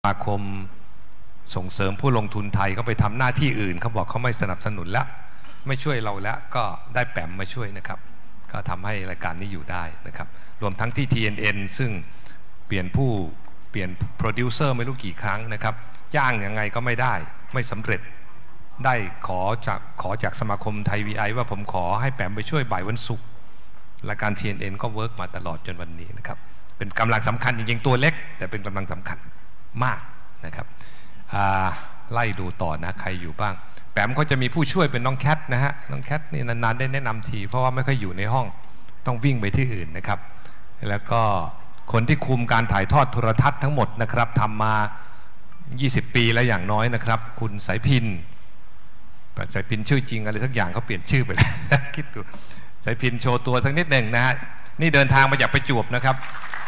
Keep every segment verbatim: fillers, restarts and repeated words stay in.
มาคมส่งเสริมผู้ลงทุนไทยเขาไปทำหน้าที่อื่นเขาบอกเขาไม่สนับสนุนแล้วไม่ช่วยเราแล้วก็ได้แปมมาช่วยนะครับก็ทำให้รายการนี้อยู่ได้นะครับรวมทั้งที่ ที เอ็น เอ็น ซึ่งเปลี่ยนผู้เปลี่ยนโปรดิวเซอร์ไม่รู้กี่ครั้งนะครับจ้างยังไงก็ไม่ได้ไม่สำเร็จได้ขอจากขอจากสมาคมไทย วี ไอ ว่าผมขอให้แปมไปช่วยบ่ายวันศุกร์รายการ ที เอ็น เอ็น ก็เวิร์กมาตลอดจนวันนี้นะครับเป็นกำลังสำคัญจริงๆตัวเล็กแต่เป็นกำลังสำคัญมากนะครับไล่ดูต่อนะใครอยู่บ้างแปมก็จะมีผู้ช่วยเป็นน้องแคทนะฮะน้องแคทนี่นานๆได้แนะนำทีเพราะว่าไม่ค่อยอยู่ในห้องต้องวิ่งไปที่อื่นนะครับแล้วก็คนที่คุมการถ่ายทอดโทรทัศน์ทั้งหมดนะครับทำมายี่สิบปีแล้วอย่างน้อยนะครับคุณสายพินสายพินชื่อจริงอะไรสักอย่างเขาเปลี่ยนชื่อไปแล้วคิดดูสายพินโชว์ตัวสักนิดหนึ่งนะฮะนี่เดินทางมาจากประจวบนะครับ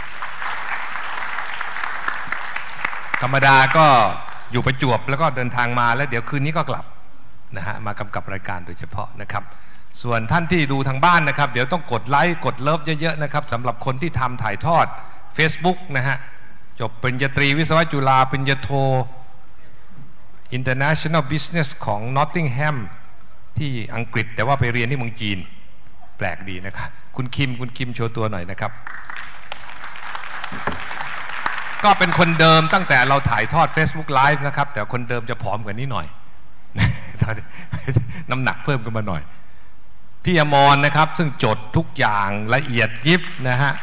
ธรรมดาก็อยู่ประจวบแล้วก็เดินทางมาแล้วเดี๋ยวคืนนี้ก็กลับนะฮะมากำกับรายการโดยเฉพาะนะครับส่วนท่านที่ดูทางบ้านนะครับเดี๋ยวต้องกดไลค์กดเลิฟเยอะๆนะครับสำหรับคนที่ทำถ่ายทอด Facebook นะฮะจบปริญญาตรีวิศวะจุฬาปริญญาโท International Business ของ Nottingham ที่อังกฤษแต่ว่าไปเรียนที่เมืองจีนแปลกดีนะครับคุณคิมคุณคิมโชว์ตัวหน่อยนะครับก็เป็นคนเดิมตั้งแต่เราถ่ายทอด Facebook Live นะครับแต่คนเดิมจะผอมกว่านี้หน่อยน้ำหนักเพิ่มขึ้นมาหน่อยพี่อมรนะครับซึ่งจดทุกอย่างละเอียดยิบนะฮะ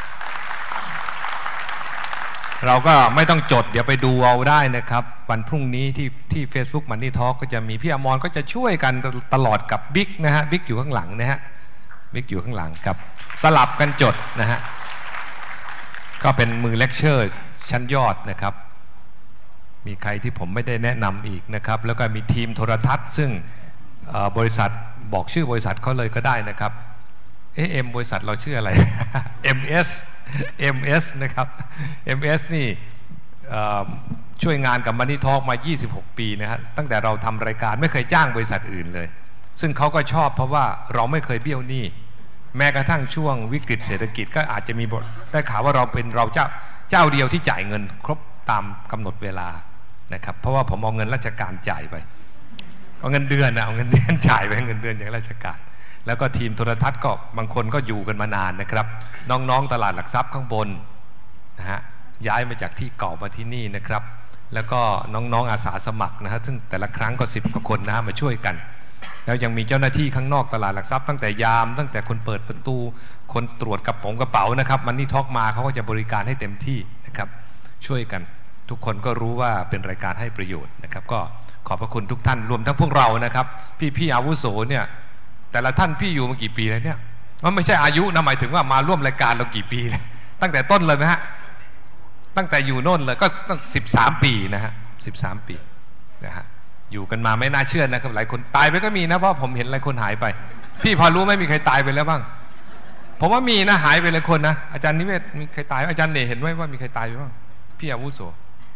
เราก็ไม่ต้องจดเดี๋ยวไปดูเอาได้นะครับวันพรุ่งนี้ที่ที่ Facebook Money Talk ก็จะมีพี่อมรก็จะช่วยกันตลอดกับบิ๊กนะฮะบิ๊กอยู่ข้างหลังนะฮะบิ๊กอยู่ข้างหลังครับสลับกันจดนะฮะก็เป็นมือเลคเชอร์ชั้นยอดนะครับมีใครที่ผมไม่ได้แนะนำอีกนะครับแล้วก็มีทีมโทรทัศน์ซึ่งบริษัทบอกชื่อบริษัทเขาเลยก็ได้นะครับเอ เอ็ม บริษัทเราชื่ออะไร เอ็ม เอส เอ็ม เอส นะครับ เอ็ม เอส นี่ช่วยงานกับ Money Talk มายี่สิบหกปีนะฮะตั้งแต่เราทำรายการไม่เคยจ้างบริษัทอื่นเลยซึ่งเขาก็ชอบเพราะว่าเราไม่เคยเบี้ยวหนี้แม้กระทั่งช่วงวิกฤตเศรษฐกิจก็อาจจะมีได้ข่าวว่าเราเป็นเราเจ้าเจ้าเดียวที่จ่ายเงินครบตามกำหนดเวลานะครับเพราะว่าผมเอาเงินราชการจ่ายไปเอาเงินเดือนนะเอาเงินเดือนจ่ายไปเงินเดือนอย่างราชการแล้วก็ทีมโทรทัศน์ก็บางคนก็อยู่กันมานานนะครับน้องๆตลาดหลักทรัพย์ข้างบนนะฮะย้ายมาจากที่เก่ามาที่นี่นะครับแล้วก็น้องๆอาสาสมัครนะฮะซึ่งแต่ละครั้งก็สิบกว่าคนนะมาช่วยกันแล้วยังมีเจ้าหน้าที่ข้างนอกตลาดหลักทรัพย์ตั้งแต่ยามตั้งแต่คนเปิดประตูคนตรวจกระป๋องกระเป๋านะครับมันนี่ทอล์กมาเขาก็จะบริการให้เต็มที่นะครับช่วยกันทุกคนก็รู้ว่าเป็นรายการให้ประโยชน์นะครับก็ขอบพระคุณทุกท่านรวมทั้งพวกเรานะครับพี่ๆอาวุโสเนี่ยแต่ละท่านพี่อยู่มากี่ปีแล้วเนี่ยมันไม่ใช่อายุนะหมายถึงว่ามาร่วมรายการเรากี่ปีเลยตั้งแต่ต้นเลยไหมฮะตั้งแต่อยู่โน่นเลยก็ตั้งสิบสามปีนะฮะสิบสามปีนะฮะอยู่กันมาไม่น่าเชื่อนะครับหลายคนตายไปก็มีนะเพราะผมเห็นหลายคนหายไปพี่พอรู้ไหมมีใครตายไปแล้วบ้างผมว่ามีนะหายไปหลายคนนะอาจารย์นิเวศมีใครตายอาจารย์เนเห็นไหมว่ามีใครตายไปบ้างพี่อาวุโส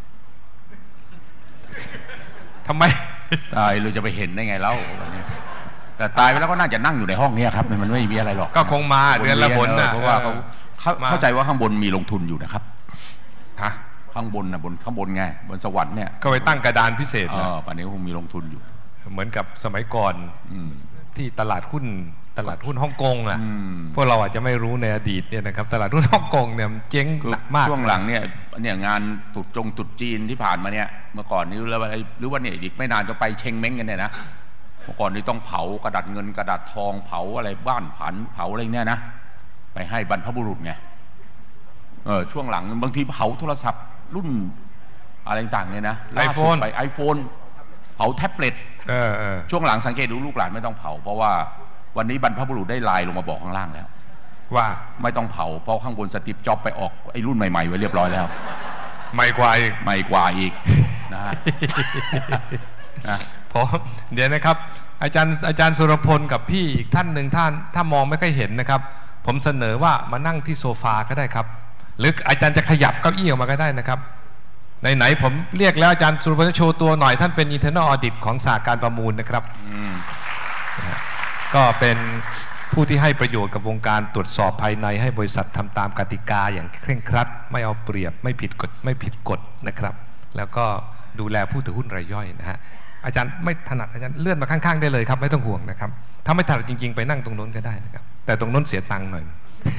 ทำไมตายเราจะไปเห็นได้ไงเล่าแต่ตายไปแล้วก็น่าจะนั่งอยู่ในห้องนี้ครับมันไม่มีอะไรหรอกก็คงมาเดือนละหนนะเพราะว่าเขาเข้าใจว่าข้างบนมีลงทุนอยู่นะครับฮะข้างบนนะบนข้างบนไงบนสวรรค์เนี่ยก็ไปตั้งกระดานพิเศษนะป่านนี้คงมีลงทุนอยู่เหมือนกับสมัยก่อนที่ตลาดหุ้นตลาดหุ้นฮ่องกงอ่ะพวกเราอาจจะไม่รู้ในอดีตเนี่ยนะครับตลาดหุ้นฮ่องกงเนี่ยเจ๊งหนักมากช่วงหลังเนี่ยเนี่ยงานตุดจงตุดจีนที่ผ่านมาเนี่ยเมื่อก่อนนี้หรือว่าหรือว่าเนี่ยอีกไม่นานจะไปเชงเม้งกันเนี่ยนะเมื่อก่อนนี้ต้องเผากระดาษเงินกระดาษทองเผาอะไรบ้านผันเผาอะไรเนี่ยนะไปให้บรรพบุรุษไงเออช่วงหลังบางทีเผาโทรศัพท์รุ่นอะไรต่างเนี่ยนะไอโฟนไปไอโฟนเผาแท็บเล็ตช่วงหลังสังเกตดูลูกหลานไม่ต้องเผาเพราะว่าวันนี้บรรพบุรุษได้ไลน์ลงมาบอกข้างล่างแล้วว่าไม่ต้องเผาเพราะข้างบนสตีฟจ็อบไปออกไอ้รุ่นใหม่ๆไว้เรียบร้อยแล้วใหม่กว่าอีกใหม่กว่าอีกนะนะพอเดี๋ยวนะครับอาจารย์อาจารย์สุรพลกับพี่อีกท่านหนึ่งท่านถ้ามองไม่ค่อยเห็นนะครับผมเสนอว่ามานั่งที่โซฟาก็ได้ครับหรืออาจารย์จะขยับเก้าอี้ออกมาก็ได้นะครับไหนๆผมเรียกแล้วอาจารย์สุรพลโชว์ตัวหน่อยท่านเป็น Internal Audit ของสหการประมูลนะครับก็เป็นผู้ที่ให้ประโยชน์กับวงการตรวจสอบภายในให้บริษัททำตามกติกาอย่างเคร่งครัดไม่เอาเปรียบไม่ผิดกฎไม่ผิดกฎนะครับก็ดูแลผู้ถือหุ้นรายย่อยนะฮะอาจารย์ไม่ถนัดอาจารย์เลื่อนมาข้างๆได้เลยครับไม่ต้องห่วงนะครับถ้าไม่ถนัดจริงๆไปนั่งตรงโน้นก็ได้นะครับแต่ตรงโน้นเสียตังค์หน่อย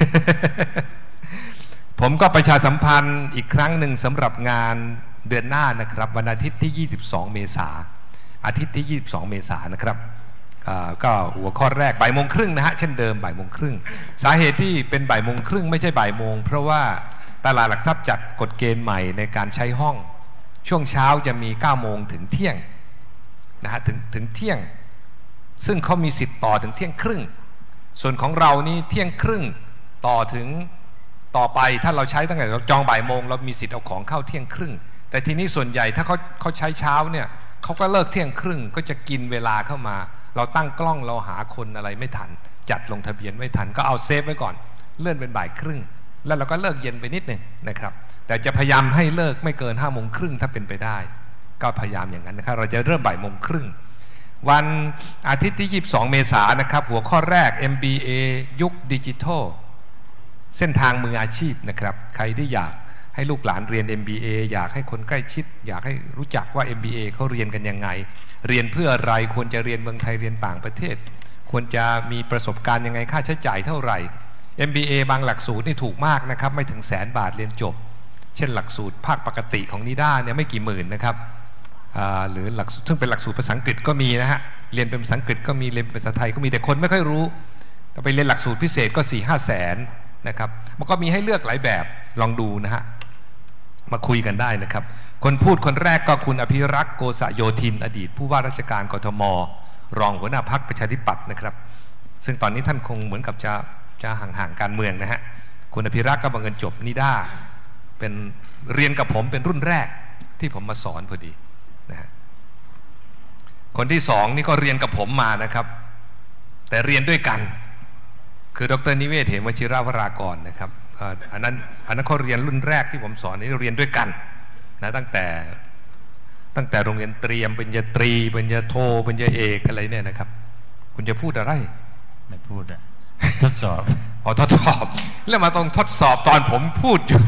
ผมก็ประชาสัมพันธ์อีกครั้งหนึ่งสำหรับงานเดือนหน้านะครับวันอาทิตย์ที่ยี่สิบสองเมษาอาทิตย์ที่ยี่สิบสองเมษายนนะครับก็หัวข้อแรกบ่ายโมงครึ่งนะฮะเช่นเดิมบ่ายโมงครึ่งสาเหตุที่เป็นบ่ายโมงครึ่งไม่ใช่บ่ายโมงเพราะว่าตลาดหลักทรัพย์จัดกฎเกณฑ์ใหม่ในการใช้ห้องช่วงเช้าจะมีเก้าโมงถึงเที่ยงนะฮะถึงถึงเที่ยงซึ่งเขามีสิทธิ์ต่อถึงเที่ยงครึ่งส่วนของเรานี่เที่ยงครึ่งต่อถึงต่อไปถ้าเราใช้ตั้งแต่เราจองบ่ายโมงเรามีสิทธิ์เอาของเข้าเที่ยงครึ่งแต่ทีนี้ส่วนใหญ่ถ้าเขาเขาใช้เช้าเนี่ยเขาก็เลิกเที่ยงครึ่งก็จะกินเวลาเข้ามาเราตั้งกล้องเราหาคนอะไรไม่ทันจัดลงทะเบียนไม่ทันก็เอาเซฟไว้ก่อนเลื่อนเป็นบ่ายครึ่งแล้วเราก็เลิกเย็นไปนิดนึงนะครับแต่จะพยายามให้เลิกไม่เกินห้าโมงครึ่งถ้าเป็นไปได้ก็พยายามอย่างนั้นนะครับเราจะเริ่มบ่ายโมงครึ่งวันอาทิตย์ที่ยี่สิบสองเมษายนนะครับหัวข้อแรก เอ็ม บี เอ ยุคดิจิทัลเส้นทางมืออาชีพนะครับใครที่อยากให้ลูกหลานเรียน เอ็ม บี เอ อยากให้คนใกล้ชิดอยากให้รู้จักว่า เอ็ม บี เอ เขาเรียนกันยังไงเรียนเพื่ออะไรควรจะเรียนเมืองไทยเรียนต่างประเทศควรจะมีประสบการณ์ยังไงค่าใช้จ่ายเท่าไหร่ เอ็ม บี เอ บางหลักสูตรนี่ถูกมากนะครับไม่ถึงแสนบาทเรียนจบเช่นหลักสูตรภาคปกติของนิด้าเนี่ยไม่กี่หมื่นนะครับหรือหลักซึ่งเป็นหลักสูตรภาษาอังกฤษก็มีนะฮะเรียนเป็นภาษาอังกฤษก็มีเรียนเป็นภาษาไทยก็มีแต่คนไม่ค่อยรู้ถ้าไปเรียนหลักสูตรพิเศษก็สี่ห้าแสนนะครับมันก็มีให้เลือกหลายแบบลองดูนะฮะมาคุยกันได้นะครับคนพูดคนแรกก็คุณอภิรักษ์โกษโยธินอดีตผู้ว่าราชการกทมรองหัวหน้าพรรคประชาธิปัตย์นะครับซึ่งตอนนี้ท่านคงเหมือนกับจะจะห่างๆการเมืองนะฮะคุณอภิรักษ์ก็บังเอิญจบนิด้าเป็นเรียนกับผมเป็นรุ่นแรกที่ผมมาสอนพอดีนะฮะคนที่สองนี่ก็เรียนกับผมมานะครับแต่เรียนด้วยกันคือดรนิเวศเหมวชิราวรากรนะครับอันนั้นอันนั้นเขาเรียนรุ่นแรกที่ผมสอนนี่เรียนด้วยกันนะตั้งแต่ตั้งแต่โรงเรียนเตรียมปริญญาตรีปริญญาโทปริญญาเอกอะไรเนี่ยนะครับคุณจะพูดอะไรไม่พูดอะทดสอบอ๋อทดสอบแล้วมาต้องทดสอบตอนผมพูดอยู่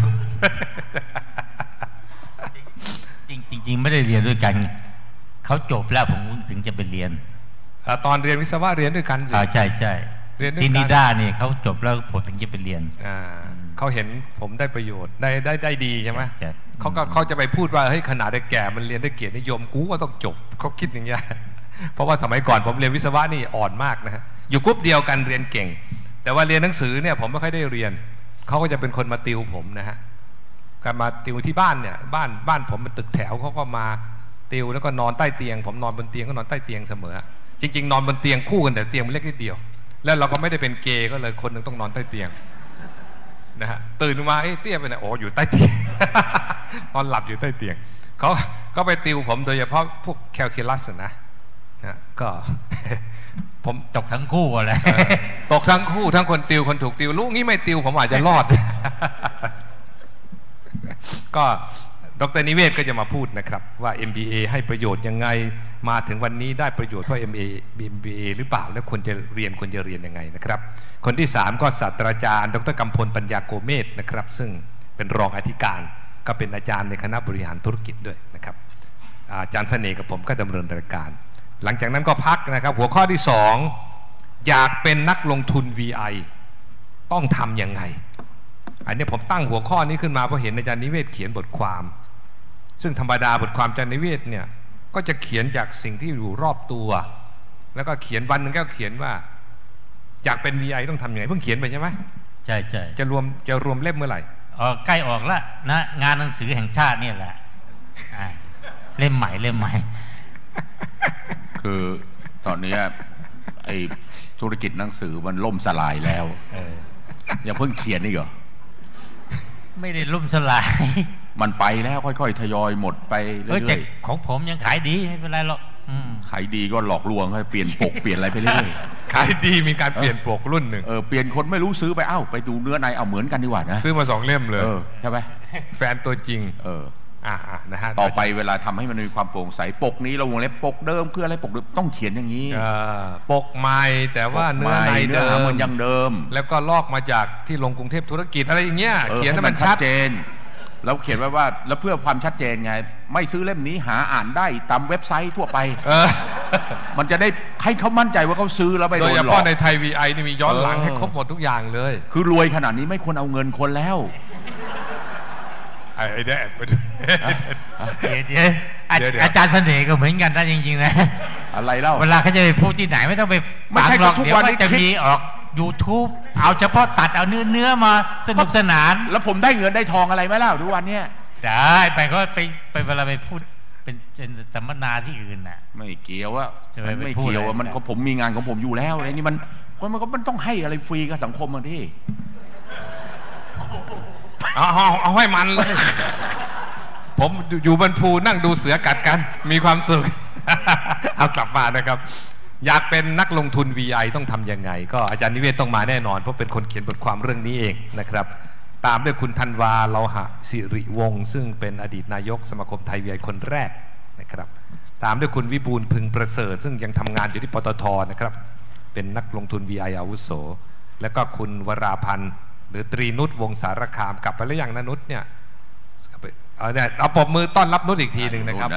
จริงจริงไม่ได้เรียนด้วยกันเขาจบแล้วผมถึงจะไปเรียนตอนเรียนวิศวะเรียนด้วยกันอ่าใช่ใช่ที่นิด้านี่เขาจบแล้วผมถึงจะไปเรียนเขาเห็นผมได้ประโยชน์ได้ได้ได้ดีใช่ไหมเขาก็เขาจะไปพูดว่าเฮ้ยขนาดได้แก่มันเรียนได้เกียรตินิยมกูก็ต้องจบเขาคิดอย่างนี้เพราะว่าสมัยก่อนผมเรียนวิศวะนี่อ่อนมากนะฮะอยู่กรุ๊ปเดียวกันเรียนเก่งแต่ว่าเรียนหนังสือเนี่ยผมไม่ค่อยได้เรียนเขาก็จะเป็นคนมาติวผมนะฮะการมาติวที่บ้านเนี่ยบ้านบ้านผมเป็นตึกแถวเขาก็มาติวแล้วก็นอนใต้เตียงผมนอนบนเตียงก็นอนใต้เตียงเสมอจริงๆนอนบนเตียงคู่กันแต่เตียงมันเล็กนิดเดียวแล้วเราก็ไม่ได้เป็นเกย์ก็เลยคนหนึ่งต้องนอนใต้เตียงนะฮะตื่นมาไอ้เตี้ยไปไหนโอ้อยู่ใต้เตียงนอนหลับอยู่ใต้เตียงเขาก็ไปติวผมโดยเฉพาะพวกแคลคิลัสนะก็ผมตกทั้งคู่อะไรตกทั้งคู่ทั้งคนติวคนถูกติวลูกนี้ไม่ติวผมอาจจะรอดก็ดร.นิเวศก็จะมาพูดนะครับว่า เอ็ม บี เอ ให้ประโยชน์ยังไงมาถึงวันนี้ได้ประโยชน์เพราะ เอ็ม บี เอ หรือเปล่าแล้วควรจะเรียนควรจะเรียนยังไงนะครับคนที่สามก็ศาสตราจารย์ดร.กำพลปัญญาโกเมศนะครับซึ่งเป็นรองอธิการก็เป็นอาจารย์ในคณะบริหารธุรกิจด้วยนะครับอาจารย์เสน่ห์กับผมก็ดำเนินรายการหลังจากนั้นก็พักนะครับหัวข้อที่สองอยากเป็นนักลงทุน วี ไอ ต้องทำยังไงอันนี้ผมตั้งหัวข้อนี้ขึ้นมาเพราะเห็นอาจารย์นิเวศเขียนบทความซึ่งธรรมดาบทความอาจารย์นิเวศเนี่ยก็จะเขียนจากสิ่งที่อยู่รอบตัวแล้วก็เขียนวันนึงก็เขียนว่าอยากเป็น วี ไอ ต้องทำยังไงเพิ่งเขียนไปใช่ไหมใช่ใช่จะรวมจะรวมเล่มเมื่อไหร่อ๋อใกล้ออกแล้วนะงานหนังสือแห่งชาตินี่แหละเล่มใหม่เล่มใหม่คือตอนนี้ไอ้ธุรกิจหนังสือมันล่มสลายแล้วอย่าเพิ่งเขียนนี่เหรอไม่ได้ล่มสลายมันไปแล้วค่อยๆทยอยหมดไปเรื่อยๆของผมยังขายดีไม่เป็นไรหรอกขายดีก็หลอกลวงให้เปลี่ยนปกเปลี่ยนอะไรไปเรื่อยๆขายดีมีการเปลี่ยนปกรุ่นหนึ่งเออเปลี่ยนคนไม่รู้ซื้อไปเอ้าไปดูเนื้อในเอาเหมือนกันดีกว่านะซื้อมาสองเล่มเลยใช่ไหมแฟนตัวจริงเอออ่านะฮะต่อไปเวลาทำให้มันมีความโปร่งใสปกนี้เราวงเล็บปกเดิมคืออะไรปกเดิมต้องเขียนอย่างนี้ปกใหม่แต่ว่าเนื้อในเดิมมันยังเดิมแล้วก็ลอกมาจากที่ลงกรุงเทพธุรกิจอะไรอย่างเงี้ยเขียนให้มันชัดเจนแล้วเขียนไว้ว่าแล้วเพื่อความชัดเจนไงไม่ซื้อเล่มนี้หาอ่านได้ตามเว็บไซต์ทั่วไปมันจะได้ให้เขามั่นใจว่าเขาซื้อแล้วไปโดนหลอกโดยเฉพาะในไทย วี ไอ นี่มีย้อนหลังให้ครบหมดทุกอย่างเลยคือรวยขนาดนี้ไม่ควรเอาเงินคนแล้วไอ้เด็ดไปเดี๋ยวอาจารย์เสน่ห์ก็เหมือนกันนะจริงๆนะอะไรเล่าเวลาเขาจะไปพูดที่ไหนไม่ต้องไปไม่ใช่ทุกวันนี้จะมีออก YouTube เอาเฉพาะตัดเอาเนื้อเนื้อมาสนุกสนานแล้วผมได้เงินได้ทองอะไรไหมล่ะทุกวันเนี้ยได้ไปก็ไปไปเวลาไปพูดเป็นเป็นสัมมนาที่อื่นน่ะไม่เกี่ยวว่าไม่เกี่ยวมันก็ผมมีงานของผมอยู่แล้วอะไรนี่มันมันก็มันต้องให้อะไรฟรีกับสังคมอ่ะที่เอาเอาเอาให้มันเลยผมอยู่บนภูนั่งดูเสือกัดกันมีความสุขเอากลับมานะครับอยากเป็นนักลงทุน วี ไอ ต้องทำยังไงก็อาจารย์นิเวศต้องมาแน่นอนเพราะเป็นคนเขียนบทความเรื่องนี้เองนะครับตามด้วยคุณธันวาเลาหะสิริวงศ์ซึ่งเป็นอดีตนายกสมาคมไทย วี ไอ คนแรกนะครับตามด้วยคุณวิบูลย์พึงประเสริฐซึ่งยังทำงานอยู่ที่ปตท.นะครับเป็นนักลงทุน วี ไอ อาวุโสแล้วก็คุณวราพันธ์หรือตรีนุชวงศ์สารคามกลับไปแล้วยังนะนุชเนี่ยเอาเนี่ยเอาปรบมือต้อนรับนุชอีกทีหนึ่งนะครับ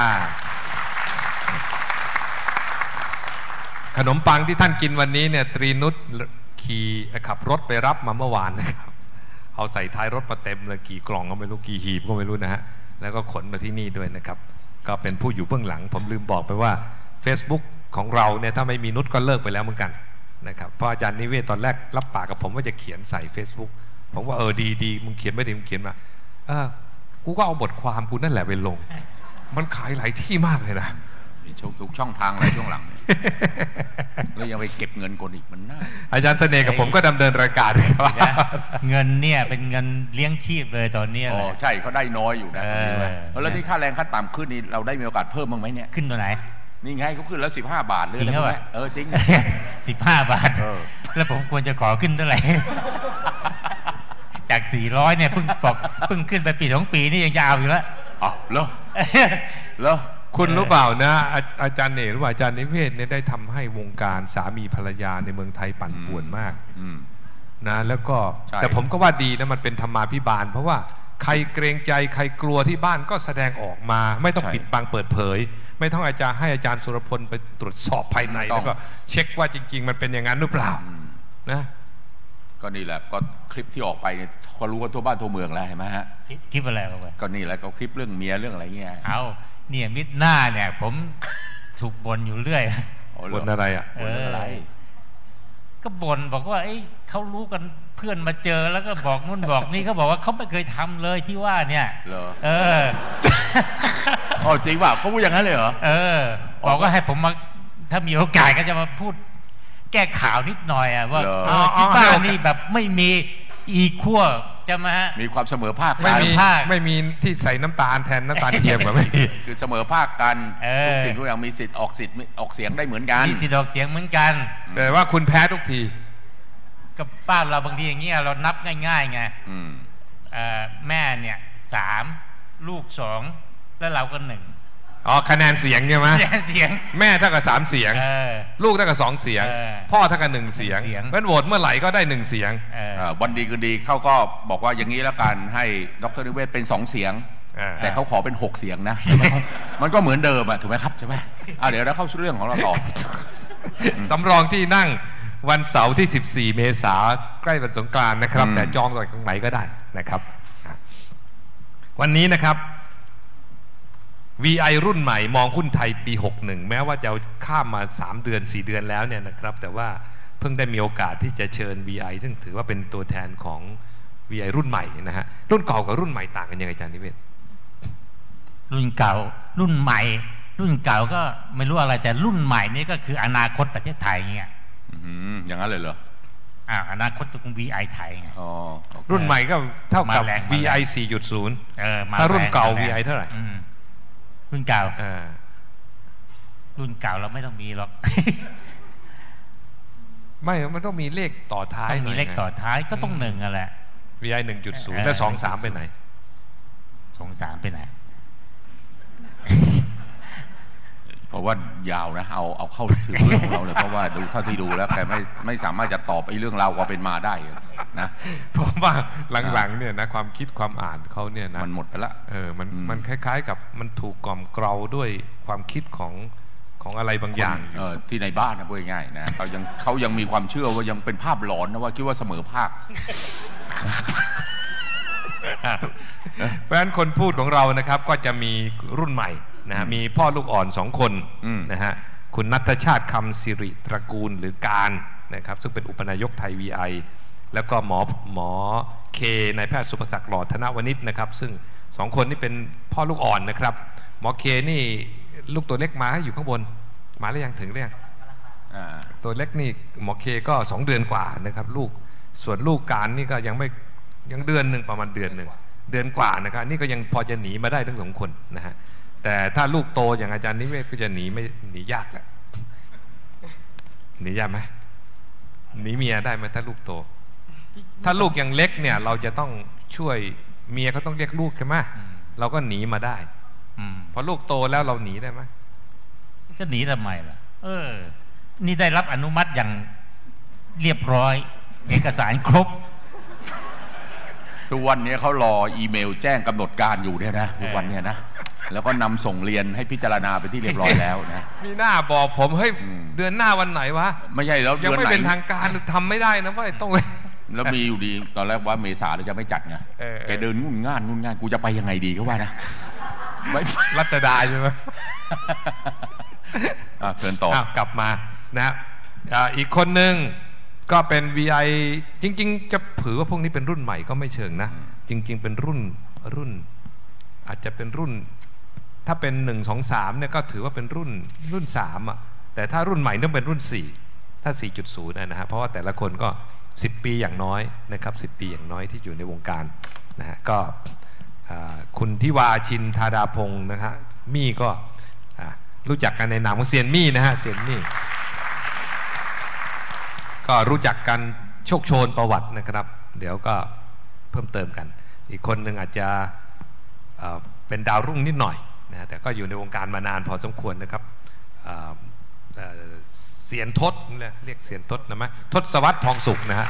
ขนมปังที่ท่านกินวันนี้เนี่ยตรีนุชขี่ขับรถไปรับมาเมื่อวานนะครับเอาใส่ท้ายรถมาเต็มเลยกี่กล่องก็ไม่รู้กี่หีบก็ไม่รู้นะฮะแล้วก็ขนมาที่นี่ด้วยนะครับก็เป็นผู้อยู่เบื้องหลังผมลืมบอกไปว่า Facebook ของเราเนี่ยถ้าไม่มีนุชก็เลิกไปแล้วเหมือนกันนะครับเพราะอาจารย์นิเวศตอนแรกรับปากกับผมว่าจะเขียนใส่ Facebook ผมว่าเออดีดีมึงเขียนไม่ดีมึงเขียนมาเออกูก็เอาบทความกูนั่นแหละไปลงมันขายหลายที่มากเลยนะมีทุกช่องทางเลยช่วงหลังแล้วยังไปเก็บเงินคนอีกมันน่าอาจารย์เสน่ห์กับผมก็ดำเนินรายการครับเงินเนี่ยเป็นเงินเลี้ยงชีพเลยตอนนี้อ๋อใช่เขาได้น้อยอยู่นะแล้วที่ค่าแรงขั้นต่ำขึ้นนี่เราได้มีโอกาสเพิ่มบ้างไหมเนี่ยขึ้นตัวไหนนี่ไงเขาขึ้นแล้วสิบห้าบาทเลยจริงไหมเออจริงสิบห้าบาทแล้วผมควรจะขอขึ้นเท่าไหร่จากสี่ร้อยเนี่ยเพิ่งบอกเพิ่งขึ้นไปปีสองปีนี่ยังยาวอยู่แล้วอ๋อเหรอเหรอคุณรู้เปล่านะอาจารย์เนรู้ว่าอาจารย์นิเวศเนี่ยได้ทำให้วงการสามีภรรยาในเมืองไทยปั่นป่วนมากนะแล้วก็แต่ผมก็ว่าดีนะมันเป็นธรรมาภิบาลเพราะว่าใครเกรงใจใครกลัวที่บ้านก็แสดงออกมาไม่ต้องปิดบังเปิดเผยไม่ต้องอาจารย์ให้อาจารย์สุรพลไปตรวจสอบภายในแล้วก็เช็คว่าจริงๆมันเป็นอย่างนั้นหรือเปล่านะก็นี่แหละก็คลิปที่ออกไปเนี่ยก็รู้กันทั่วบ้านทั่วเมืองแล้วเห็นไหมฮะคลิปอะไรออกไปก็นี่แหละเขาคลิปเรื่องเมียเรื่องอะไรเงี้ยเอาเนี่ยมิดหน้าเนี่ยผมถูกบ่นอยู่เรื่อยบ่นอะไรอ่ะบ่นอะไรก็บ่นบอกว่าเอ้ยเขารู้กันเพื่อนมาเจอแล้วก็บอกนู่นบอกนี่เขาบอกว่าเขาไม่เคยทำเลยที่ว่าเนี่ยเหรอเอออ๋อจริงป่ะเขาพูดอย่างนั้นเลยเหรอเออบอกว่าให้ผมมาถ้ามีโอกาสก็จะมาพูดแก้ข่าวนิดหน่อยอ่ะว่าเออที่บ้านนี่แบบไม่มีอีขั้วจะมามีความเสมอภาคไม่มีไม่มีที่ใส่น้ำตาลแทนน้ำตาลเทียมแบบไม่มีคือเสมอภาคกันทุกสิ่งทุกอย่างมีสิทธิ์ออกสิทธิ์ออกเสียงได้เหมือนกันมีสิทธิ์ออกเสียงเหมือนกันแต่ว่าคุณแพ้ทุกทีกับป้าเราบางทีอย่างเงี้ยเรานับง่ายๆไงแม่เนี่ยสามลูกสองแล้วเราก็หนึ่งอ๋อคะแนนเสียงใช่ไหมคะแนนเสียงแม่เท่ากับสามเสียงลูกเท่ากับสองเสียงพ่อเท่ากับหนึ่งเสียงเพราะโหวตเมื่อไหร่ก็ได้หนึ่งเสียงวันดีคืนดีเขาก็บอกว่าอย่างนี้แล้วกันให้ดร.นิเวศเป็นสองเสียงแต่เขาขอเป็นหกเสียงนะมันก็เหมือนเดิมอะถูกไหมครับใช่ไหมเดี๋ยวเราเข้าเรื่องของเราต่อสำรองที่นั่งวันเสาร์ที่สิบสี่เมษายนใกล้วันสงกรานต์นะครับแต่จองจากตรงไหนก็ได้นะครับวันนี้นะครับ วี ไอ รุ่นใหม่มองหุ้นไทยปีหกสิบเอ็ดแม้ว่าจะข้ามมาสามเดือนสี่เดือนแล้วเนี่ยนะครับแต่ว่าเพิ่งได้มีโอกาสที่จะเชิญ วี ไอ ซึ่งถือว่าเป็นตัวแทนของ วี ไอ รุ่นใหม่นะฮะรุ่นเก่ากับรุ่นใหม่ต่างกันยังไงอาจารย์นิเวศรุ่นเก่ารุ่นใหม่รุ่นเก่าก็ไม่รู้อะไรแต่รุ่นใหม่นี่ก็คืออนาคตประเทศไทยเงี้ยอย่างนั้นเลยเหรออ่าอนาคตของ วี ไอ ไทยไงรุ่นใหม่ก็เท่ากับ วี ไอ สี่จุดศูนย์ ถ้ารุ่นเก่า วี ไอ เท่าไหร่รุ่นเก่ารุ่นเก่าเราไม่ต้องมีหรอกไม่มันต้องมีเลขต่อท้ายต้องมีเลขต่อท้ายก็ต้องหนึ่งอ่ะแหละวี ไอ หนึ่งจุดศูนย์แล้วสองสามไปไหนสองสามไปไหนเพราะว่ายาวนะเอาเอาเข้าถึงเรื่องของเราเลยเพราะว่าดูเท่าที่ดูแล้วแกไม่ไม่สามารถจะตอบไอ้เรื่องราวความเป็นมาได้นะผมว่าหลังๆเนี่ยนะความคิดความอ่านเขาเนี่ยนะมันหมดไปละเออมันมันคล้ายๆกับมันถูกกล่อมเกลาด้วยความคิดของของอะไรบางอย่างเออที่ในบ้านนะพูดง่ายๆนะเขายังเขายังมีความเชื่อว่ายังเป็นภาพหลอนนะว่าคิดว่าเสมอภาคเพราะฉะนั้นคนพูดของเรานะครับก็จะมีรุ่นใหม่นะมีพ่อลูกอ่อนสองคนนะฮะคุณณัฐชาติคำสิริตระกูลหรือการนะครับซึ่งเป็นอุปนายกไทย วี ไอ แล้วก็หมอหมอเคนายแพทย์สุภศักดิ์หล่อธนวณิชนะครับซึ่งสองคนนี้เป็นพ่อลูกอ่อนนะครับหมอเคนี่ลูกตัวเล็กมาอยู่ข้างบนมาหรือยังถึงหรือยังตัวเล็กนี่หมอเคก็สองเดือนกว่านะครับลูกส่วนลูกการนี่ก็ยังไม่ยังเดือนหนึ่งประมาณเดือนหนึ่งเดือนกว่านะครับนี่ก็ยังพอจะหนีมาได้ทั้งสองคนนะฮะแต่ถ้าลูกโตอย่างอาจารย์นิเวศก็จะหนีไม่หนียากแหละหนียากไหมหนีเมียได้ไหมถ้าลูกโตถ้าลูกยังเล็กเนี่ยเราจะต้องช่วยเมียเขาต้องเรียกลูกใช่ไหมเราก็หนีมาได้พอลูกโตแล้วเราหนีได้ไหมจะหนีทำไมล่ะเออนี่ได้รับอนุมัติอย่างเรียบร้อยเอกสารครบทุกวันนี้เขารออีเมลแจ้งกำหนดการอยู่เนี่ยนะทุกวันเนี่ยนะแล้วก็นำส่งเรียนให้พิจารณาไปที่เรียบร้อยแล้วนะมีหน้าบอกผมเฮ้ยเดือนหน้าวันไหนวะไม่ใช่แล้วยังไม่เป็นทางการทำไม่ได้นะว่าต้องแล้วมีอยู่ดีตอนแรกว่าเมษาเราจะไม่จัดไงแกเดินงุ่นง่านงุ่นง่านกูจะไปยังไงดีก็ว่านะรัชดาใช่ไหมเชิญต่อกลับมานะอีกคนหนึ่งก็เป็น วี ไอ จริงๆจะถือว่าพวกนี้เป็นรุ่นใหม่ก็ไม่เชิงนะจริงๆเป็นรุ่นรุ่นอาจจะเป็นรุ่นถ้าเป็นหนึ่งสองสามเนี่ยก็ถือว่าเป็นรุ่นรุ่นสามอ่ะแต่ถ้ารุ่นใหม่ต้องเป็นรุ่นสี่ถ้า สี่จุดศูนย์ นะฮะเพราะว่าแต่ละคนก็สิบปีอย่างน้อยนะครับสิบปีอย่างน้อยที่อยู่ในวงการนะฮะก็คุณทิวาชินธาดาพงศ์นะฮะมี่ก็รู้จักกันในนามของเซียนมี่นะฮะเซียนมี่ก็รู้จักกันโชคโชนประวัตินะครับเดี๋ยวก็เพิ่มเติมกันอีกคนหนึ่งอาจจะเป็นดาวรุ่งนิดหน่อยนะแต่ก็อยู่ในวงการมานานพอสมควรนะครับเสียนทศเรียกเสียนทศนะมั้ยทศวรรษทองสุขนะฮะ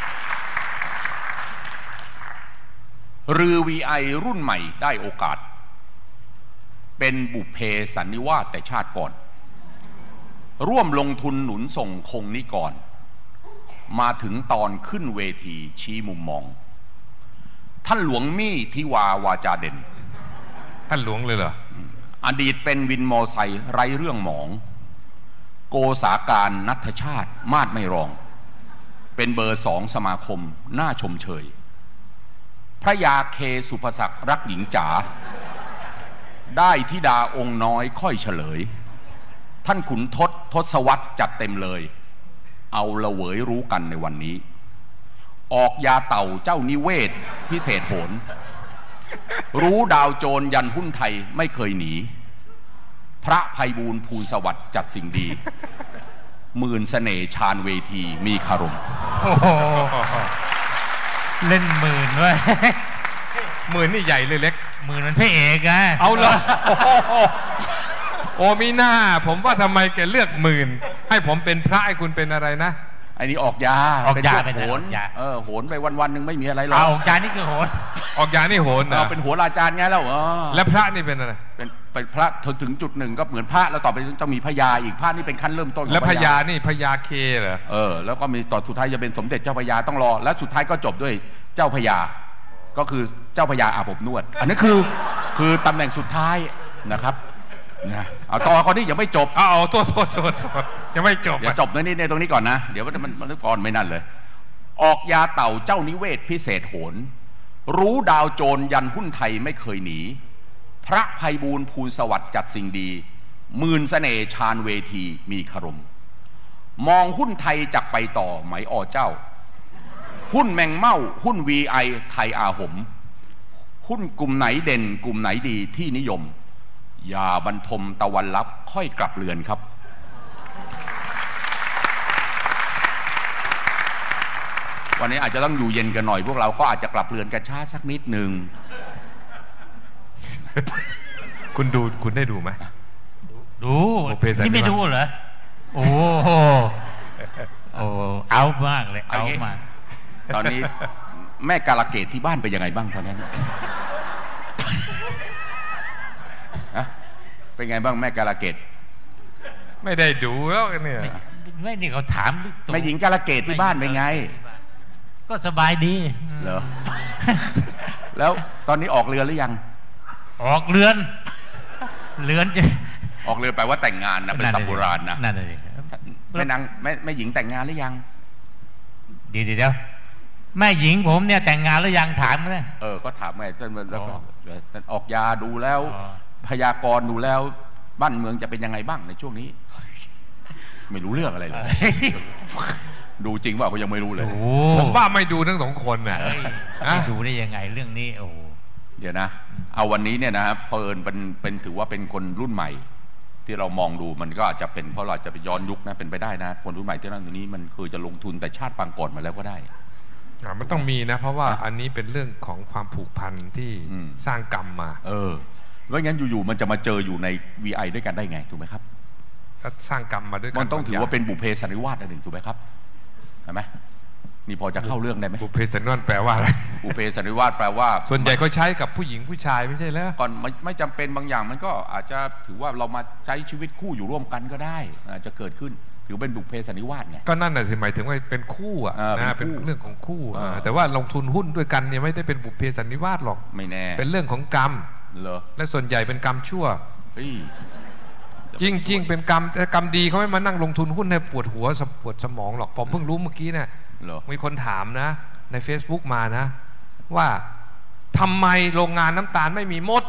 รือ วี ไอ รุ่นใหม่ได้โอกาสเป็นบุพเพสันนิวาสแต่ชาติก่อนร่วมลงทุนหนุนส่งคงนิกรมาถึงตอนขึ้นเวทีชี้มุมมองท่านหลวงมี่ทิวาวาจาเด่นท่านหลวงเลยเหรออดีตเป็นวินมอไซค์ไร้เรื่องหมองโกษาการณัฐชาติมาดไม่รองเป็นเบอร์สองสมาคมน่าชมเชยพระยาเคสุภศักดิ์รักหญิงจ๋าได้ธิดาองค์น้อยค่อยเฉลยท่านขุนทศทศวรรษจัดเต็มเลยเอาละเวยรู้กันในวันนี้ออกยาเต่าเจ้านิเวศพิเศษโหนรู้ดาวโจรยันหุ้นไทยไม่เคยหนีพระไพบูลย์ภูลสวัสดิ์จัดสิ่งดีหมื่นเสน่ห์ชาญเวทีมีคารมเล่นหมื่นด้วยหมื่นนี่ใหญ่เลยเล็กหมื่นมันพระเอกอะเอาเลยโอ้มีหน้าผมว่าทำไมแกเลือกหมื่นให้ผมเป็นพระให้คุณเป็นอะไรนะไอ้นี่ออกยาออกยาเป็นโหนเออโหนไปวันๆหนึ่งไม่มีอะไรหรอกออกยานี่คือโหนออกยานี่โหนเราเป็นหัวราชาไงแล้วเออและพระนี่เป็นอะไรเป็นเป็นพระถึงจุดหนึ่งก็เหมือนพระแล้วต่อไปต้องมีพญาอีกพระนี่เป็นขั้นเริ่มต้นแล้วพญานี่พญาเคเหรอเออแล้วก็มีต่อสุดท้ายจะเป็นสมเด็จเจ้าพญาต้องรอแล้วสุดท้ายก็จบด้วยเจ้าพญาก็คือเจ้าพญาอาบอบนวดอันนี้คือคือตำแหน่งสุดท้ายนะครับนะเอาต่อคนนี้ยังไม่จบเอาโทษโทษโทษยังไม่จบอย่าจบในนี้ในตรงนี้ก่อนนะเดี๋ยวมันมันมันก่อนไม่นั่นเลยออกยาเต่าเจ้านิเวศพิเศษโหนรู้ดาวโจรยันหุ้นไทยไม่เคยหนีพระไพบูลย์ภูลสวัสดิ์จัดสิ่งดีหมื่นเสน่ห์ชาญเวทีมีคารมมองหุ้นไทยจักไปต่อไหมอ่อเจ้าหุ้นแมงเม่าหุ้น วี ไอ ไทยอาหมหุ้นกลุ่มไหนเด่นกลุ่มไหนดีที่นิยมอย่าบรรทมตะวันลับค่อยกลับเรือนครับวันนี้อาจจะต้องอยู่เย็นกันหน่อยพวกเราก็อาจจะกลับเรือนกันช้าสักนิดหนึ่งคุณดูคุณได้ดูไหมดูนี่ไม่ดูเหรอโอ้โหโอ้เอามากเลยเอามากตอนนี้แม่กาลเกตที่บ้านเป็นยังไงบ้างตอนนั้นฮะเป็นไงบ้างแม่กาลเกตไม่ได้ดูแล้วเนี่ยไม่นี่เขาถามแม่หญิงกาลเกตที่บ้านเป็นไงก็สบายดีเหรอแล้วตอนนี้ออกเรือนหรือยังออกเรือนเรือนจะออกเรือนแปลว่าแต่งงานนะเป็นสัมโบราณนะนั่นเลยแม่นางแม่แม่หญิงแต่งงานหรือยังเดี๋ยวเดี๋ยวแม่หญิงผมเนี่ยแต่งงานหรือยังถามเลยเออก็ถามไงจนแล้วก็ออกยาดูแล้วพยากรณ์ดูแล้วบ้านเมืองจะเป็นยังไงบ้างในช่วงนี้ไม่รู้เรื่องอะไรเลยดูจริงว่าเขายังไม่รู้เลยผมว่าไม่ดูทั้งสองคนน่ะไม่ดูได้ยังไงเรื่องนี้โอ้เดี๋ยวนะเอาวันนี้เนี่ยนะครับเพลินเป็นเป็นถือว่าเป็นคนรุ่นใหม่ที่เรามองดูมันก็อาจจะเป็นเพราะเราจะไปย้อนยุคนะเป็นไปได้นะคนรุ่นใหม่ที่นั่นตรงนี้มันเคยจะลงทุนแต่ชาติปางก่อนมาแล้วก็ได้มันต้องมีนะเพราะว่าอันนี้เป็นเรื่องของความผูกพันที่สร้างกรรมมาเออไม่งั้นอยู่ๆมันจะมาเจออยู่ใน วี ไอ ด้วยกันได้ไงถูกไหมครับก็สร้างกรรมมาด้วยกันมันต้องถือว่าเป็นบุพเพสันนิวาสอันหนึ่งถูกไหมครับเห็นไหมนี่พอจะเข้าเรื่องได้ไหมบุพเพสันนิวาสแปลว่าอะไรบุพเพสันนิวาสแปลว่าส่วนใหญ่เขาใช้กับผู้หญิงผู้ชายไม่ใช่แล้วก่อนไม่ไม่จำเป็นบางอย่างมันก็อาจจะถือว่าเรามาใช้ชีวิตคู่อยู่ร่วมกันก็ได้อาจจะเกิดขึ้นถือเป็นบุพเพสันนิวาสไงก็นั่นน่ะสิหมายถึงว่าเป็นคู่อ่ะนะเป็นเรื่องของคู่แต่ว่าลงทุนหุ้นด้วยกันเนี่ยไม่ได้เป็นบุพเพสันนิวาสหรอกไม่แน่เป็นเรื่องของกรรมเหรอและส่วนใหญ่เป็นกรรมชั่วจริงจริงเป็นกรรมแต่กรรมดีเขาไม่มานั่งลงทุนหุ้นให้ปวดหัวปวดสมองหรอกผมเพิ่งรู้เมื่อกี้เนี่ยมีคนถามนะใน Facebook มานะว่าทำไมโรงงานน้ำตาลไม่มีมด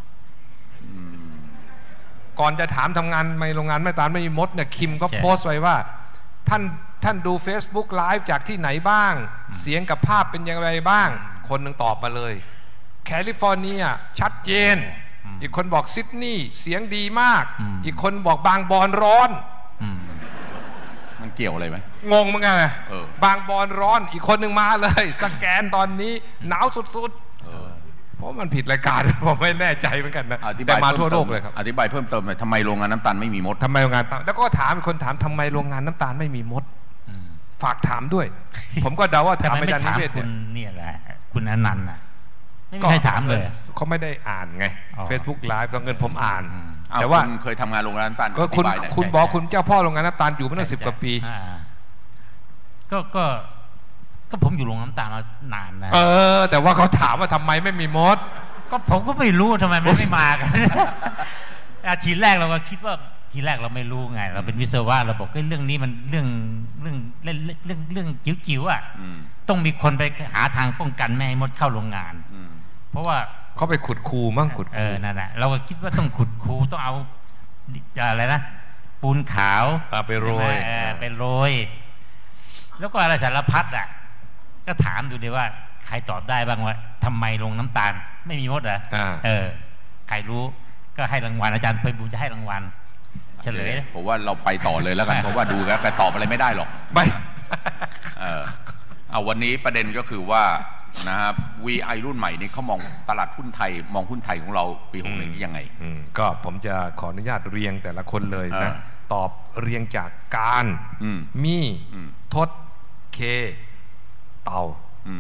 ก่อนจะถามทำงานทำไมโรงงานน้ำตาลไม่มีมดเนี่ยคิมก็โพสต์ไว้ว่าท่านท่านดู Facebook Live จากที่ไหนบ้างเสียงกับภาพเป็นอย่างไรบ้างคนหนึ่งตอบมาเลยแคลิฟอร์เนียชัดเจนอีกคนบอกซิดนีย์เสียงดีมากอีกคนบอกบางบอนร้อนมันเกี่ยวอะไรไหมงงเหมือนกันไงบางบอนร้อนอีกคนหนึ่งมาเลยสแกนตอนนี้หนาวสุดๆเพราะมันผิดรายการผมไม่แน่ใจเหมือนกันนะแต่มาทั่วโลกเลยครับอธิบายเพิ่มเติมหน่อยทำไมโรงงานน้ำตาลไม่มีมดทำไมโรงงานแล้วก็ถามคนถามทำไมโรงงานน้ำตาลไม่มีมดฝากถามด้วยผมก็เดาว่าถามอาจารย์นิเวศเนี่ยนี่แหละคุณอนันต์น่ะไม่มีใครถามเลยเขาไม่ได้อ่านไง Facebook Live ตอนเงินผมอ่านแต่ว่าเคยทำงานโรงงานน้ำตาลก็คุณคุณบอกคุณเจ้าพ่อโรงงานน้ำตาลอยู่มาตั้งสิบกว่าปีก็ก็ก็ผมอยู่โรงน้ำตาลมานานนะเออแต่ว่าเขาถามว่าทำไมไม่มีมดก็ผมก็ไม่รู้ทำไมมันไม่มากันทีแรกเราก็คิดว่าทีแรกเราไม่รู้ไงเราเป็นวิศวะเราบอกเรื่องนี้มันเรื่องเรื่องเรื่องเรื่องเรื่องจิ๋วๆอ่ะต้องมีคนไปหาทางป้องกันไม่ให้มดเข้าโรงงานเพราะว่าเขาไปขุดคูมั่งขุดเออนั่นแหละเราก็คิดว่าต้องขุดคูต้องเอาอะไรนะปูนขาวไปโรยไปโรยแล้วก็อะไรสารพัดอ่ะก็ถามดูดิว่าใครตอบได้บ้างว่าทำไมลงน้ำตาลไม่มีมดเหรอเออใครรู้ก็ให้รางวัลอาจารย์ไพบูลย์จะให้รางวัลเฉลยผมว่าเราไปต่อเลยแล้วกันเพราะว่าดูแล้วแต่ตอบอะไรไม่ได้หรอกไม่เออเอาวันนี้ประเด็นก็คือว่านะครับ วี ไอ รุ่นใหม่นี้เขามองตลาดหุ้นไทยมองหุ้นไทยของเราปีหกสิบนี้ยังไงก็ผมจะขออนุญาตเรียงแต่ละคนเลยนะตอบเรียงจากการมีทศเคเต่า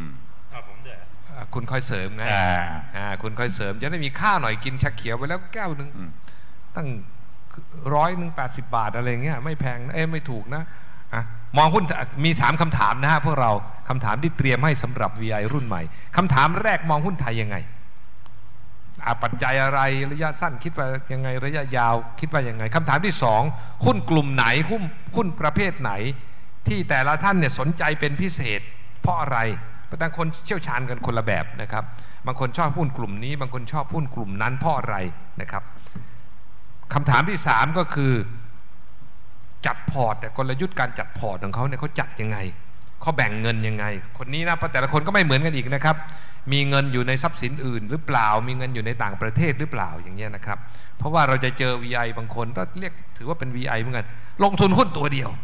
คุณค่อยเสริมไงคุณค่อยเสริมจะได้มีค่าหน่อยกินชักเขียวไปแล้วแก้วหนึ่งตั้งร้อยหนึ่งแปดสิบบาทอะไรเงี้ยไม่แพงเอ้ไม่ถูกนะอ่ะมองหุ้นมีสามคำถามนะฮะพวกเราคำถามที่เตรียมให้สำหรับ วี ไอ รุ่นใหม่คำถามแรกมองหุ้นไทยยังไงปัจจัยอะไรระยะสั้นคิดว่ายังไงระยะยาวคิดว่ายังไงคำถามที่สองหุ้นกลุ่มไหนหุ้นหุ้นประเภทไหนที่แต่ละท่านเนี่ยสนใจเป็นพิเศษเพราะอะไรบางคนเชี่ยวชาญกันคนละแบบนะครับบางคนชอบหุ้นกลุ่มนี้บางคนชอบหุ้นกลุ่มนั้นเพราะอะไรนะครับคำถามที่สามก็คือจัดพอร์ตแต่กลยุทธ์การจัดพอร์ตของเขาเนี่ยเขาจัดยังไงเขาแบ่งเงินยังไงคนนี้นะเพราะแต่ละคนก็ไม่เหมือนกันอีกนะครับมีเงินอยู่ในทรัพย์สินอื่นหรือเปล่ามีเงินอยู่ในต่างประเทศหรือเปล่าอย่างเงี้ยนะครับเพราะว่าเราจะเจอ วี ไอ บางคนก็เรียกถือว่าเป็น วี ไอ เหมือนกันลงทุนหุ้นตัวเดียว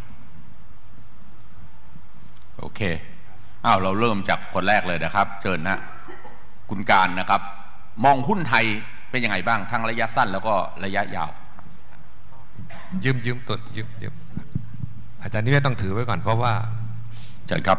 โอเคอ้าวเราเริ่มจากคนแรกเลยนะครับเชิญนะคุณการนะครับมองหุ้นไทยเป็นยังไงบ้างทั้งระยะสั้นแล้วก็ระยะยาวยืมยืมตดยืมยืมอาจารย์นี่ไม่ต้องถือไว้ก่อนเพราะว่าเชิญครับ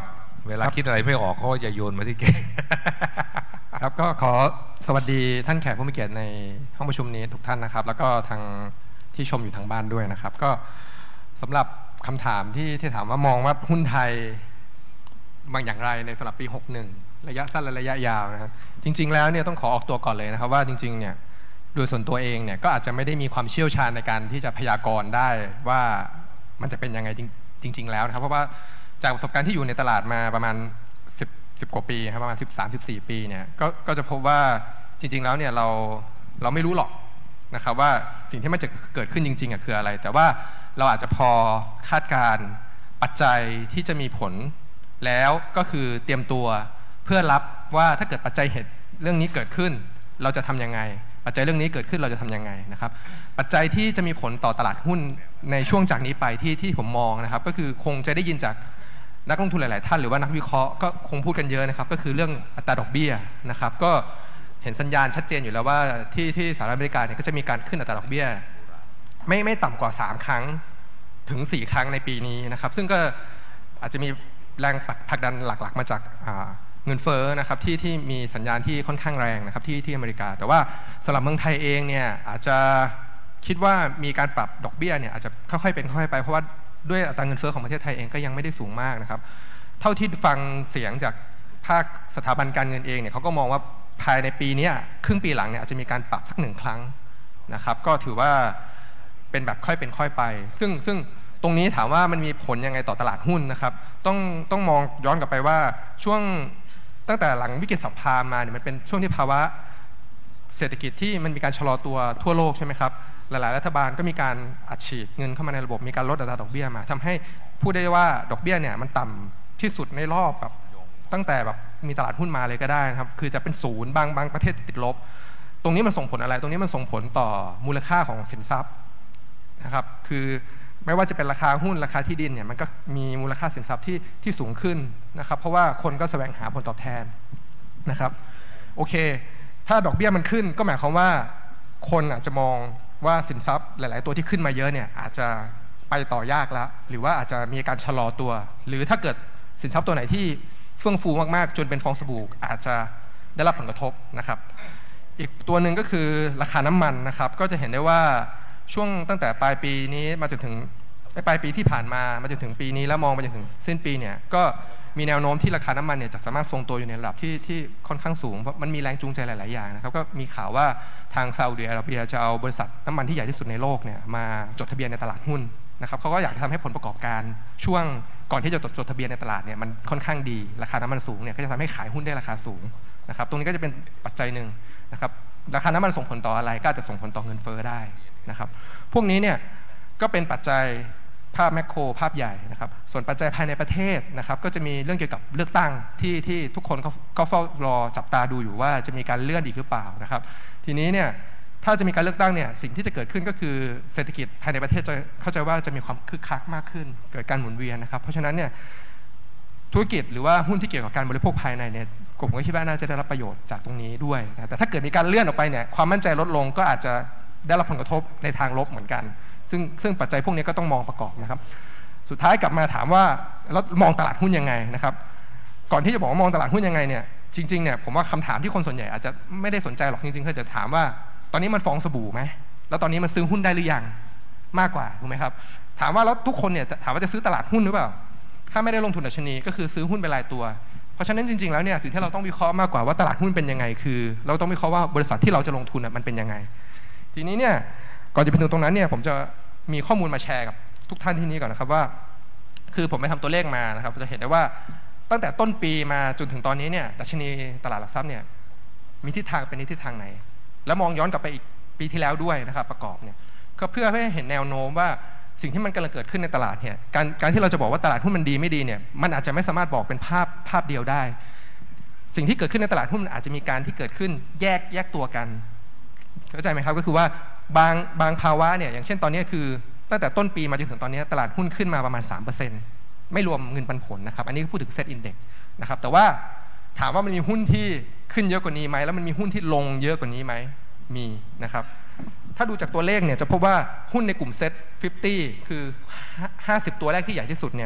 เวลาคิดอะไรไม่ออกเขาจะโยนมาที่เก่งครับก็ขอสวัสดีท่านแขกผู้มีเกียรติในห้องประชุมนี้ทุกท่านนะครับแล้วก็ทางที่ชมอยู่ทางบ้านด้วยนะครับก็สำหรับคำถามที่ที่ถามว่ามองว่าหุ้นไทยบางอย่างไรในสำหรับปีหกสิบเอ็ดระยะสั้นและระยะยาวนะครับจริงๆแล้วเนี่ยต้องขอออกตัวก่อนเลยนะครับว่าจริงๆเนี่ยโดยส่วนตัวเองเนี่ยก็อาจจะไม่ได้มีความเชี่ยวชาญในการที่จะพยากรณ์ได้ว่ามันจะเป็นยังไงจริงๆแล้วนะครับเพราะว่าจากประสบการณ์ที่อยู่ในตลาดมาประมาณสิบ สิบกว่าปีครับประมาณสิบสาม สิบสี่ปีเนี่ยก็ก็จะพบว่าจริงๆแล้วเนี่ยเราเราไม่รู้หรอกนะครับว่าสิ่งที่มันจะเกิดขึ้นจริงๆอ่ะคืออะไรแต่ว่าเราอาจจะพอคาดการณ์ปัจจัยที่จะมีผลแล้วก็คือเตรียมตัวเพื่อรับว่าถ้าเกิดปัจจัยเหตุเรื่องนี้เกิดขึ้นเราจะทำยังไงปัจจัยเรื่องนี้เกิดขึ้นเราจะทำยังไงนะครับปัจจัยที่จะมีผลต่อตลาดหุ้นในช่วงจากนี้ไปที่ที่ผมมองนะครับก็คือคงจะได้ยินจากนักลงทุนหลายๆท่านหรือว่านักวิเคราะห์ก็คงพูดกันเยอะนะครับก็คือเรื่องอัตราดอกเบี้ยนะครับก็เห็นสัญญาณชัดเจนอยู่แล้วว่าที่ที่สหรัฐอเมริกาเนี่ยก็จะมีการขึ้นอัตราดอกเบี้ยไม่ไม่ต่ำกว่าสามครั้งถึงสี่ครั้งในปีนี้นะครับซึ่งก็อาจจะมีแรงผลักดันหลักๆมาจากเงินเฟ้อนะครับที่ที่มีสัญญาณที่ค่อนข้างแรงนะครับที่ที่อเมริกาแต่ว่าสำหรับเมืองไทยเองเนี่ยอาจจะคิดว่ามีการปรับดอกเบี้ยเนี่ยอาจจะค่อยๆเป็นค่อยๆไปเพราะว่าด้วยอัตราเงินเฟ้อของประเทศไทยเองก็ยังไม่ได้สูงมากนะครับเท่าที่ฟังเสียงจากภาคสถาบันการเงินเองเนี่ยเขาก็มองว่าภายในปีนี้ครึ่งปีหลังเนี่ยอาจจะมีการปรับสักหนึ่งครั้งนะครับก็ถือว่าเป็นแบบค่อยเป็นค่อยไปซึ่งซึ่งตรงนี้ถามว่ามันมีผลยังไงต่อตลาดหุ้นนะครับต้องต้องมองย้อนกลับไปว่าช่วงตั้งแต่หลังวิกฤตสัพพามมาเนี่ยมันเป็นช่วงที่ภาวะเศรษฐกิจที่มันมีการชะลอตัวทั่วโลกใช่ไหมครับหลายๆรัฐบาลก็มีการอัดฉีดเงินเข้ามาในระบบมีการลดอัตราดอกเบี้ยมาทำให้พูดได้ว่าดอกเบี้ยเนี่ยมันต่ำที่สุดในรอบแบบตั้งแต่แบบมีตลาดหุ้นมาเลยก็ได้นะครับคือจะเป็นศูนย์บางบางประเทศติดลบตรงนี้มันส่งผลอะไรตรงนี้มันส่งผลต่อมูลค่าของสินทรัพย์นะครับคือไม่ว่าจะเป็นราคาหุ้นราคาที่ดินเนี่ยมันก็มีมูลค่าสินทรัพย์ที่ที่สูงขึ้นนะครับเพราะว่าคนก็แสวงหาผลตอบแทนนะครับโอเคถ้าดอกเบี้ยมันขึ้นก็หมายความว่าคนอาจจะมองว่าสินทรัพย์หลายๆตัวที่ขึ้นมาเยอะเนี่ยอาจจะไปต่อยากแล้วหรือว่าอาจจะมีการชะลอตัวหรือถ้าเกิดสินทรัพย์ตัวไหนที่เฟื่องฟูมากๆจนเป็นฟองสบู่อาจจะได้รับผลกระทบนะครับอีกตัวหนึ่งก็คือราคาน้ำมันนะครับก็จะเห็นได้ว่าช่วงตั้งแต่ปลายปีนี้มาจนถึงปลายปีที่ผ่านมามาจนถึงปีนี้แล้วมองไปจนถึงสิ้นปีเนี่ยก็มีแนวโน้มที่ราคาน้ำมันเนี่ยจะสามารถทรงตัวอยู่ในระดับที่ที่ค่อนข้างสูงเพราะมันมีแรงจูงใจหลายๆอย่างนะครับก็มีข่าวว่าทางซาอุดิอาระเบียจะเอาบริษัทน้ำมันที่ใหญ่ที่สุดในโลกเนี่ยมาจดทะเบียนในตลาดหุ้นนะครับเขาก็อยากจะทำให้ผลประกอบการช่วงก่อนที่จะจดจดทะเบียนในตลาดเนี่ยมันค่อนข้างดีราคาน้ำมันสูงเนี่ยก็จะทำให้ขายหุ้นได้ราคาสูงนะครับตรงนี้ก็จะเป็นปัจจัยหนึ่งนะครับราคาน้ำมันส่งผลต่ออะไรก็อาจจะส่งผลต่อเงินเฟ้อได้นะครับพวกนี้เนี่ยก็เป็นปัจจัยภาพแมคโครภาพใหญ่นะครับส่วนปัจจัยภายในประเทศนะครับก็จะมีเรื่องเกี่ยวกับเลือกตั้งที่ที่ทุกคนก็เฝ้ารอจับตาดูอยู่ว่าจะมีการเลื่อนอีกหรือเปล่านะครับทีนี้เนี่ยถ้าจะมีการเลือกตั้งเนี่ยสิ่งที่จะเกิดขึ้นก็คือเศรษฐกิจภายในประเทศจะเข้าใจว่าจะมีความคึกคักมากขึ้นเกิดการหมุนเวียนนะครับเพราะฉะนั้นเนี่ยธุรกิจหรือว่าหุ้นที่เกี่ยวกับการบริโภคภายในเนี่ยผมก็คิดว่าน่าจะได้รับประโยชน์จากตรงนี้ด้วยแต่ถ้าเกิดมีการเลื่อนออกไปเนี่ยความมั่นใจลดลงก็อาจจะได้รับผลกระทบในทางลบเหมือนกันซึ่งซึ่งปัจจัยพวกนี้ก็ต้องมองประกอบนะครับสุดท้ายกลับมาถามว่าแล้วมองตลาดหุ้นยังไงนะครับก่อนที่จะบอกว่ามองตลาดหุ้นยังไงเนี่ยจริงๆเนี่ยผมว่าคำถามที่คนส่วนใหญ่อาจจะไม่ได้สนใจหรอกจริงๆคือจะถามว่าตอนนี้มันฟองสบู่ไหมแล้วตอนนี้มันซื้อหุ้นได้หรือยังมากกว่าถูกไหมครับถามว่าแล้วทุกคนเนี่ยถามว่าจะซื้อตลาดหุ้นหรือเปล่าถ้าไม่ได้ลงทุนดัชนีก็คือซื้อหุ้นเป็นรายตัวเพราะฉะนั้นจริงๆแล้วเนี่ยสิ่งที่เราต้องวิเคราะห์มากกว่าว่าตลาดหุ้นเป็นยังไงคือเราต้องวิเคราะห์ว่าบริษัทที่เราจะลงทุนมันเป็นยังไงทีนี้เนี่ยก่อนจะไปถึงตรงนั้นเนี่ยผมจะมีข้อมูลมาแชร์กับทุกท่านที่นี้ก่อนนะครับว่าคือผมไปทำตัวเลขมานะครับจะเห็นได้ว่าตั้งแต่ต้นปีมาจนถึงตอนนี้เนี่ยดัชนีตลาดหลักทรัพย์เนี่ยมีทิศทางเป็นทิศทางไหนแล้วมองย้อนกลับไปอีกปีที่แล้วด้วยนะครับประกอบเนี่ยก็เพื่อให้เห็นแนวโน้มว่าสิ่งที่มันกำลังเกิดขึ้นในตลาดเนี่ยการการที่เราจะบอกว่าตลาดหุ้นมันดีไม่ดีเนี่ยมันอาจจะไม่สามารถบอกเป็นภาพภาพเดียวได้สิ่งที่เกิดขึ้นในตลาดหุ้นอาจจะมีการที่เกิดขึ้นแยกแยกตัวกันเข้าใจไหมครับก็คือว่าบางบางภาวะเนี่ยอย่างเช่นตอนนี้คือตั้งแต่ต้นปีมาจนถึงตอนนี้ตลาดหุ้นขึ้นมาประมาณ สามเปอร์เซ็นต์ ไม่รวมเงินปันผลนะครับอันนี้พูดถึงเซ็ตอินเด็กซ์นะครับแต่ว่าถามว่ามันมีหุ้นที่ขึ้นเยอะกว่านี้ไหมแล้วมันมีหุ้นที่ลงเยอะกว่านี้ไหมมีนะครับถ้าดูจากตัวเลขเนี่ยจะพบว่าหุ้นในกลุ่มเซ็ตห้าสิบคือห้าสิบตัวแรกที่ใหญ่ที่สุดเนี่ย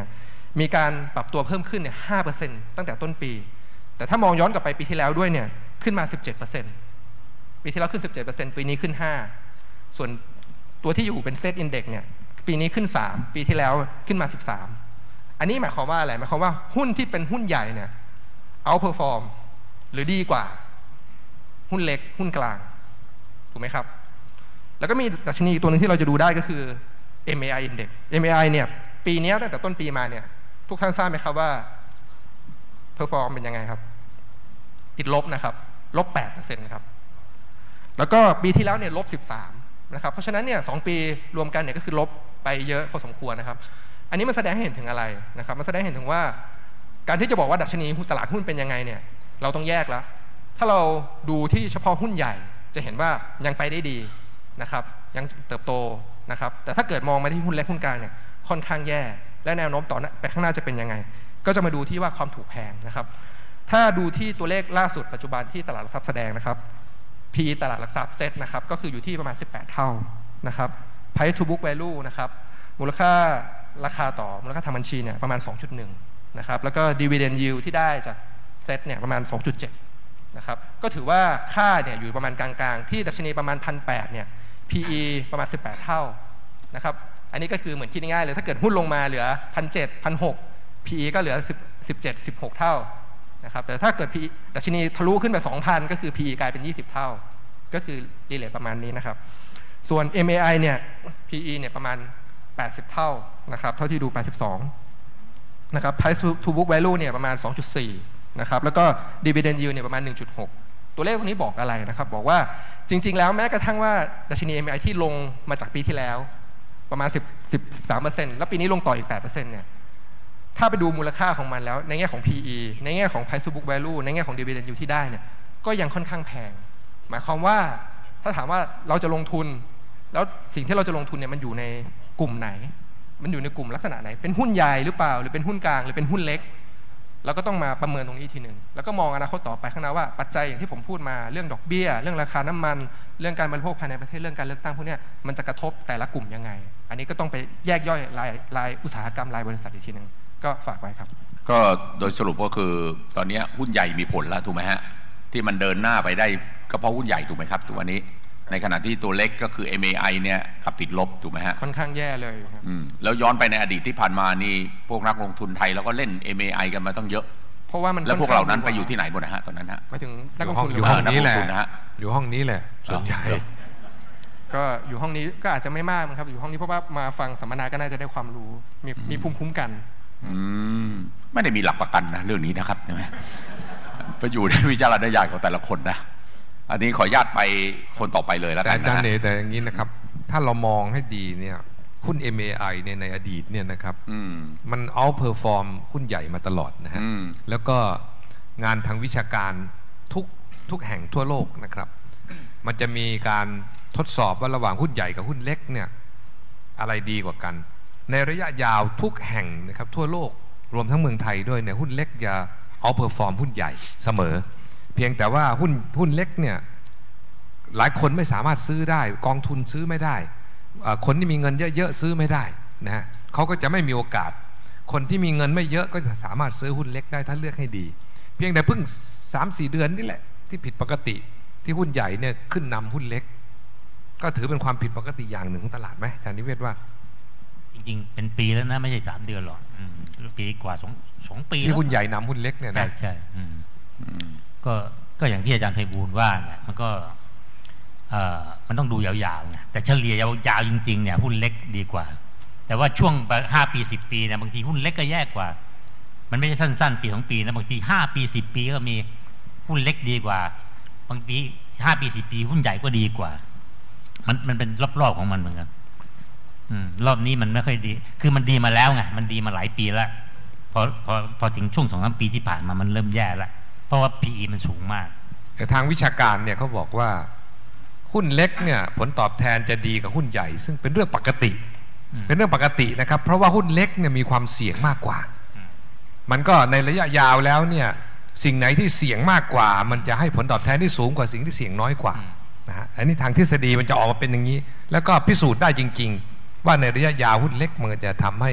มีการปรับตัวเพิ่มขึ้นเนี่ย ห้าเปอร์เซ็นต์ ตั้งแต่ต้นปีแต่ถ้ามองย้อนกลับไปปีที่แล้วด้วยเนี่ยขึ้นมา สิบเจ็ดเปอร์เซ็นต์ ปีที่แล้วขึ้น สิบเจ็ดเปอร์เซ็นต์ ปีนี้ขึ้น ห้า ส่วนตัวที่อยู่เป็นเซตอินเด็กซ์เนี่ยปีนี้ขึ้น สาม ปีที่แล้วขึ้นมา สิบสาม อันนี้หมายความว่าอะไรหมายความว่าหุ้นที่เป็นหุ้นใหญ่เนี่ยเอาเพอร์ฟอร์มหรือดีกว่าหุ้นเล็กหุ้นกลางถูกไหมครับแล้วก็มีดัชนีตัวนึงที่เราจะดูได้ก็คือ เอ็ม เอ ไอ Index เอ็ม เอ ไอ เนี่ยปีนี้ตั้งแต่ต้นปีมาเนี่ยทุกท่านทราบไหมครับว่าเพอร์ฟอร์มเป็นยังไงครับติดลบนะครับลบ แปดเปอร์เซ็นต์ ครับแล้วก็ปีที่แล้วเนี่ยลบ สิบสาม นะครับเพราะฉะนั้นเนี่ยสองปีรวมกันเนี่ยก็คือลบไปเยอะพอสมควรนะครับอันนี้มันแสดงให้เห็นถึงอะไรนะครับมันแสดงให้เห็นถึงว่าการที่จะบอกว่าดัชนีตลาดหุ้นเป็นยังไงเนี่ยเราต้องแยกแล้วถ้าเราดูที่เฉพาะหุ้นใหญ่จะเห็นว่ายังไปได้ดีนะครับยังเติบโตนะครับแต่ถ้าเกิดมองมาที่หุ้นเล็กหุ้นกลางเนี่ยค่อนข้างแย่และแนวโน้มต่อไปข้างหน้าจะเป็นยังไงก็จะมาดูที่ว่าความถูกแพงนะครับถ้าดูที่ตัวเลขล่าสุดปัจจุบันที่ตลาดหลักทรัพย์แสดงนะครับ พี อี ตลาดหลักทรัพย์เซ็ตนะครับก็คืออยู่ที่ประมาณสิบแปดเท่านะครับ Price to book value นะครับมูลค่าราคาต่อมูลค่าทางบัญชีเนี่ยประมาณ สองจุดหนึ่ง นะครับแล้วก็ dividend yield ที่ได้จากเซ็ตเนี่ยประมาณ สองจุดเจ็ด นะครับก็ถือว่าค่าเนี่ยอยู่ประมาณกลางๆที่ดัชนีประมาณ หนึ่งพันแปดร้อย เนี่ย พี อี ประมาณสิบแปดเท่านะครับอันนี้ก็คือเหมือนคิดง่ายๆเลยถ้าเกิดหุ้นลงมาเหลือ หนึ่งพันเจ็ดร้อย หนึ่งพันหกร้อย พี อี ก็เหลือสิบเจ็ด สิบหกเท่านะครับแต่ถ้าเกิด พี อี ดัชนีทะลุขึ้นไป สองพัน ก็คือ พี อี กลายเป็นยี่สิบเท่าก็คือรีเลทประมาณนี้นะครับส่วน เอ็ม เอ ไอ เนี่ย พี อี เนี่ยประมาณแปดสิบเท่านะครับเท่าที่ดูแปดสิบสองนะครับ Price to book value เนี่ยประมาณ สองจุดสี่ นะครับแล้วก็ dividend yield เนี่ยประมาณ หนึ่งจุดหก ตัวเลขพวกนี้บอกอะไรนะครับบอกว่าจริงๆแล้วแม้กระทั่งว่าดัชนี เอ็ม เอ ไอ ที่ลงมาจากปีที่แล้วประมาณ สิบ สิบสามเปอร์เซ็นต์ แล้วปีนี้ลงต่ออีก แปดเปอร์เซ็นต์ เนี่ยถ้าไปดูมูลค่าของมันแล้วในแง่ของ พี อี ในแง่ของ Price to book value ในแง่ของ dividend yield ที่ได้เนี่ยก็ยังค่อนข้างแพงหมายความว่าถ้าถามว่าเราจะลงทุนแล้วสิ่งที่เราจะลงทุนเนี่ยมันอยู่ในกลุ่มไหนมันอยู่ในกลุ่มลักษณะไหนเป็นหุ้นใหญ่หรือเปล่าหรือเป็นหุ้นกลางหรือเป็นหุ้นเล็กเราก็ต้องมาประเมินตรงนี้ทีหนึ่งแล้วก็มองอนาคตต่อไปข้างหน้าว่าปัจจัยอย่างที่ผมพูดมาเรื่องดอกเบี้ยเรื่องราคาน้ำมันเรื่องการบริโภคภายในประเทศเรื่องการเลือกตั้งพวกนี้มันจะกระทบแต่ละกลุ่มยังไงอันนี้ก็ต้องไปแยกย่อยรายรายอุตสาหกรรมรายบริษัทอีกทีหนึ่งก็ฝากไว้ครับก็โดยสรุปก็คือตอนนี้หุ้นใหญ่มีผลแล้วถูกไหมฮะที่มันเดินหน้าไปได้ก็เพราะหุ้นใหญ่ถูกไหมครับตัวนี้ในขณะที่ตัวเล็กก็คือ เอ็ม เอ ไอ เนี่ยขับติดลบถูกไหมฮะค่อนข้างแย่เลยครับแล้วย้อนไปในอดีตที่ผ่านมานี่พวกนักลงทุนไทยแล้วก็เล่น เอ็ม เอ ไอ กันมาต้องเยอะเพราะว่ามันแล้วพวกเรานั้นไปอยู่ที่ไหนหมดนะฮะตอนนั้นฮะหมายถึงนักลงทุนอยู่ห้องนี้แหละอยู่ห้องนี้แหละส่วนใหญ่ก็อยู่ห้องนี้ก็อาจจะไม่มากครับอยู่ห้องนี้เพราะว่ามาฟังสัมมนาก็น่าจะได้ความรู้มีมีภูมิคุ้มกันไม่ได้มีหลักประกันนะเรื่องนี้นะครับใช่ไหมไปอยู่ในวิจารณญาณของแต่ละคนนะอันนี้ขออนุญาตไปคนต่อไปเลยแล้วกันนะแต่แต่อย่างนี้นะครับถ้าเรามองให้ดีเนี่ยหุ้น เอ็ม เอ ไอ เนี่ยในอดีตเนี่ยนะครับมันเอาเพอร์ฟอร์มหุ้นใหญ่มาตลอดนะฮะแล้วก็งานทางวิชาการทุกทุกแห่งทั่วโลกนะครับมันจะมีการทดสอบว่าระหว่างหุ้นใหญ่กับหุ้นเล็กเนี่ยอะไรดีกว่ากันในระยะยาวทุกแห่งนะครับทั่วโลกรวมทั้งเมืองไทยด้วยเนี่ยหุ้นเล็กจะเอาเพอร์ฟอร์มหุ้นใหญ่เสมอเพียงแต่ว่าหุ้นหุ้นเล็กเนี่ยหลายคนไม่สามารถซื้อได้กองทุนซื้อไม่ได้คนที่มีเงินเยอะๆซื้อไม่ได้นะฮะเขาก็จะไม่มีโอกาสคนที่มีเงินไม่เยอะก็จะสามารถซื้อหุ้นเล็กได้ถ้าเลือกให้ดีเพียงแต่เพิ่ง สามสี่ เดือนนี่แหละที่ผิดปกติที่หุ้นใหญ่เนี่ยขึ้นนำหุ้นเล็กก็ถือเป็นความผิดปกติอย่างหนึ่งของตลาดไหมอาจารย์นิเวศว่าจริงๆเป็นปีแล้วนะไม่ใช่สามเดือนหรอกปีกว่าสองสองปีที่หุ้นใหญ่นำหุ้นเล็กเนี่ยนะใช่ใช่ก็ก็อย่างที่อาจารย์ไพบูลย์ว่าเนี่ยมันก็เอ่อมันต้องดูยาวๆไงแต่เฉลี่ยยาวๆจริงๆเนี่ยหุ้นเล็กดีกว่าแต่ว่าช่วงห้าปีสิบปีเนี่ยบางทีหุ้นเล็กก็แย่กว่ามันไม่ใช่สั้นๆปีสองปีนะบางทีห้าปีสิบปีก็มีหุ้นเล็กดีกว่าบางปีห้าปีสิบปีหุ้นใหญ่ก็ดีกว่ามันมันเป็นรอบๆของมันเหมือนกันรอบนี้มันไม่ค่อยดีคือมันดีมาแล้วไงมันดีมาหลายปีแล้วพอพอพอถึงช่วงสองสามปีที่ผ่านมามันเริ่มแย่แล้วเพราะว่า พี อี มันสูงมากแต่ทางวิชาการเนี่ยเขาบอกว่าหุ้นเล็กเนี่ยผลตอบแทนจะดีกับหุ้นใหญ่ซึ่งเป็นเรื่องปกติเป็นเรื่องปกตินะครับเพราะว่าหุ้นเล็กเนี่ยมีความเสี่ยงมากกว่ามันก็ในระยะยาวแล้วเนี่ยสิ่งไหนที่เสี่ยงมากกว่ามันจะให้ผลตอบแทนที่สูงกว่าสิ่งที่เสี่ยงน้อยกว่านะฮะอันนี้ทางทฤษฎีมันจะออกมาเป็นอย่างนี้แล้วก็พิสูจน์ได้จริงๆว่าในระยะยาวหุ้นเล็กมันจะทำให้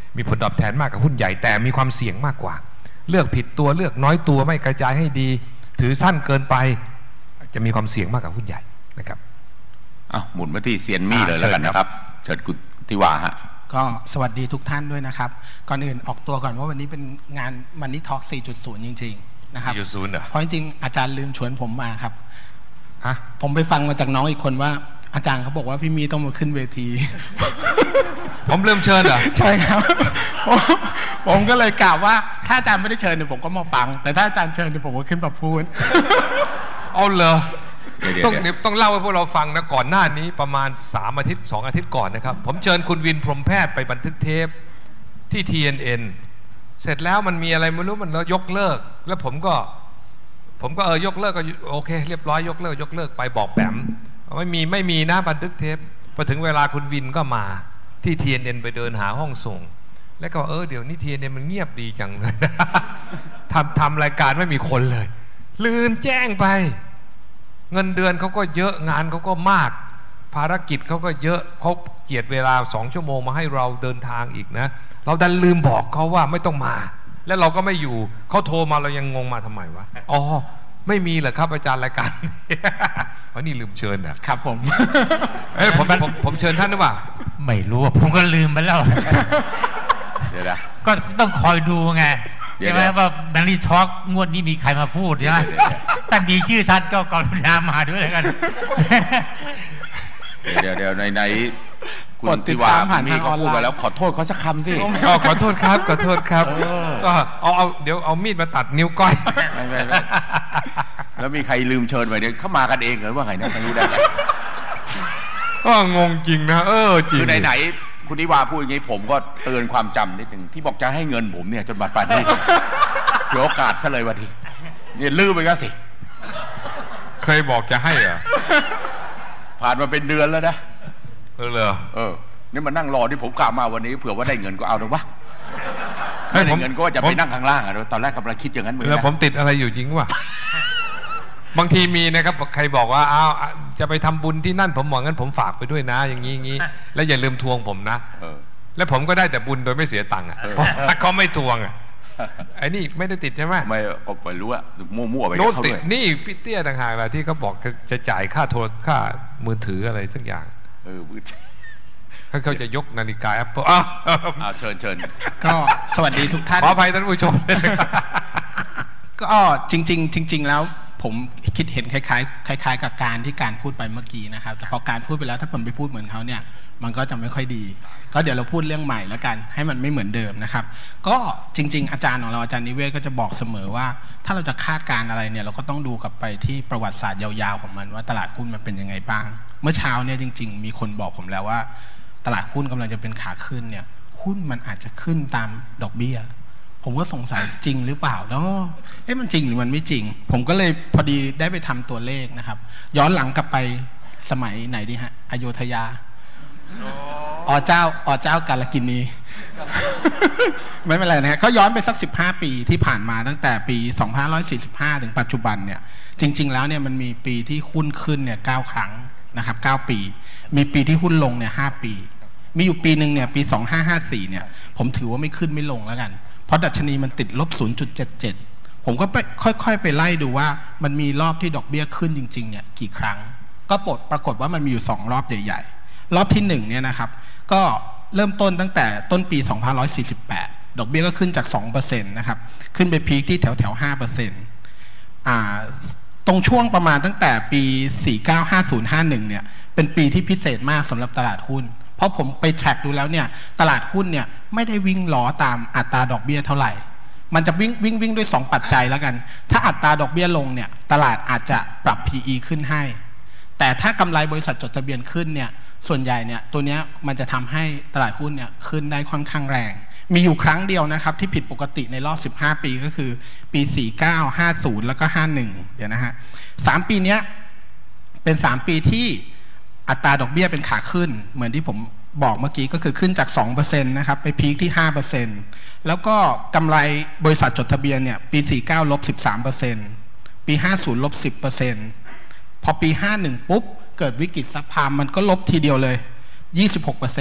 มีผลตอบแทนมากกับหุ้นใหญ่แต่มีความเสี่ยงมากกว่าเลือกผิดตัวเลือกน้อยตัวไม่กระจายให้ดีถือสั้นเกินไปจะมีความเสี่ยงมากกับหุ้นใหญ่นะครับอ้าวหมุนมาที่เซียนมี่เลยแล้วกันนะครับเชิญคุณทิวาฮะก็สวัสดีทุกท่านด้วยนะครับก่อนอื่นออกตัวก่อนว่าวันนี้เป็นงานมันนี่ทอล์ก สี่จุดศูนย์ จริงๆนะครับสี่จุดศูนย์ เหรอเพราะจริงๆอาจารย์ลืมชวนผมมาครับฮะผมไปฟังมาจากน้องอีกคนว่าอาจารย์เขาบอกว่าพี่มีต้องมาขึ้นเวทีผมลืมเชิญเหรอใช่ครับผมก็เลยกล่าวว่าถ้าอาจารย์ไม่ได้เชิญเดี๋ยวผมก็มาฟังแต่ถ้าอาจารย์เชิญเดี๋ยวผมก็ขึ้นมาพูดเอาเลยต้องต้องเล่าให้พวกเราฟังนะก่อนหน้านี้ประมาณสามอาทิตย์สองอาทิตย์ก่อนนะครับผมเชิญคุณวินพรหมแพทย์ไปบันทึกเทปที่ ที เอ็น เอ็น เสร็จแล้วมันมีอะไรไม่รู้มันแล้วยกเลิกแล้วผมก็ผมก็เออยกเลิกก็โอเคเรียบร้อยยกเลิกยกเลิกไปบอกแปมไม่มีไม่มีนะบันทึกเทปพอถึงเวลาคุณวินก็มาที่ ที เอ็น เอ็น ไปเดินหาห้องส่งแล้วก็เออเดี๋ยวนี้ ที เอ็น เอ็น มันเงียบดีจังเลยทำทำรายการไม่มีคนเลยลืมแจ้งไปเงินเดือนเขาก็เยอะงานเขาก็มากภารกิจเขาก็เยอะเขาเจียดเวลาสองชั่วโมงมาให้เราเดินทางอีกนะเราดันลืมบอกเขาว่าไม่ต้องมาแล้วเราก็ไม่อยู่เขาโทรมาเรายังงงมาทำไมวะอ๋อไม่มีเหรอครับอาจารย์รายการอ๋อนี่ลืมเชิญนะครับผมเอ้ยผมผมผมเชิญท่านหรือเปล่าไม่รู้ผมก็ลืมไปแล้วเดี๋ยวนะก็ต้องคอยดูไงใช่ไหมว่าดันนี่ช็อกงวดนี้มีใครมาพูดใช่ไหมท่านมีชื่อท่านก็กรุณามาด้วยแล้วกันเดี๋ยวเดี๋ยวในในคุณทิวามีเขาพูดไปแล้วขอโทษเขาสักคำสิขอโทษครับขอโทษครับก็เอาเอาเดี๋ยวเอามีดมาตัดนิ้วก้อยไม่ไม่ไม่แล้วมีใครลืมเชิญไปเดี๋ยวเข้ามากันเองหรือว่าไงนะไม่รู้ได้ก็งงจริงนะเออจริงคือไหนๆคุณทิวาพูดอย่างนี้ผมก็เตือนความจำนิดหนึ่งที่บอกจะให้เงินผมเนี่ยจนบัดป่านนี้เดี๋ยวโอกาสซะเลยวันทีเนี่ยลืมไปก็สิเคยบอกจะให้เหรอผ่านมาเป็นเดือนแล้วนะเออเลยเออนี่มานั่งรอที่ผมกล่าวมาวันนี้เผื่อว่าได้เงินก็เอาหรือวะไม่ได้เงินก็จะไปนั่งข้างล่างอ่ะตอนแรกกำลังคิดอย่างนั้นเหมือนกันแล้วผมติดอะไรอยู่จริงวะบางทีมีนะครับใครบอกว่าอ้าวจะไปทำบุญที่นั่นผมบอกงั้นผมฝากไปด้วยนะอย่างนี้อย่างนี้แล้วอย่าลืมทวงผมนะแล้วผมก็ได้แต่บุญโดยไม่เสียตังค์อ่ะเพราะเขาไม่ทวงอ่ะไอ้นี่ไม่ได้ติดใช่ไหมไม่ก็ไปรู้อะมั่วๆไปเขาด้วยนี่พี่เตี้ยต่างหากแหละที่เขาบอกจะจ่ายค่าโทรค่ามือถืออะไรสักอย่างเออมือถือเขาจะยกนาฬิกา Apple อ้าวเชิญเชิญก็สวัสดีทุกท่านขออภัยท่านผู้ชมก็จริงๆจริงๆแล้วผมคิดเห็นคล้ายๆคล้ายๆกับการที่การพูดไปเมื่อกี้นะครับแต่พอการพูดไปแล้วถ้าผมไปพูดเหมือนเขาเนี่ยมันก็จะไม่ค่อยดีก็เดี๋ยวเราพูดเรื่องใหม่แล้วกันให้มันไม่เหมือนเดิมนะครับก็จริงๆอาจารย์ของเราอาจารย์นิเวศก็จะบอกเสมอว่าถ้าเราจะคาดการอะไรเนี่ยเราก็ต้องดูกลับไปที่ประวัติศาสตร์ยาวๆของมันว่าตลาดหุ้นมันเป็นยังไงบ้างเมื่อเช้าเนี่ยจริงๆมีคนบอกผมแล้วว่าตลาดหุ้นกำลังจะเป็นขาขึ้นเนี่ยหุ้นมันอาจจะขึ้นตามดอกเบี้ยผมก็สงสัยจริงหรือเปล่าแล้วเอ๊ะมันจริงหรือมันไม่จริงผมก็เลยพอดีได้ไปทำตัวเลขนะครับย้อนหลังกลับไปสมัยไหนดีฮะอโยธยาอ๋อเจ้าอ๋อเจ้ากาลกินีไม่เป็นไรนะฮะก็ย้อนไปสักสิบห้าปีที่ผ่านมาตั้งแต่ปีสองพันห้าร้อยสี่สิบห้าถึงปัจจุบันเนี่ยจริงๆแล้วเนี่ยมันมีปีที่หุ้นขึ้นเนี่ยเก้าครั้งนะครับเก้าปีมีปีที่หุ้นลงเนี่ยห้าปีมีอยู่ปีหนึ่งเนี่ยปีสองพันห้าร้อยห้าสิบสี่เนี่ยผมถือว่าไม่ขึ้นไม่ลงแล้วกันเพราะดัชนีมันติดลบ ศูนย์จุดเจ็ดเจ็ด ผมก็ไปค่อยๆไปไล่ดูว่ามันมีรอบที่ดอกเบี้ยขึ้นจริงๆเนี่ยกี่ครั้งก็ปรากฏว่ามันมีอยู่สองรอบใหญ่ๆรอบที่หนึ่งเนี่ยนะครับก็เริ่มต้นตั้งแต่ต้นปีสองพันห้าร้อยสี่สิบแปดดอกเบี้ยก็ขึ้นจาก สองเปอร์เซ็นต์ นะครับขึ้นไปพีคที่แถวๆ ห้าเปอร์เซ็นต์ อ่าตรงช่วงประมาณตั้งแต่ปีสี่สิบเก้า ห้าสิบ ห้าสิบเอ็ดเนี่ยเป็นปีที่พิเศษมากสำหรับตลาดหุ้นเพราะผมไปแทร็กดูแล้วเนี่ยตลาดหุ้นเนี่ยไม่ได้วิ่งล้อตามอัตราดอกเบี้ยเท่าไหร่มันจะวิ่งวิ่งวิ่งด้วยสองปัจจัยแล้วกันถ้าอัตราดอกเบี้ยลงเนี่ยตลาดอาจจะปรับ พี อี ขึ้นให้แต่ถ้ากำไรบริษัทจดทะเบียนขึ้นเนี่ยส่วนใหญ่เนี่ยตัวเนี้ยมันจะทำให้ตลาดหุ้นเนี่ยขึ้นได้ค่อนข้างแรงมีอยู่ครั้งเดียวนะครับที่ผิดปกติในรอบสิบห้าปีก็คือปีสี่สิบเก้า ห้าสิบแล้วก็ห้าสิบเอ็ดเดี๋ยวนะฮะสามปีเนี้ยเป็นสามปีที่อัตราดอกเบี้ยเป็นขาขึ้นเหมือนที่ผมบอกเมื่อกี้ก็คือขึ้นจาก สองเปอร์เซ็นต์ นะครับไปพีคที่ ห้าเปอร์เซ็นต์ แล้วก็กำไรบริษัทจดทะเบียนเนี่ยปีสี่สิบเก้าลบ สิบสามเปอร์เซ็นต์ ปีห้าสิบลบ สิบเปอร์เซ็นต์ พอปีห้าสิบเอ็ดปุ๊บเกิดวิกฤตซับไพรม์มันก็ลบทีเดียวเลย ยี่สิบหกเปอร์เซ็นต์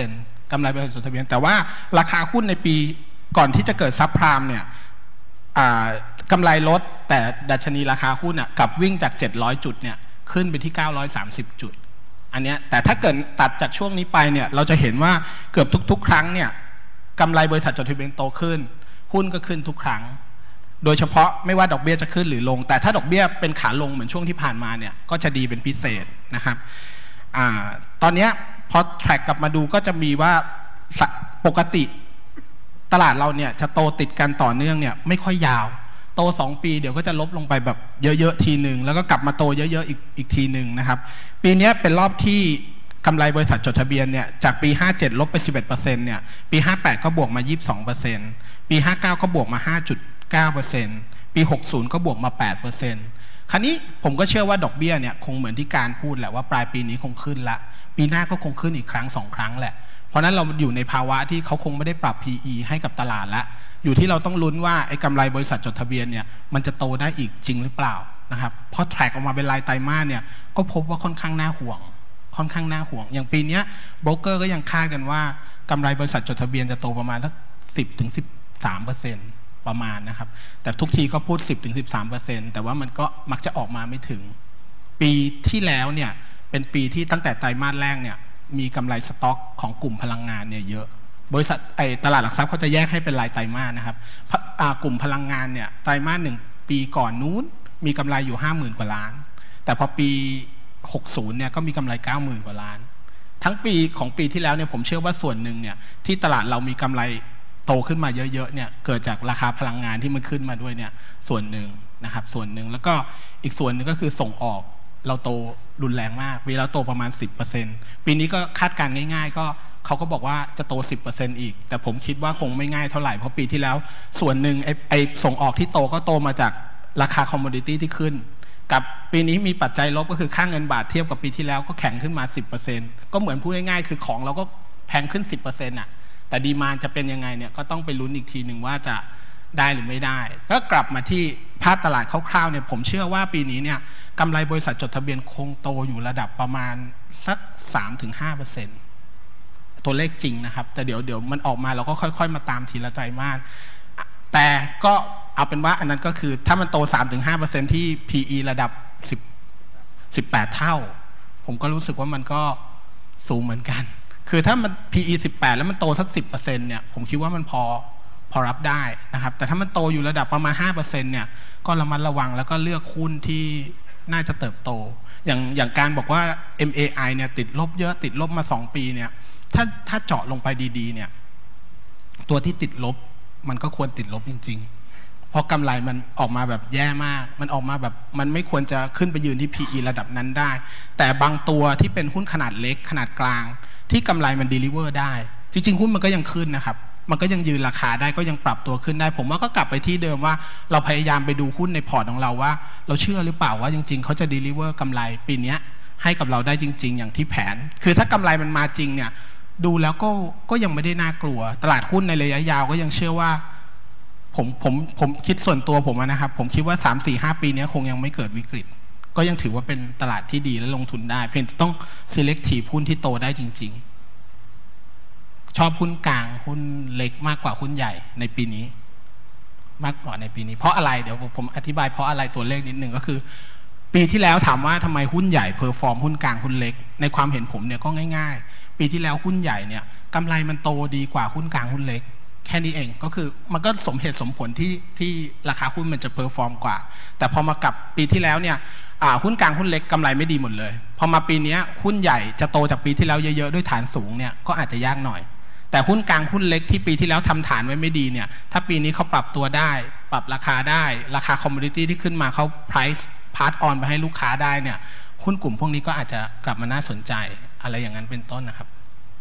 กำไรบริษัทจดทะเบียนแต่ว่าราคาหุ้นในปีก่อนที่จะเกิดซับไพรม์เนี่ยกำไรลดแต่ดัชนีราคาหุ้นอ่ะกลับวิ่งจากเจ็ดร้อยจุดเนี่ยขึ้นไปที่เก้าร้อยสามสิบจุดอันเนี้ยแต่ถ้าเกิดตัดจากช่วงนี้ไปเนี่ยเราจะเห็นว่าเกือบทุกๆครั้งเนี่ยกำไรบริษัทจดทะเบียนโตขึ้นหุ้นก็ขึ้นทุกครั้งโดยเฉพาะไม่ว่าดอกเบี้ยจะขึ้นหรือลงแต่ถ้าดอกเบี้ยเป็นขาลงเหมือนช่วงที่ผ่านมาเนี่ยก็จะดีเป็นพิเศษนะครับอ่าตอนนี้พอแทร็กกลับมาดูก็จะมีว่าปกติตลาดเราเนี่ยจะโตติดกันต่อเนื่องเนี่ยไม่ค่อยยาวโตสองปีเดี๋ยวก็จะลบลงไปแบบเยอะๆทีหนึ่งแล้วก็กลับมาโตเยอะๆอีกอีกทีหนึ่งนะครับปีนี้เป็นรอบที่กำไรบริษัทจดทะเบียนเนี่ยจากปีห้าเจ็ดลบไป สิบเอ็ดเปอร์เซ็นต์ เนี่ยปีห้าแปดก็บวกมา ยี่สิบสองเปอร์เซ็นต์ ปีห้าเก้าก็บวกมา ห้าจุดเก้าเปอร์เซ็นต์ ปีหกสิบก็บวกมา แปดเปอร์เซ็นต์ คราวนี้ผมก็เชื่อว่าดอกเบี้ยเนี่ยคงเหมือนที่การพูดแหละว่าปลายปีนี้คงขึ้นละปีหน้าก็คงขึ้นอีกครั้งสองครั้งแหละเพราะนั้นเราอยู่ในภาวะที่เขาคงไม่ได้ปรับ พี อี ให้กับตลาดละอยู่ที่เราต้องลุ้นว่าไอ้กำไรบริษัทจดทะเบียนเนี่ยมันจะโตได้อีกจริงหรือเปล่านะครับพอแทร็กออกมาเป็นรายไตรมาสเนี่ยก็พบว่าค่อนข้างน่าห่วงค่อนข้างน่าห่วงอย่างปีนี้โบรกเกอร์ก็ยังคาดกันว่ากำไรบริษัทจดทะเบียนจะโตประมาณสักสิบถึงสิบสามเปอร์เซ็นต์ประมาณนะครับแต่ทุกทีก็พูด สิบถึงสิบสามเปอร์เซ็นต์ แต่ว่ามันก็มักจะออกมาไม่ถึงปีที่แล้วเนี่ยเป็นปีที่ตั้งแต่ไตรมาสแรกเนี่ยมีกำไรสต็อกของกลุ่มพลังงานเนี่ยเยอะบริษัทไอตลาดหลักทรัพย์เขาจะแยกให้เป็นรายไตรมาสนะครับกลุ่มพลังงานเนี่ยไตรมาสหนึ่งปีก่อนนู้นมีกำไรอยู่ ห้าหมื่น กว่าล้านแต่พอปีหกสิบเนี่ยก็มีกำไร เก้าหมื่น กว่าล้านทั้งปีของปีที่แล้วเนี่ยผมเชื่อว่าส่วนหนึ่งเนี่ยที่ตลาดเรามีกำไรโตขึ้นมาเยอะๆเนี่ยเกิดจากราคาพลังงานที่มันขึ้นมาด้วยเนี่ยส่วนหนึ่งนะครับส่วนหนึ่งแล้วก็อีกส่วนหนึ่งก็คือส่งออกเราโตรุนแรงมากปีแล้วโตประมาณ สิบเปอร์เซ็นต์ ปีนี้ก็คาดการณ์ง่ายๆก็เขาก็บอกว่าจะโต สิบเปอร์เซ็นต์ อีกแต่ผมคิดว่าคงไม่ง่ายเท่าไหร่เพราะปีที่แล้วส่วนหนึ่งไอ้ไอ้ส่งออกที่โตก็โตมาจากราคาคอมโมดิตี้ที่ขึ้นกับปีนี้มีปัจจัยลบก็คือค่าเงินบาทเทียบกับปีที่แล้วก็แข็งขึ้นมา สิบเปอร์เซ็นต์ ก็เหมือนพูดง่ายๆคือของเราก็แพงขึ้น สิบเปอร์เซ็นต์ อ่ะแต่ดีมานด์จะเป็นยังไงเนี่ยก็ต้องไปลุ้นอีกทีหนึ่งว่าจะได้หรือไม่ได้ก็กลับมาที่ภาพตลาดคร่าวๆเนี่ยผมเชื่อว่าปีนี้เนี่ยกำไรบริษัทจดทะเบียนคงโตอยู่ระดับประมาณสัก สามถึงห้าเปอร์เซ็นต์ ตัวเลขจริงนะครับแต่เดี๋ยวเดี๋ยวมันออกมาเราก็ค่อยๆมาตามทีละไตรมาสแต่ก็เอาเป็นว่าอันนั้นก็คือถ้ามันโต สามถึงห้าเปอร์เซ็นต์ ที่ พี อี ระดับสิบ สิบแปดเท่าผมก็รู้สึกว่ามันก็สูงเหมือนกันคือถ้ามัน พี อี สิบแปดแล้วมันโตสัก สิบเปอร์เซ็นต์ เนี่ยผมคิดว่ามันพอพอรับได้นะครับแต่ถ้ามันโตอยู่ระดับประมาณ ห้าเปอร์เซ็นต์ เนี่ยก็ระมัดระวังแล้วก็เลือกหุ้นที่น่าจะเติบโตอย่างอย่างการบอกว่า เอ็ม เอ ไอ เนี่ยติดลบเยอะติดลบมาสองปีเนี่ยถ้าถ้าเจาะลงไปดีๆเนี่ยตัวที่ติดลบมันก็ควรติดลบจริงๆเพราะกำไรมันออกมาแบบแย่มากมันออกมาแบบมันไม่ควรจะขึ้นไปยืนที่ พี อี ระดับนั้นได้แต่บางตัวที่เป็นหุ้นขนาดเล็กขนาดกลางที่กำไรมันดีลิเวอร์ได้จริงๆหุ้นมันก็ยังขึ้นนะครับมันก็ยังยืนราคาได้ก็ยังปรับตัวขึ้นได้ผมว่าก็กลับไปที่เดิมว่าเราพยายามไปดูหุ้นในพอร์ตของเราว่าเราเชื่อหรือเปล่าว่าจริงๆเขาจะดีลิเวอร์กำไรปีนี้ให้กับเราได้จริงๆอย่างที่แผนคือถ้ากำไรมันมาจริงเนี่ยดูแล้วก็ก็ยังไม่ได้น่ากลัวตลาดหุ้นในระยะยาวก็ยังเชื่อว่าผมผมผมคิดส่วนตัวผมนะครับผมคิดว่า สาม สี่ ห้า ปีนี้คงยังไม่เกิดวิกฤตก็ยังถือว่าเป็นตลาดที่ดีและลงทุนได้เพียงแต่ต้อง selective หุ้นที่โตได้จริงๆชอบหุ้นกลางหุ้นเล็กมากกว่าหุ้นใหญ่ในปีนี้มากกว่าในปีนี้เพราะอะไรเดี๋ยวผมอธิบายเพราะอะไรตัวเลขนิดนึงก็คือปีที่แล้วถามว่าทำไมหุ้นใหญ่เพอร์ฟอร์มหุ้นกลางหุ้นเล็กในความเห็นผมเนี่ยก็ง่ายๆปีที่แล้วหุ้นใหญ่เนี่ยกำไรมันโตดีกว่าหุ้นกลางหุ้นเล็กแค่นี้เองก็คือมันก็สมเหตุสมผลที่ที่ราคาหุ้นมันจะเพอร์ฟอร์มกว่าแต่พอมากับปีที่แล้วเนี่ยหุ้นกลางหุ้นเล็กกำไรไม่ดีหมดเลยพอมาปีนี้หุ้นใหญ่จะโตจากปีที่แล้วเยอะๆด้วยฐานสูงเนี่ยก็อาจจะยากหน่อยแต่หุ้นกลางหุ้นเล็กที่ปีที่แล้วทำฐานไว้ไม่ดีเนี่ยถ้าปีนี้เขาปรับตัวได้ปรับราคาได้ราคาคอมมูนิตี้ที่ขึ้นมาเขา price pass on ไปให้ลูกค้าได้เนี่ยหุ้นกลุ่มพวกนี้ก็อาจจะกลับมาน่าสนใจอะไรอย่างนั้นเป็นต้นนะครับ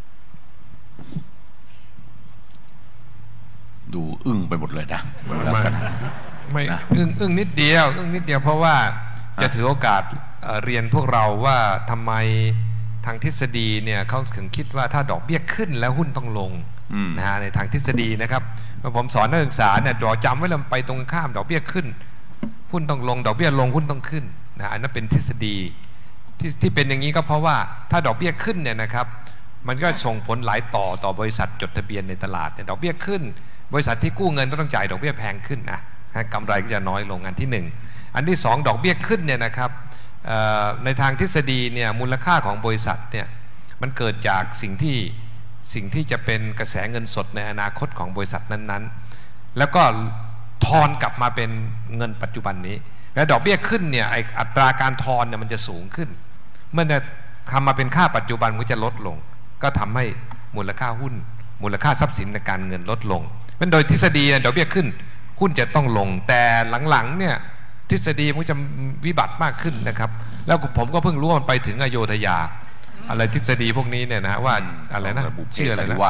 ดูอึ้งไปหมดเลยนะไม่อึ้งอึ้งนิดเดียวอึ้งนิดเดียวเพราะว่าจะถือโอกาสเรียนพวกเราว่าทำไมทางทฤษฎีเนี่ยเขาถึงคิดว่าถ้าดอกเบี้ยขึ้นแล้วหุ้นต้องลงนะฮะในทางทฤษฎีนะครับผมสอนนักศึกษาเนี่ยดอกจำไว้เลยไปตรงข้ามดอกเบี้ยขึ้นหุ้นต้องลงดอกเบี้ยลงหุ้นต้องขึ้นนะอันนั้นเป็นทฤษฎีที่ที่เป็นอย่างนี้ก็เพราะว่าถ้าดอกเบี้ยขึ้นเนี่ยนะครับมันก็ส่งผลหลายต่อต่อบริษัทจดทะเบียนในตลาดดอกเบี้ยขึ้นบริษัทที่กู้เงินต้องจ่ายดอกเบี้ยแพงขึ้นนะกำไรก็จะน้อยลงอันที่หนึ่งอันที่สองดอกเบี้ยขึ้นเนี่ยนะครับในทางทฤษฎีเนี่ยมูลค่าของบริษัทเนี่ยมันเกิดจากสิ่งที่สิ่งที่จะเป็นกระแสเงินสดในอนาคตของบริษัทนั้นๆแล้วก็ทอนกลับมาเป็นเงินปัจจุบันนี้และดอกเบี้ยขึ้นเนี่ยอัตราการทอนเนี่ยมันจะสูงขึ้นเมื่อทำมาเป็นค่าปัจจุบันมันจะลดลงก็ทำให้มูลค่าหุ้นมูลค่าทรัพย์สินในการเงินลดลงเป็นโดยทฤษฎีดอกเบี้ยขึ้นหุ้นจะต้องลงแต่หลังๆเนี่ยทฤษฎีมันจะวิบัติมากขึ้นนะครับแล้วผมก็เพิ่งรู้ว่ามันไปถึงอโยธยาอะไรทฤษฎีพวกนี้เนี่ยนะว่าอะไรนะชื่ออะไรนะ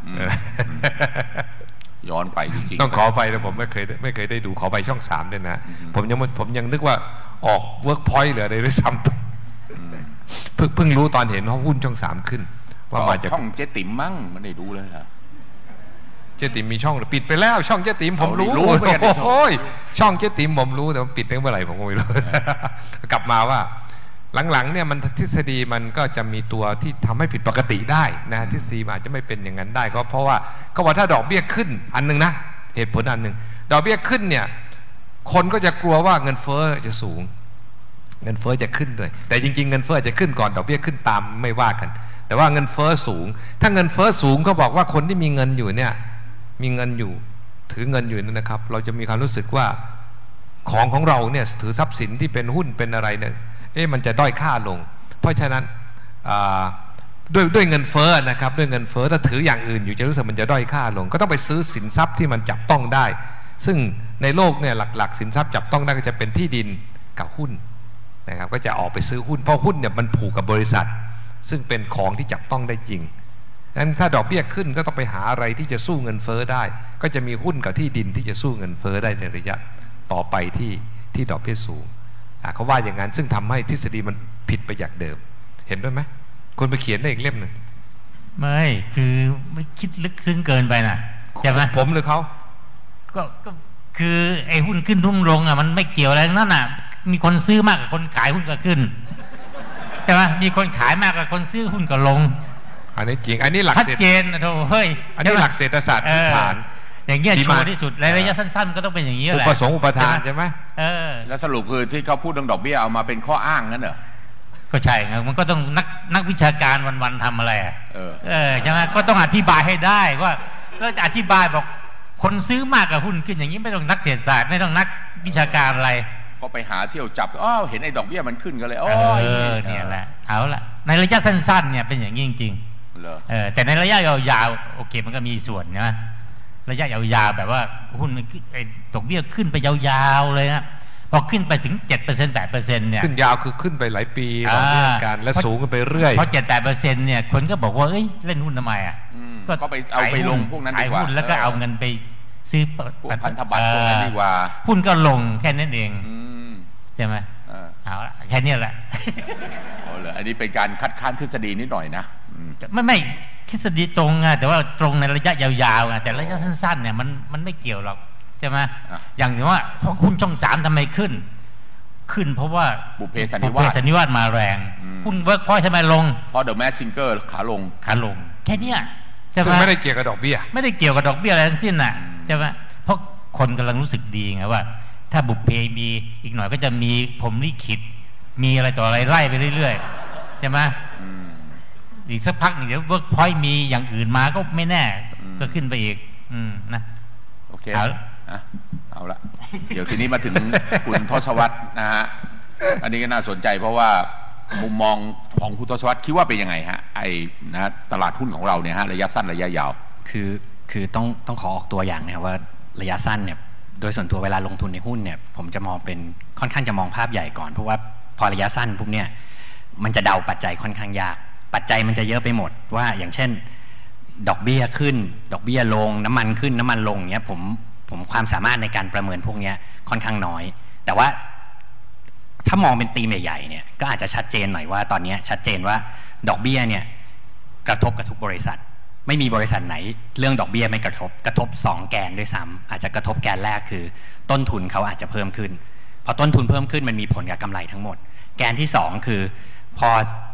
ย้อนไปจริงๆต้องขอไปนะผมไม่เคยไม่เคยได้ดูขอไปช่องสามด้วยนะผมยังผมยังนึกว่าออกเวิร์กพอยต์หรืออะไรด้วยซ้ำเพิ่งเพิ่งรู้ตอนเห็นว่าหุ้นช่องสามขึ้นว่ามาจากช่องเจ๊ติ๋มมั้งมันได้ดูเลยครับเจ๊ติ๋มมีช่องปิดไปแล้วช่องเจ๊ติ๋มผมรู้โอ้ยช่องเจ๊ติ๋มผมรู้แต่ปิดตั้งเมื่อไหร่ผมก็ไม่รู้กลับมาว่าหลังๆเนี่ยมันทฤษฎีมันก็จะมีตัวที่ทำให้ผิดปกติได้นะทฤษฎีอาจจะไม่เป็นอย่างนั้นได้ก็เพราะว่าเขาบอกถ้าดอกเบี้ยขึ้นอันนึงนะเหตุผลอันหนึ่งดอกเบี้ยขึ้นเนี่ยคนก็จะกลัวว่าเงินเฟ้อจะสูงเงินเฟ้อจะขึ้นด้วยแต่จริงๆเงินเฟ้อจะขึ้นก่อนดอกเบี้ยขึ้นตามไม่ว่ากันแต่ว่าเงินเฟ้อสูงถ้าเงินเฟ้อสูงเขาบอกว่าคนที่มีเงินอยู่เนี่ยมีเงินอยู่ถือเงินอยู่นั่นนะครับเราจะมีความรู้สึกว่าของของเราเนี่ยถือทรัพย์สินที่เป็นหุ้นเป็นอะไรเนี่ยเอ๊ะมันจะด้อยค่าลงเพราะฉะนั้นด้วยด้วยเงินเฟ้อนะครับด้วยเงินเฟ้อถ้าถืออย่างอื่นอยู่จะรู้สึกมันจะด้อยค่าลงก็ต้องไปซื้อสินทรัพย์ที่มันจับต้องได้ซึ่งในโลกเนี่ยหลักๆสินทรัพย์จับต้องได้ก็จะเป็นที่ดินกับหุ้นนะครับก็จะออกไปซื้อหุ้นเพราะหุ้นเนี่ยมันผูกกับบริษัทซึ่งเป็นของที่จับต้องได้จริงงั้นถ้าดอกเบี้ยขึ้นก็ต้องไปหาอะไรที่จะสู้เงินเฟ้อได้ก็จะมีหุ้นกับที่ดินที่จะสู้เงินเฟ้อได้ในระยะต่อไปที่ที่ดอกเบี้ยสูงเขาว่าอย่างนั้นซึ่งทำให้ทฤษฎีมันผิดไปจากเดิมเห็นด้วยไหมคนไปเขียนได้อีกเล่มหนึ่งไม่คือไม่คิดลึกซึ้งเกินไปนะใช่ไหมผมหรือเขาก็ก็คือไอ้หุ้นขึ้นทุ่มลงอ่ะมันไม่เกี่ยวอะไรนั่นน่ะมีคนซื้อมากกว่าคนขายหุ้นก็ขึ้นใช่ไหมมีคนขายมากกว่าคนซื้อหุ้นก็ลงอันนี้จริงอันนี้หลักชัดเจนนะโธ่เฮ้ยอันนี้หลักเศรษฐศาสตร์พื้นฐานอย่างเงี้ยชัวร์ที่สุดในระยะสั้นๆก็ต้องเป็นอย่างนี้แหละอุปสงค์อุปทานใช่ไหมเออแล้วสรุปคือที่เขาพูดเรื่องดอกเบี้ยเอามาเป็นข้ออ้างนั่นเหรอก็ใช่ไงมันก็ต้องนักนักวิชาการวันๆทำอะไรเออเออใช่ไหมก็ต้องอธิบายให้ได้ว่าเราจะอธิบายบอกคนซื้อมากกับหุ้นขึ้นอย่างนี้ไม่ต้องนักเศรษฐศาสตร์ไม่ต้องนักวิชาการอะไรก็ไปหาเที่ยวจับอ๋อเห็นไอ้ดอกเบี้ยมันขึ้นก็เลยอ๋อเนี่ยแหละเอาละในระยะสั้นๆเนี่ยเป็นอย่างนี้จริงๆเออแต่ในระยะยาวๆโอเคมันก็มีส่วนนะระยะยาวๆแบบว่าหุ้นไอ้ดอกเบี้ยขึ้นไปยาวๆเลยนะพอขึ้นไปถึง เจ็ดเปอร์เซ็นต์ แปดเปอร์เซ็นต์ เนี่ยขึ้นยาวคือขึ้นไปหลายปีต่อเนื่องกันและสูงกันไปเรื่อยพอ เจ็ด แปดเปอร์เซ็นต์ เนี่ยคนก็บอกว่าเอ้ยเล่นหุ้นทำไมอ่ะก็ไปเอาไปลงพวกนั้นดีกว่าขายหุ้นแล้วก็เอาเงินไปซื้อพันธบัตรพวกนั้นดีกว่าหุ้นก็ลงแค่นั้นเองใช่ไหมเอาละแค่นี้แหละอ๋อเหรออันนี้เป็นการคัดค้านทฤษฎีนิดหน่อยนะไม่ไม่ทฤษฎีตรงไงแต่ว่าตรงในระยะยาวๆไงแต่ระยะสั้นๆเนี่ยมันมันไม่เกี่ยวหรอกใช่ไหมอย่างที่ว่าเพราะหุ้นช่องสามทำไมขึ้นขึ้นเพราะว่าบุพเพสันนิวาสสันนิวาสมาแรงหุ้นเวิร์กพอยต์ทำไมลงเพราะเดอะแมสซิงเกอร์ขาลงขาลงแค่นี้ใช่ไหมไม่ได้เกี่ยวกับดอกเบี้ยไม่ได้เกี่ยวกับดอกเบี้ยอะไรทั้งสิ้นน่ะใช่ไหมเพราะคนกำลังรู้สึกดีไงว่าถ้าบุพเพมีอีกหน่อยก็จะมีผมลิขิตมีอะไรต่ออะไรไล่ไปเรื่อยๆใช่ไหมอีกสักพักหนึ่งเดี๋ยวเวิร์กพอยต์มีอย่างอื่นมาก็ไม่แน่ก็ขึ้นไปอีกอืมนะโอเคเอาเอาละเดี๋ยวทีนี้มาถึงคุณทศวรรษนะฮะอันนี้ก็น่าสนใจเพราะว่ามุมมองของคุณทศวรรษคิดว่าเป็นยังไงฮะไอ้นะตลาดหุ้นของเราเนี่ยฮะระยะสั้นระยะยาวคือคือต้องต้องขอออกตัวอย่างนะครับว่าระยะสั้นเนี่ยโดยส่วนตัวเวลาลงทุนในหุ้นเนี่ยผมจะมองเป็นค่อนข้างจะมองภาพใหญ่ก่อนเพราะว่าพอระยะสั้นปุ๊บเนี่ยมันจะเดาปัจจัยค่อนข้างยากปัจจัยมันจะเยอะไปหมดว่าอย่างเช่นดอกเบี้ยขึ้นดอกเบี้ยลงน้ำมันขึ้นน้ำมันลงเนี้ยผมผมความสามารถในการประเมินพวกนี้ค่อนข้างน้อยแต่ว่าถ้ามองเป็นธีมใหญ่ๆเนี่ยก็อาจจะชัดเจนหน่อยว่าตอนนี้ชัดเจนว่าดอกเบี้ยเนี่ยกระทบกับทุกบริษัทไม่มีบริษัทไหนเรื่องดอกเบี้ยไม่กระทบกระทบสองแกนด้วยซ้ำอาจจะกระทบแกนแรกคือต้นทุนเขาอาจจะเพิ่มขึ้นพอต้นทุนเพิ่มขึ้นมันมีผลกับกำไรทั้งหมดแกนที่สองคือพอพ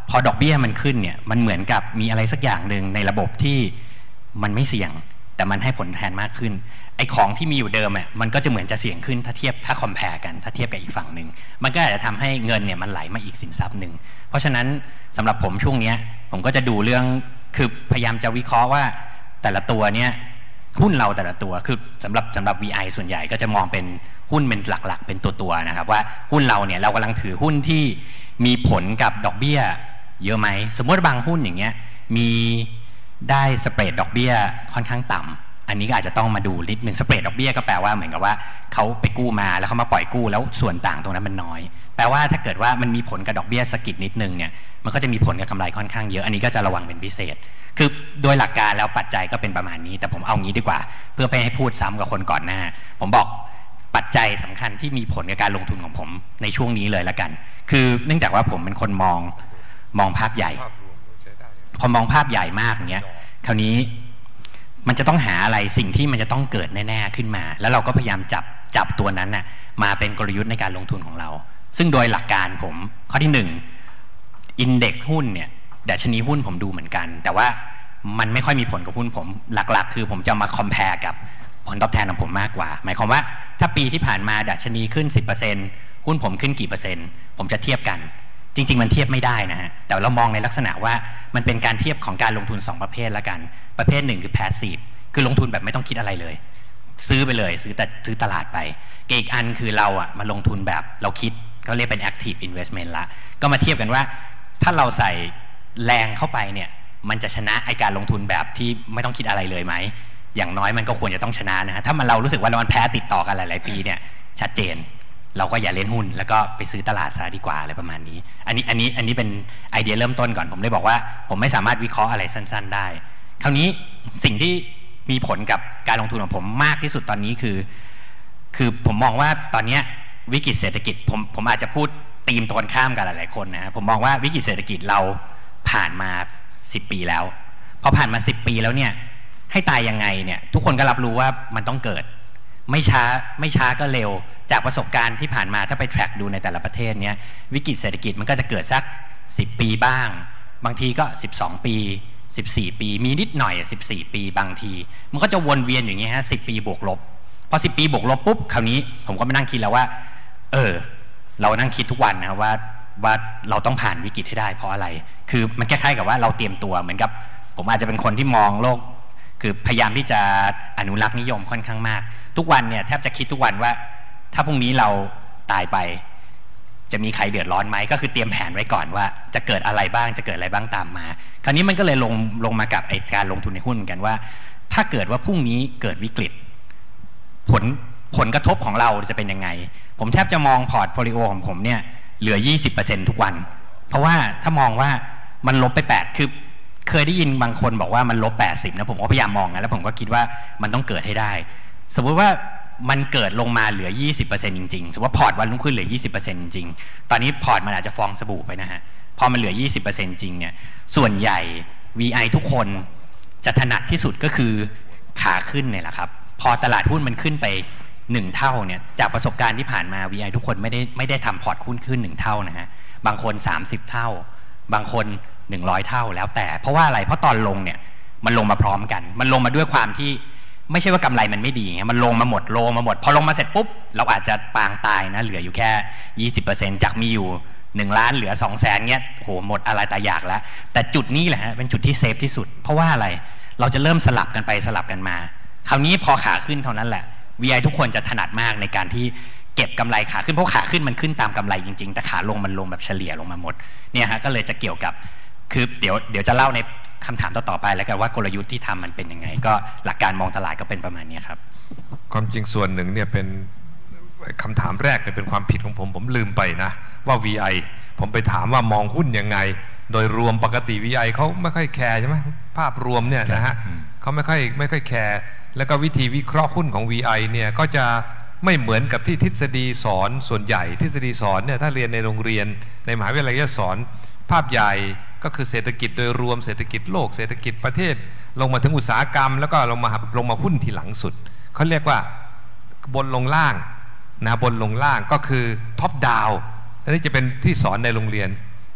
พอดอกเบี้ยมันขึ้นเนี่ยมันเหมือนกับมีอะไรสักอย่างหนึ่งในระบบที่มันไม่เสี่ยงแต่มันให้ผลแทนมากขึ้นไอ้ของที่มีอยู่เดิมอ่ะมันก็จะเหมือนจะเสี่ยงขึ้นถ้าเทียบถ้าคอมเพลกันถ้าเทียบกับอีกฝั่งหนึ่งมันก็อาจจะทำให้เงินเนี่ยมันไหลมาอีกสินทรัพย์หนึ่งเพราะฉะนั้นสำหรับผมช่วงนี้ผมก็จะดูเรื่องคือพยายามจะวิเคราะห์ว่าแต่ละตัวเนี่ยหุ้นเราแต่ละตัวคือสำหรับสำหรับ วี ไอ ส่วนใหญ่ก็จะมองเป็นหุ้นเป็นหลักๆเป็นตัวๆนะครับว่าหุ้นเราเนี่ยเรากำลังถือหุ้นที่มีผลกับดอกเบี้ยเยอะไหมสมมติบางหุ้นอย่างเงี้ยมีได้สเปรดดอกเบี้ยค่อนข้างต่ำอันนี้ก็อาจจะต้องมาดูนิดหนึ่งสเปรดดอกเบี้ยก็แปลว่าเหมือนกับว่าเขาไปกู้มาแล้วเขามาปล่อยกู้แล้วส่วนต่างตรงนั้นมันน้อยแปลว่าถ้าเกิดว่ามันมีผลกับดอกเบี้ยสกิดนิดนึงเนี่ยมันก็จะมีผลกับกำไรค่อนข้างเยอะอันนี้ก็จะระวังเป็นพิเศษคือโดยหลักการแล้วปัจจัยก็เป็นประมาณนี้แต่ผมเอางี้ดีกว่าเพื่อไม่ให้พูดซ้ำกับคนก่อนหน้าผมบอกปัจจัยสำคัญที่มีผลกับการลงทุนของผมในช่วงนี้เลยละกันคือเนื่องจากว่าผมเป็นคนมองมองภาพใหญ่พอมองภาพใหญ่มากอย่างเงี้ยคราวนี้มันจะต้องหาอะไรสิ่งที่มันจะต้องเกิดแน่ๆขึ้นมาแล้วเราก็พยายามจับจับตัวนั้นน่ะมาเป็นกลยุทธ์ในการลงทุนของเราซึ่งโดยหลักการผมข้อที่หนึ่งอินเด็กซ์หุ้นเนี่ยดัชนีหุ้นผมดูเหมือนกันแต่ว่ามันไม่ค่อยมีผลกับหุ้นผมหลักๆคือผมจะมาคอมเพลกับผลตอบแทนของผมมากกว่าหมายความว่าถ้าปีที่ผ่านมาดัชนีขึ้น สิบเปอร์เซ็นต์ หุ้นผมขึ้นกี่เปอร์เซ็นต์ผมจะเทียบกันจริงๆมันเทียบไม่ได้นะฮะแต่เรามองในลักษณะว่ามันเป็นการเทียบของการลงทุนสองประเภทละกันประเภทหนึ่งคือ passive คือลงทุนแบบไม่ต้องคิดอะไรเลยซื้อไปเลยซื้อแต่ซื้อตลาดไปอีกอันคือเราอะมาลงทุนแบบเราคิดเขาเรียกเป็น active investment ละก็มาเทียบกันว่าถ้าเราใส่แรงเข้าไปเนี่ยมันจะชนะไอการลงทุนแบบที่ไม่ต้องคิดอะไรเลยไหมอย่างน้อยมันก็ควรจะต้องชนะนะฮะถ้ามันเรารู้สึกว่ามันแพ้ติดต่อกันหลายๆปีเนี่ยชัดเจนเราก็อย่าเล่นหุ้นแล้วก็ไปซื้อตลาดซะดีกว่าอะไรประมาณนี้อันนี้อันนี้อันนี้เป็นไอเดียเริ่มต้นก่อนผมเลยบอกว่าผมไม่สามารถวิเคราะห์อะไรสั้นๆได้คราวนี้สิ่งที่มีผลกับการลงทุนของผมมากที่สุดตอนนี้คือคือผมมองว่าตอนนี้วิกฤตเศรษฐกิจผมผมอาจจะพูดตีมตรงข้ามกับหลายๆคนนะผมมองว่าวิกฤตเศรษฐกิจเราผ่านมาสิบปีแล้วพอผ่านมาสิบปีแล้วเนี่ยให้ตายยังไงเนี่ยทุกคนก็รับรู้ว่ามันต้องเกิดไม่ช้าไม่ช้าก็เร็วจากประสบการณ์ที่ผ่านมาถ้าไปแทร็กดูในแต่ละประเทศเนี้ยวิกฤตเศรษฐกิจมันก็จะเกิดสักสิบปีบ้างบางทีก็สิบสองปีสิบสี่ปีมีนิดหน่อยสิบสี่ปีบางทีมันก็จะวนเวียนอย่างเงี้ยฮะสิบปีบวกลบพอสิบปีบวกลบปุ๊บคราวนี้ผมก็มานั่งคิดแล้วว่าเออเรานั่งคิดทุกวันนะครับว่าว่าเราต้องผ่านวิกฤตให้ได้เพราะอะไรคือมันคล้ายๆกับว่าเราเตรียมตัวเหมือนกับผมอาจจะเป็นคนที่มองโลกคือพยายามที่จะอนุรักษ์นิยมค่อนข้างมากทุกวันเนี่ยแทบจะคิดทุกวันว่าถ้าพรุ่งนี้เราตายไปจะมีใครเดือดร้อนไหมก็คือเตรียมแผนไว้ก่อนว่าจะเกิดอะไรบ้างจะเกิดอะไรบ้างตามมาคราวนี้มันก็เลยลงลงมากับไอ้การลงทุนในหุ้นกันว่าถ้าเกิดว่าพรุ่งนี้เกิดวิกฤตผลผลกระทบของเราจะเป็นยังไงผมแทบจะมองพอร์ตโฟลิโอของผมเนี่ยเหลือ ยี่สิบเปอร์เซ็นต์ ทุกวันเพราะว่าถ้ามองว่ามันลบไปแปดคือเคยได้ยินบางคนบอกว่ามันลบแปดสิบนะผมก็พยายามมองนะแล้วผมก็คิดว่ามันต้องเกิดให้ได้สมมุติว่ามันเกิดลงมาเหลือ ยี่สิบเปอร์เซ็นต์ จริงๆสมมติว่าพอร์ตวันรุ่งขึ้นเหลือ ยี่สิบเปอร์เซ็นต์ จริงๆตอนนี้พอร์ตมันอาจจะฟองสบู่ไปนะฮะพอมันเหลือ ยี่สิบเปอร์เซ็นต์ จริงเนี่ยส่วนใหญ่ วี ไอ ทุกคนจะถนัดที่สุดก็คือขาขึ้นเนี่ยแหละครับพอตลาดหุ้นมันขึ้นไปหนึ่งเท่าเนี่ยจากประสบการณ์ที่ผ่านมา วี ไอ ทุกคนไม่ได้ไม่ได้ทำพอร์ตหุ้นขึ้นหนึ่งเท่านะฮะบางคนสามสิบเท่าบางคนหนึ่งร้อยเท่าแล้วแต่เพราะว่าอะไรเพราะตอนลงเนี่ยมันลงมาพร้อมกันมันลงมาด้วยความที่ไม่ใช่ว่ากำไรมันไม่ดีไงมันลงมาหมดโลมาหมดพอลงมาเสร็จปุ๊บเราอาจจะปางตายนะเหลืออยู่แค่ ยี่สิบเปอร์เซ็นต์ จากมีอยู่หนึ่งล้านเหลือสองแสนเงี้ยโหหมดอะไรตายอยากแล้วแต่จุดนี้แหละฮะเป็นจุดที่เซฟที่สุดเพราะว่าอะไรเราจะเริ่มสลับกันไปสลับกันมาคราวนี้พอขาขึ้นเท่านั้นแหละ วี ไอ ทุกคนจะถนัดมากในการที่เก็บกำไรขาขึ้นเพราะขาขึ้นมันขึ้นตามกำไรจริงๆแต่ขาลงมันลงแบบเฉลี่ยลงมาหมดเนี่ยฮะก็เลยจะเกี่ยวกับคือเดี๋ยวเดี๋ยวจะเล่าในคำถามต่อๆไปแล้วกันว่ากลยุทธ์ที่ทำมันเป็นยังไงก็หลักการมองตลาดก็เป็นประมาณนี้ครับความจริงส่วนหนึ่งเนี่ยเป็นคำถามแรกเนี่ยเป็นความผิดของผมผมลืมไปนะว่า วี ไอ ผมไปถามว่ามองหุ้นยังไงโดยรวมปกติ วี ไอ เขาไม่ค่อยแคร์ใช่ไหมภาพรวมเนี่ยนะฮะเขาไม่ค่อยไม่ค่อยแคร์แล้วก็วิธีวิเคราะห์หุ้นของ วี ไอ เนี่ยก็จะไม่เหมือนกับที่ทฤษฎีสอนส่วนใหญ่ทฤษฎีสอนเนี่ยถ้าเรียนในโรงเรียนในมหาวิทยาลัยจะสอนภาพใหญ่ก็คือเศรษฐกิจโดยรวมเศรษฐกิจโลกเศรษฐกิจประเทศลงมาถึงอุตสาหกรรมแล้วก็ลงมาลงมาหุ้นทีหลังสุดเขาเรียกว่าบนลงล่างนะบนลงล่างก็คือท็อปดาวน์อันนี้จะเป็นที่สอนในโรงเรียน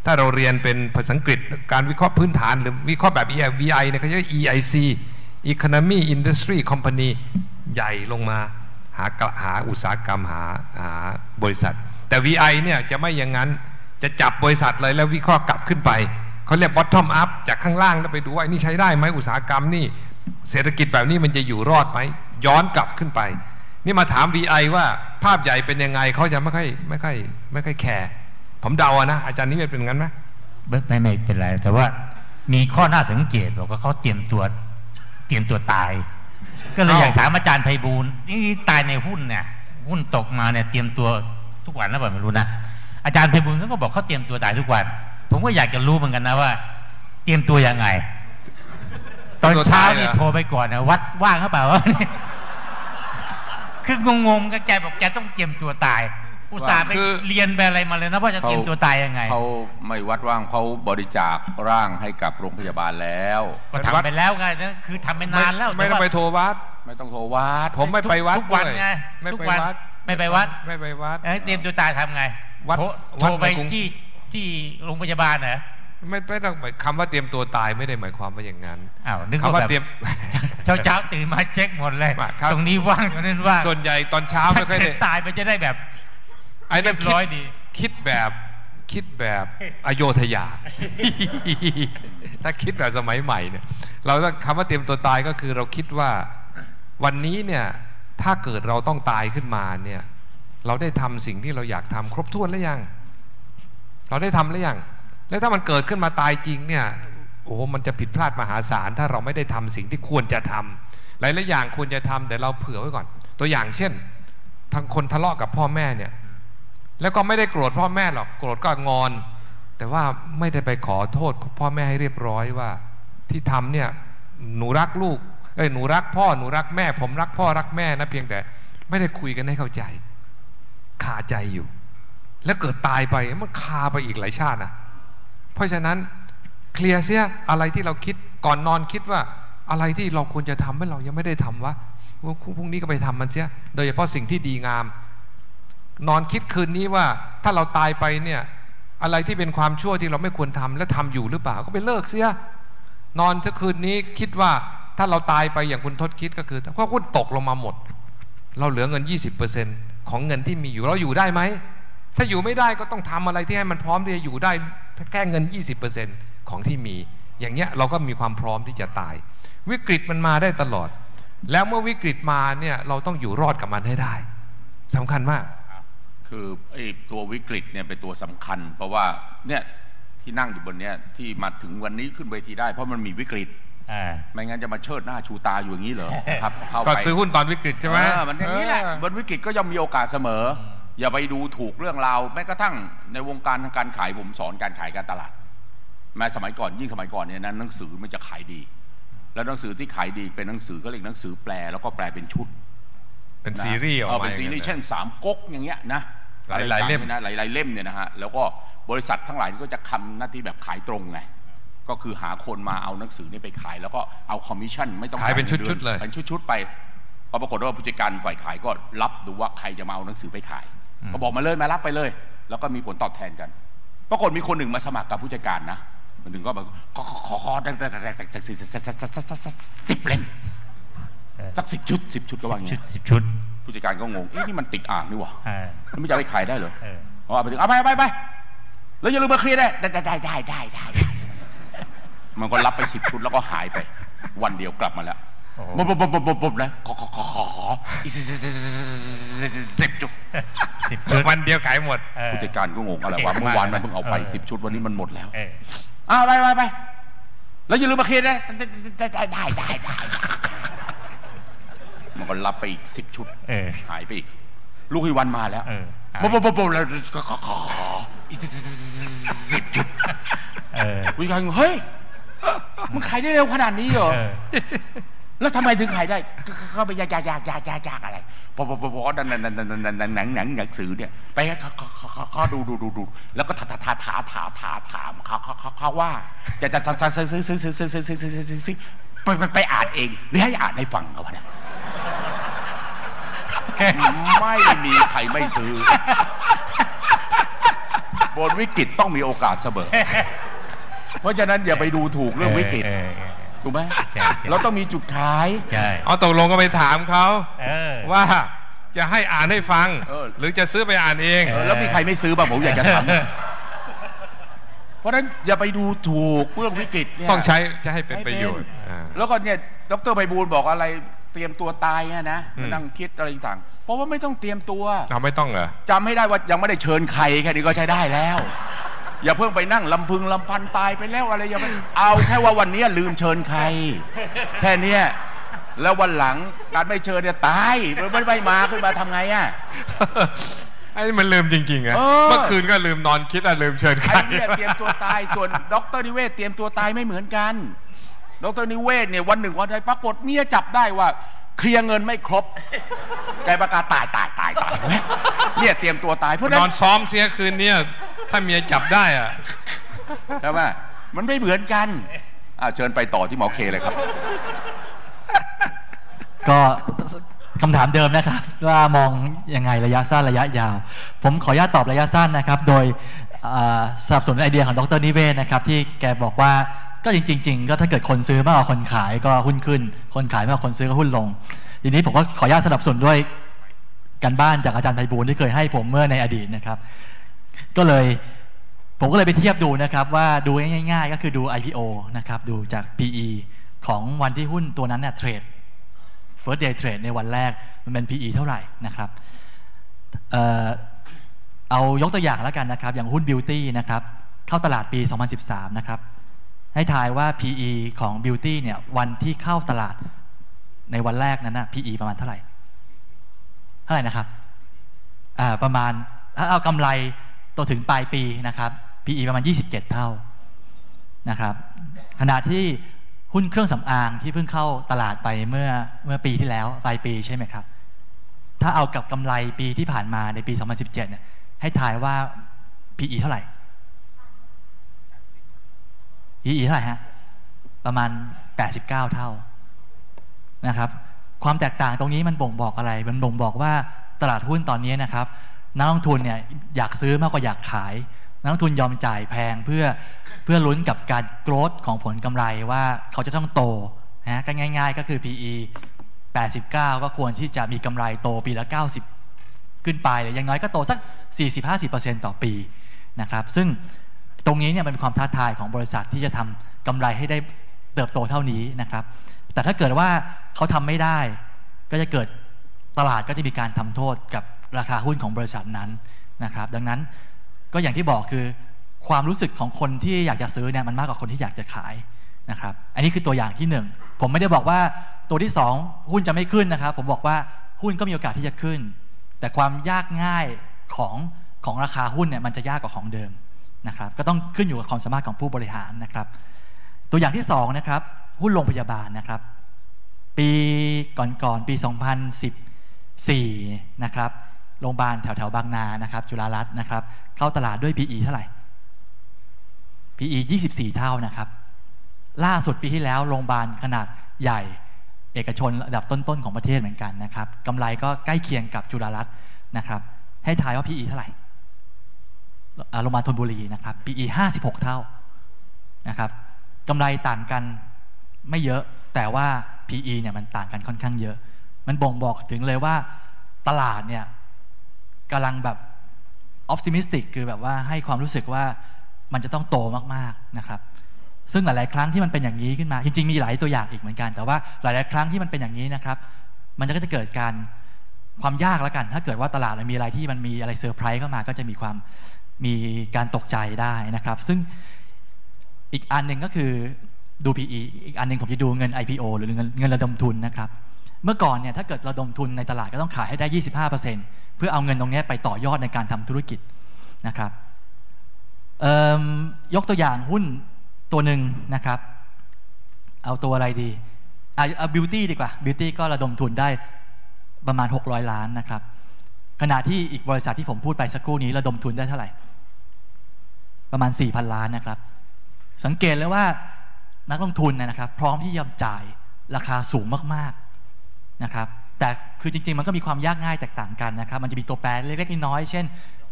ถ้าเราเรียนเป็นภาษาอังกฤษการวิเคราะห์พื้นฐานหรือวิเคราะห์แบบ วี ไอ เนี่ยเขาเรียก อี ไอ ซี Economy Industry Company ใหญ่ลงมาหาหาอุตสาหกรรมหาหาบริษัทแต่ วี ไอ เนี่ยจะไม่อย่างนั้นจะจับบริษัทเลยแล้ววิเคราะห์กลับขึ้นไปเขาเรียก bottom up จากข้างล่างแล้วไปดูว่าไอ้นี่ใช้ได้ไหมอุตสาหกรรมนี่เศรษฐกิจแบบนี้มันจะอยู่รอดไหมย้อนกลับขึ้นไปนี่มาถาม วี ไอ ว่าภาพใหญ่เป็นยังไงเขาจะไม่ค่อยไม่ค่อยไม่ค่อยแคร์ผมเดาอะนะอาจารย์นี่เป็นงั้นไหมไม่ไม่ไม่เป็นไรแต่ว่ามีข้อน่าสังเกตบอกว่าเขาเตรียมตัวเตรียมตัวตายก็เลยอยากถามอาจารย์ไพบูลย์นี่ตายในหุ้นเนี่ยหุ้นตกมาเนี่ยเตรียมตัวทุกวันนะผมไม่รู้นะอาจารย์ไพบูลย์ก็บอกเขาเตรียมตัวตายทุกวันผมก็อยากจะรู้เหมือนกันนะว่าเตรียมตัวยังไงตอนเช้านี่โทรไปก่อนนะวัดว่างหรือเปล่าคืองงๆก็แกบอกแกต้องเตรียมตัวตายอุตส่าห์ไปเรียนไปอะไรมาเลยนะว่าจะเตรียมตัวตายยังไงเขาไม่วัดว่างเขาบริจาคร่างให้กับโรงพยาบาลแล้วก็ทำไปแล้วไงคือทำไปนานแล้วไม่ต้องไปโทรวัดไม่ต้องโทรวัดผมไม่ไปวัดทุกวันไงทุกวันไม่ไปวัดไม่ไปวัดเตรียมตัวตายทำไงโทรไปที่ที่โรงพยาบาลเหรอไม่ไม่ต้องคำว่าเตรียมตัวตายไม่ได้หมายความว่าอย่างนั้นอ้าวนึกว่าเตรียมเช้าเช้าตื่นมาเช็คหมดเลยตรงนี้ว่างตรงนั้นว่างส่วนใหญ่ตอนเช้าไม่ค่อยได้ตายไปจะได้แบบไอ้นั่นร้อยดีคิดแบบคิดแบบอโยธยาถ้าคิดแบบสมัยใหม่เนี่ยเราต้องคำว่าเตรียมตัวตายก็คือเราคิดว่าวันนี้เนี่ยถ้าเกิดเราต้องตายขึ้นมาเนี่ยเราได้ทำสิ่งที่เราอยากทำครบถ้วนหรือยังเราได้ทำหรือยังแล้วถ้ามันเกิดขึ้นมาตายจริงเนี่ยโอ้โหมันจะผิดพลาดมหาศาลถ้าเราไม่ได้ทำสิ่งที่ควรจะทำหลายหลายอย่างควรจะทำแต่เราเผื่อไว้ก่อนตัวอย่างเช่นทางคนทะเลาะกับพ่อแม่เนี่ยแล้วก็ไม่ได้โกรธพ่อแม่หรอกโกรธก็งอนแต่ว่าไม่ได้ไปขอโทษพ่อแม่ให้เรียบร้อยว่าที่ทำเนี่ยหนูรักลูกเอ้ยหนูรักพ่อหนูรักแม่ผมรักพ่อรักแม่นะเพียงแต่ไม่ได้คุยกันให้เข้าใจคาใจอยู่แล้วเกิดตายไปมันคาไปอีกหลายชาตินะเพราะฉะนั้นเคลียร์เสียอะไรที่เราคิดก่อนนอนคิดว่าอะไรที่เราควรจะทำให้เรายังไม่ได้ทำวะพรุ่งนี้ก็ไปทำมันเสียโดยเฉพาะสิ่งที่ดีงามนอนคิดคืนนี้ว่าถ้าเราตายไปเนี่ยอะไรที่เป็นความชั่วที่เราไม่ควรทำและทำอยู่หรือเปล่าก็ไปเลิกเสียนอนถ้าคืนนี้คิดว่าถ้าเราตายไปอย่างคุณทศคิดก็คือถ้าหุ้นตกลงมาหมดเราเหลือเงิน ยี่สิบเปอร์เซ็นต์ ของเงินที่มีอยู่เราอยู่ได้ไหมถ้าอยู่ไม่ได้ก็ต้องทำอะไรที่ให้มันพร้อมที่จะอยู่ได้แค่เงิน ยี่สิบเปอร์เซ็นต์ ของที่มีอย่างเงี้ยเราก็มีความพร้อมที่จะตายวิกฤตมันมาได้ตลอดแล้วเมื่อวิกฤตมาเนี่ยเราต้องอยู่รอดกับมันให้ได้สำคัญมากคือไอ้ตัววิกฤตเนี่ยเป็นตัวสำคัญเพราะว่าเนี่ยที่นั่งอยู่บนเนี้ยที่มาถึงวันนี้ขึ้นเวทีได้เพราะมันมีวิกฤตไม่งั้นจะมาเชิดหน้าชูตาอยู่อย่างนี้เหรอครับเข้าไปก็ซื้อหุ้นตอนวิกฤตใช่ไหมมันอย่างนี้แหละบนวิกฤตก็ย่อมมีโอกาสเสมออย่าไปดูถูกเรื่องราวแม้กระทั่งในวงการทางการขายผมสอนการขายการตลาดแม้สมัยก่อนยิ่งสมัยก่อนเนี่ยนั้นหนังสือมันจะขายดีแล้วหนังสือที่ขายดีเป็นหนังสือก็เรียกหนังสือแปลแล้วก็แปลเป็นชุดเป็นซีรีส์ออกมาเป็นซีรีส์เช่นสามก๊กอย่างเงี้ยนะหลายหลายเล่มนะหลายหลายเล่มเนี่ยนะฮะแล้วก็บริษัททั้งหลายก็จะทำหน้าที่แบบขายตรงไงก็คือหาคนมาเอาหนังสือนี่ไปขายแล้วก็เอาคอมมิชชั่นไม่ต้องขายเป็นชุดๆเลยเป็นชุดๆไปพอปรากฏว่าผู้จัดการฝ่ายขายก็รับดูว่าใครจะมาเอาหนังสือไปขายก็บอกมาเลยมารับไปเลยแล้วก็มีผลตอบแทนกันปรากฏมีคนหนึ่งมาสมัครกับผู้จัดการนะคนหนึ่งก็แบบขอขอขอได้ได้ได้สักสิบสิบเล่มสักสิบชุดสิบชุดก็ว่าอย่างเงี้ยสิบชุดผู้จัดการก็งงเอ๊ะนี่มันติดอ่างนี่หว่ามันไม่จะไปขายได้เหรอเอาไปถึงเอาไปไปไปแล้วอย่าลืมมาเคลียร์ได้ได้ได้ได้ได้ได้มันก็รับไปสิบชุดแล้วก็หายไปวันเดียวกลับมาแล้วบบบบบบบบแล้วขอขอขอขออีสิสิบชุดสิบชุดวันเดียวขายหมดผู้จัดการก็งงอะไรวะเมื่อวานมันเพิ่งเอาไปสิบชุดวันนี้มันหมดแล้วอ้าวไปไปไปแล้วอย่าลืมมาเคลียร์ได้ได้ได้ได้ได้มันก็รับไปอีกสิบชุดหายไปอีกลูกอีวันมาแล้วบบบบบบแล้วขอขออีสิบชุดผู้จัดการเฮ้ยมันขายได้เร็วขนาดนี้เหรอแล้วทำไมถึงขายได้เข้าไปยากยากยากยากยากยากอะไรพอพอพอดันดันดันดันดันดันหนังหนังหนังสือเนี่ยไปเขาดูดูดูดูแล้วก็ถาถาถาถาถาถามเขาเขาเขาว่าจะจะจะซื้อซื้อซื้อซื้อซื้อซื้อซื้อซื้อไปไปอ่านเองหรือให้อ่านให้ฟังเขาวะเนี่ยไม่มีใครไม่ซื้อบนวิกฤตต้องมีโอกาสเสมอเพราะฉะนั้นอย่าไปดูถูกเรื่องวิกฤตถูกไหมเราต้องมีจุดขายเอาตกลงก็ไปถามเขาว่าจะให้อ่านให้ฟังหรือจะซื้อไปอ่านเองแล้วมีใครไม่ซื้อบ้างผมอยากจะถามเพราะฉะนั้นอย่าไปดูถูกเรื่องวิกฤตเนี่ยต้องใช้จะให้เป็นประโยชน์แล้วก็เนี่ยดร.ไพบูลย์บอกอะไรเตรียมตัวตายเนี่ยนะไม่ต้องคิดอะไรต่างเพราะว่าไม่ต้องเตรียมตัวเราไม่ต้องเหรอจำให้ได้ว่ายังไม่ได้เชิญใครแค่นี้ก็ใช้ได้แล้วอย่าเพิ่งไปนั่งลำพึงลำพันตายไปแล้วอะไรอย่าไปเอาแค่ว่าวันนี้ลืมเชิญใครแค่นี้แล้ววันหลังการไม่เชิญเนี่ยตายไม่ไม่มาขึ้นมาทำไงอ่ะไอ้มันลืมจริงๆอะเมื่อคืนก็ลืมนอนคิดอะลืมเชิญใครไอ้เนี่ยเตรียมตัวตายส่วนดร.นิเวศเตรียมตัวตายไม่เหมือนกันดร.นิเวศเนี่ยวันหนึ่งวันใดปรากฏเมียจับได้ว่าเคลียร์เงินไม่ครบแกประกาศตายตายตายตายเนี่ยเตรียมตัวตายเพราะนั้นนอนซ้อมเสียคืนเนี่ยถ้าเมียจับได้อะใช่ไหมมันไม่เหมือนกันอ่าเชิญไปต่อที่หมอเคเลยครับก็คำถามเดิมนะครับว่ามองยังไงระยะสั้นระยะยาวผมขออนุญาตตอบระยะสั้นนะครับโดยสนับสนุนไอเดียของดร.นิเวศนะครับที่แกบอกว่าก็จริงๆก็ถ้าเกิดคนซื้อมากกว่าคนขายก็หุ้นขึ้นคนขายมากกว่าคนซื้อก็หุ้นลงทีนี้ผมก็ขออนุญาตสนับสนุนด้วยการบ้านจากอาจารย์ไพบูลย์ที่เคยให้ผมเมื่อในอดีตนะครับก็เลยผมก็เลยไปเทียบดูนะครับว่าดูง่ายๆก็คือดู ไอ พี โอ นะครับดูจาก พี อี ของวันที่หุ้นตัวนั้นเนี่ยเทรด first day trade ในวันแรกมันเป็น พี อี เท่าไหร่นะครับ เอ่อ เอายกตัวอย่างแล้วกันนะครับอย่างหุ้น Beauty นะครับเข้าตลาดปีสองพันสิบสามนะครับให้ทายว่า พี อี ของ Beauty เนี่ยวันที่เข้าตลาดในวันแรกนั้นนะ พี อี ประมาณเท่าไหร่เท่าไหร่นะครับอ่าประมาณถ้าเอากำไรตัวถึงปลายปีนะครับ พี อี ประมาณยี่สิบเจ็ดเท่านะครับขณะที่หุ้นเครื่องสำอางที่เพิ่งเข้าตลาดไปเมื่อเมื่อปีที่แล้วปลายปีใช่ไหมครับถ้าเอากับกำไรปีที่ผ่านมาในปีสองพันสิบเจ็ดเนี่ยให้ทายว่า พี อี เท่าไหร่ พี อี เท่าไหร่ฮะประมาณแปดสิบเก้าเท่านะครับความแตกต่างตรงนี้มันบ่งบอกอะไรมันบ่งบอกว่าตลาดหุ้นตอนนี้นะครับนักลงทุนเนี่ยอยากซื้อมากกว่าอยากขายนักลงทุนยอมจ่ายแพงเพื่อเพื่อลุ้นกับการโกรธของผลกำไรว่าเขาจะต้องโตนะก็ง่ายๆก็คือ พี อี แปดสิบเก้าก็ควรที่จะมีกำไรโตปีละเก้าสิบขึ้นไปหรืออย่างน้อยก็โตสัก สี่สิบถึงห้าสิบเปอร์เซ็นต์ ต่อปีนะครับซึ่งตรงนี้เนี่ยเป็นความท้าทายของบริษัทที่จะทำกำไรให้ได้เติบโตเท่านี้นะครับแต่ถ้าเกิดว่าเขาทำไม่ได้ก็จะเกิดตลาดก็จะมีการทำโทษกับราคาหุ้นของบริษัทนั้นนะครับดังนั้นก็อย่างที่บอกคือความรู้สึกของคนที่อยากจะซื้อเนี่ยมันมากกว่าคนที่อยากจะขายนะครับอันนี้คือตัวอย่างที่หนึ่งผมไม่ได้บอกว่าตัวที่สองหุ้นจะไม่ขึ้นนะครับผมบอกว่าหุ้นก็มีโอกาสที่จะขึ้นแต่ความยากง่ายของของราคาหุ้นเนี่ยมันจะยากกว่าของเดิมนะครับก็ต้องขึ้นอยู่กับความสามารถของผู้บริหารนะครับตัวอย่างที่สองนะครับหุ้นโรงพยาบาลนะครับปีก่อนๆปีสองพันสิบสี่นะครับโรงพยาบาลแถวๆบางนานะครับจุฬารัตน์นะครับเข้าตลาดด้วย พี อี เท่าไหร่ พี อี ยี่สิบสี่เท่านะครับล่าสุดปีที่แล้วโรงพยาบาลขนาดใหญ่เอกชนระดับต้นๆของประเทศเหมือนกันนะครับกำไรก็ใกล้เคียงกับจุฬารัตน์นะครับให้ทายว่า พี อี เท่าไหร่โรงพยาบาลธนบุรีนะครับ พี อี ห้าสิบหกเท่านะครับกำไรต่างกันไม่เยอะแต่ว่า พี อี เนี่ยมันต่างกันค่อนข้างเยอะมันบ่งบอกถึงเลยว่าตลาดเนี่ยกำลังแบบออ p ติมิสติกคือแบบว่าให้ความรู้สึกว่ามันจะต้องโตมากๆนะครับซึ่งหลายๆครั้งที่มันเป็นอย่างนี้ขึ้นมาจริงๆมีหลายตัวอย่างอีกเหมือนกันแต่ว่าหลายๆครั้งที่มันเป็นอย่างนี้นะครับมันก็จะเกิดการความยากแล้วกันถ้าเกิดว่าตลาดมีอะไรที่มันมีอะไรเซอร์ไพรส์เข้ามาก็จะมีความมีการตกใจได้นะครับซึ่งอีกอันหนึ่งก็คือดู พี อี อีกอันหนึ่งผมจะดูเงิน ไอ พี โอ หรือเงินเงินระดมทุนนะครับเมื่อก่อนเนี่ยถ้าเกิดระดมทุนในตลาดก็ต้องขายให้ได้ ยี่สิบห้าเปอร์เซ็นต์ เพื่อเอาเงินตรงนี้ไปต่อยอดในการทำธุรกิจนะครับยกตัวอย่างหุ้นตัวหนึ่งนะครับเอาตัวอะไรดีเอา Beauty ดีกว่า Beauty ก็ระดมทุนได้ประมาณหกร้อยล้านนะครับขณะที่อีกบริษัทที่ผมพูดไปสักครู่นี้ระดมทุนได้เท่าไหร่ประมาณ สี่พันล้านนะครับสังเกตเลยว่านักลงทุนนะครับพร้อมที่จะจ่ายราคาสูงมากๆนะครับแต่คือจริงๆมันก็มีความยากง่ายแตกต่างกันนะครับมันจะมีตัวแปรเล็กๆน้อยๆเช่น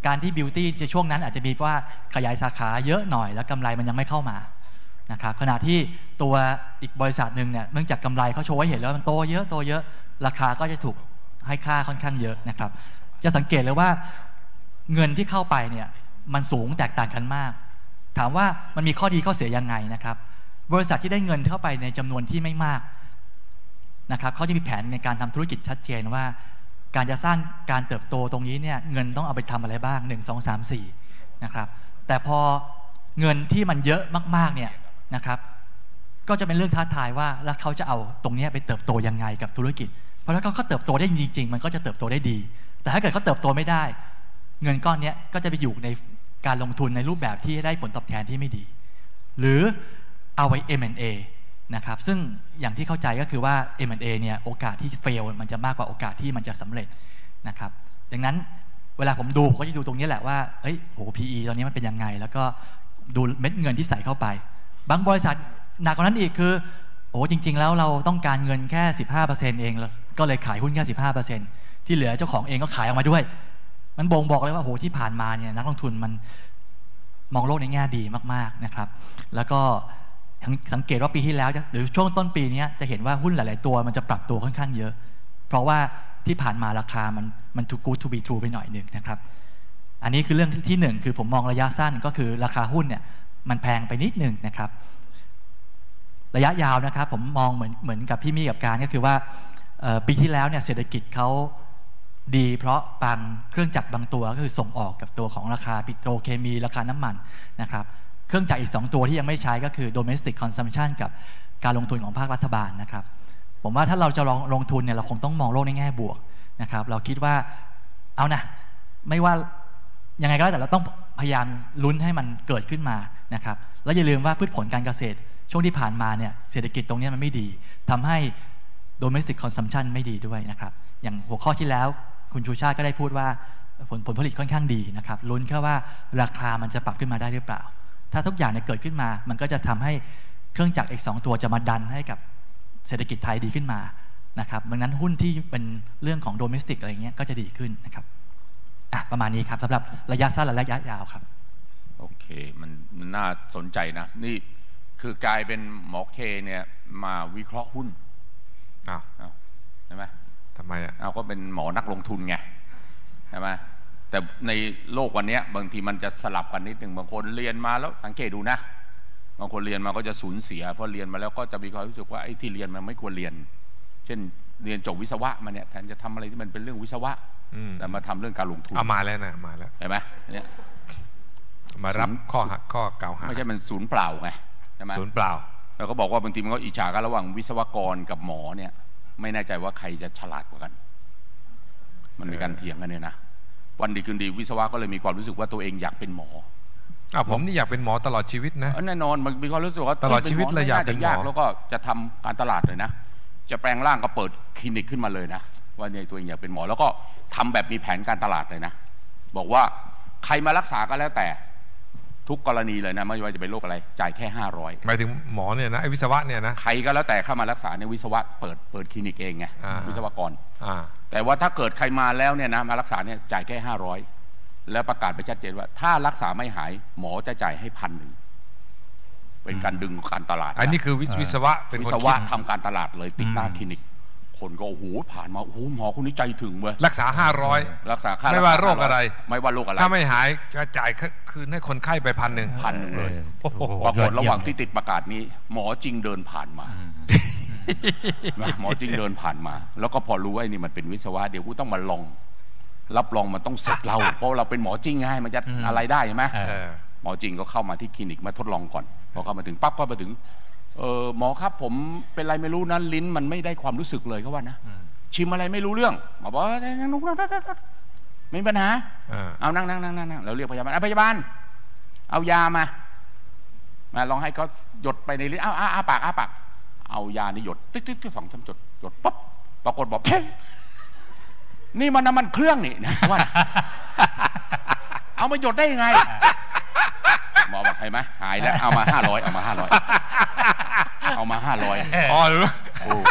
การที่บิวตี้ในช่วงนั้นอาจจะมีว่าขยายสาขาเยอะหน่อยแล้วกำไรมันยังไม่เข้ามานะครับขณะที่ตัวอีกบริษัทหนึ่งเนี่ยเนื่องจากกำไรเขาโชว์ให้เห็นแล้วมันโตเยอะโตเยอะราคาก็จะถูกให้ค่าค่อนข้างเยอะนะครับจะสังเกตเลยว่าเงินที่เข้าไปเนี่ยมันสูงแตกต่างกันมากถามว่ามันมีข้อดีข้อเสียยังไงนะครับบริษัทที่ได้เงินเข้าไปในจำนวนที่ไม่มากนะครับเขาจะมีแผนในการทำธุรกิจชัดเจนว่าการจะสร้างการเติบโตตรงนี้เนี่ยเงินต้องเอาไปทำอะไรบ้างหนึ่ง สอง สาม สี่นะครับแต่พอเงินที่มันเยอะมากๆเนี่ยนะครับก็จะเป็นเรื่องท้าทายว่าแล้วเขาจะเอาตรงนี้ไปเติบโตยังไงกับธุรกิจเพราะถ้าเขาเติบโตได้จริงๆมันก็จะเติบโตได้ดีแต่ถ้าเกิดเขาเติบโตไม่ได้เงินก้อนนี้ก็จะไปอยู่ในการลงทุนในรูปแบบที่ได้ผลตอบแทนที่ไม่ดีหรือเอาไว้ เอ็ม แอนด์ เอ นะครับซึ่งอย่างที่เข้าใจก็คือว่า เอ็ม แอนด์ เอ เนี่ยโอกาสที่เฟลมันจะมากกว่าโอกาสที่มันจะสำเร็จนะครับดังนั้นเวลาผมดูผมก็จะดูตรงนี้แหละว่าเฮ้ยโห พี อี ตอนนี้มันเป็นยังไงแล้วก็ดูเม็ดเงินที่ใส่เข้าไปบางบริษัทหนักกว่านั้นอีกคือโอ้จริงๆแล้วเราต้องการเงินแค่ สิบห้าเปอร์เซ็นต์ เองก็เลยขายหุ้นแค่ สิบห้าเปอร์เซ็นต์ ที่เหลือเจ้าของเองก็ขายออกมาด้วยมันบ่งบอกเลยว่าโหที่ผ่านมาเนี่ยนักลงทุนมันมองโลกในแง่ดีมากๆนะครับแล้วก็สังเกตว่าปีที่แล้วหรือช่วงต้นปีนี้จะเห็นว่าหุ้นหลายๆตัวมันจะปรับตัวค่อนข้างเยอะเพราะว่าที่ผ่านมาราคามันมัน too good to be true ไปหน่อยหนึ่งนะครับอันนี้คือเรื่องที่หนึ่งคือผมมองระยะสั้นก็คือราคาหุ้นเนี่ยมันแพงไปนิดหนึ่งนะครับระยะยาวนะครับผมมองเหมือนเหมือนกับพี่มี่กับการก็คือว่าปีที่แล้วเนี่ยเศรษฐกิจเขาดีเพราะบางเครื่องจักรบางตัวก็คือส่งออกกับตัวของราคาปิโตรเคมีราคาน้ำมันนะครับเครื่องจักรอีกสองตัวที่ยังไม่ใช้ก็คือ domestic consumption กับการลงทุนของภาครัฐบาลนะครับผมว่าถ้าเราจะลองลงทุนเนี่ยเราคงต้องมองโลกในแง่บวกนะครับเราคิดว่าเอานะไม่ว่ายังไงก็แล้วแต่เราต้องพยายามลุ้นให้มันเกิดขึ้นมานะครับแล้วอย่าลืมว่าพืชผลการเกษตรช่วงที่ผ่านมาเนี่ยเศรษฐกิจตรงนี้มันไม่ดีทำให้ domestic consumption ไม่ดีด้วยนะครับอย่างหัวข้อที่แล้วคุณชูชาติก็ได้พูดว่าผลผลผลิตค่อนข้างดีนะครับลุ้นแค่ว่าราคามันจะปรับขึ้นมาได้หรือเปล่าถ้าทุกอย่างเนี่ยเกิดขึ้นมามันก็จะทำให้เครื่องจักรอีกสองตัวจะมาดันให้กับเศรษฐกิจไทยดีขึ้นมานะครับดังนั้นหุ้นที่เป็นเรื่องของโดเมสติกอะไรเงี้ยก็จะดีขึ้นนะครับอ่ะประมาณนี้ครับสำหรับระยะสั้นและระยะยาวครับโอเคมันมันน่าสนใจนะนี่คือกลายเป็นหมอเคเนี่ยมาวิเคราะห์หุ้นอ้าวใช่ไหมทำไมอ่ะเอาก็เป็นหมอนักลงทุนไงใช่ไหมแต่ในโลกวันนี้บางทีมันจะสลับกันนิดหนึ่งบางคนเรียนมาแล้วสังเกตดูนะบางคนเรียนมาก็จะสูญเสียเพราะเรียนมาแล้วก็จะมีความรู้สึกว่าไอ้ที่เรียนมันไม่ควรเรียนเช่นเรียนจบวิศวะมาเนี่ยแทนจะทำอะไรที่มันเป็นเรื่องวิศวะแต่มาทำเรื่องการลงทุนเอามาแล้วนะมาแล้วเห็นไหมเนี่ยมารับข้อหักข้อกล่าวหาไม่ใช่มันศูนย์เปล่าไงใช่ไหมศูนย์เปล่าแล้วก็บอกว่าบางทีมันก็อิจฉากันระหว่างวิศวกรกับหมอเนี่ยไม่แน่ใจว่าใครจะฉลาดกว่ากันมันมีการเถียงกันเนี่ยนะวันดีคืนดีวิศวะก็เลยมีความรู้สึกว่าตัวเองอยากเป็นหมออ่ะผมนี่อยากเป็นหมอตลอดชีวิตนะแน่นอนมันมีความรู้สึกว่าตลอดชีวิตเลยอยากเป็นหมอแล้วก็จะทำการตลาดเลยนะจะแปลงร่างก็เปิดคลินิกขึ้นมาเลยนะว่าเนี่ยตัวเองอยากเป็นหมอแล้วก็ทำแบบมีแผนการตลาดเลยนะบอกว่าใครมารักษาก็แล้วแต่ทุกกรณีเลยนะไม่ว่าจะเป็นโรคอะไรจ่ายแค่ห้าร้อยหมายถึงหมอเนี่ยนะไอ้วิศวะเนี่ยนะใครก็แล้วแต่เข้ามารักษาในวิศวะเปิดเปิดคลินิกเองไงวิศวกรแต่ว่าถ้าเกิดใครมาแล้วเนี่ยนะมารักษาเนี่ยจ่ายแค่ห้าร้อยแล้วประกาศไปชัดเจนว่าถ้ารักษาไม่หายหมอจะจ่ายให้พันหนึ่งเป็นการดึงการตลาดอันนี้คือวิศวะเป็นวิศวะทำการตลาดเลยติดหน้าคลินิกคนก็โอ้โหผ่านมาโอ้โหหมอคนนี้ใจถึงเว้ยรักษาห้าร้อยรักษาค่าไม่ว่าโรคอะไรไม่ว่าโรคอะไรถ้าไม่หายจะจ่ายคืนให้คนไข้ไปพันหนึ่งพันหนึ่งเลยปรากฏระหว่างที่ติดประกาศนี้หมอจริงเดินผ่านมาหมอจริงเดินผ่านมาแล้วก็พอรู้ว่านี่มันเป็นวิศวะเดี๋ยวกูต้องมาลองรับรองมันต้องเสร็จเราเพราะเราเป็นหมอจริงไงมันจะอะไรได้ใช่ไหมหมอจริงก็เข้ามาที่คลินิกมาทดลองก่อนพอเข้ามาถึงปั๊บก็มาถึงเออหมอครับผมเป็นอะไรไม่รู้นะลิ้นมันไม่ได้ความรู้สึกเลยเขาว่านะชิมอะไรไม่รู้เรื่องหมอบอกนั่งนุ่งไม่มีปัญหาเอานั่งนั่งนั่งนั่งเราเรียกพยาบาลพยาบาลเอายามามาลองให้เขาหยดไปในลิ้นอ้าอ้าปากอ้าปากเอายานี่หยดติ๊กติ๊กสองสามจดหยดปุ๊บปรากฏบอกนี่มันน้ำมันเครื่องนี่นะว่าเอามาหยดได้ยังไงหมอบอกเห็นไหมหายแล้วเอามาห้าร้อยเอามาห้าร้อยเอามาห้าร้อยอ๋อโอ้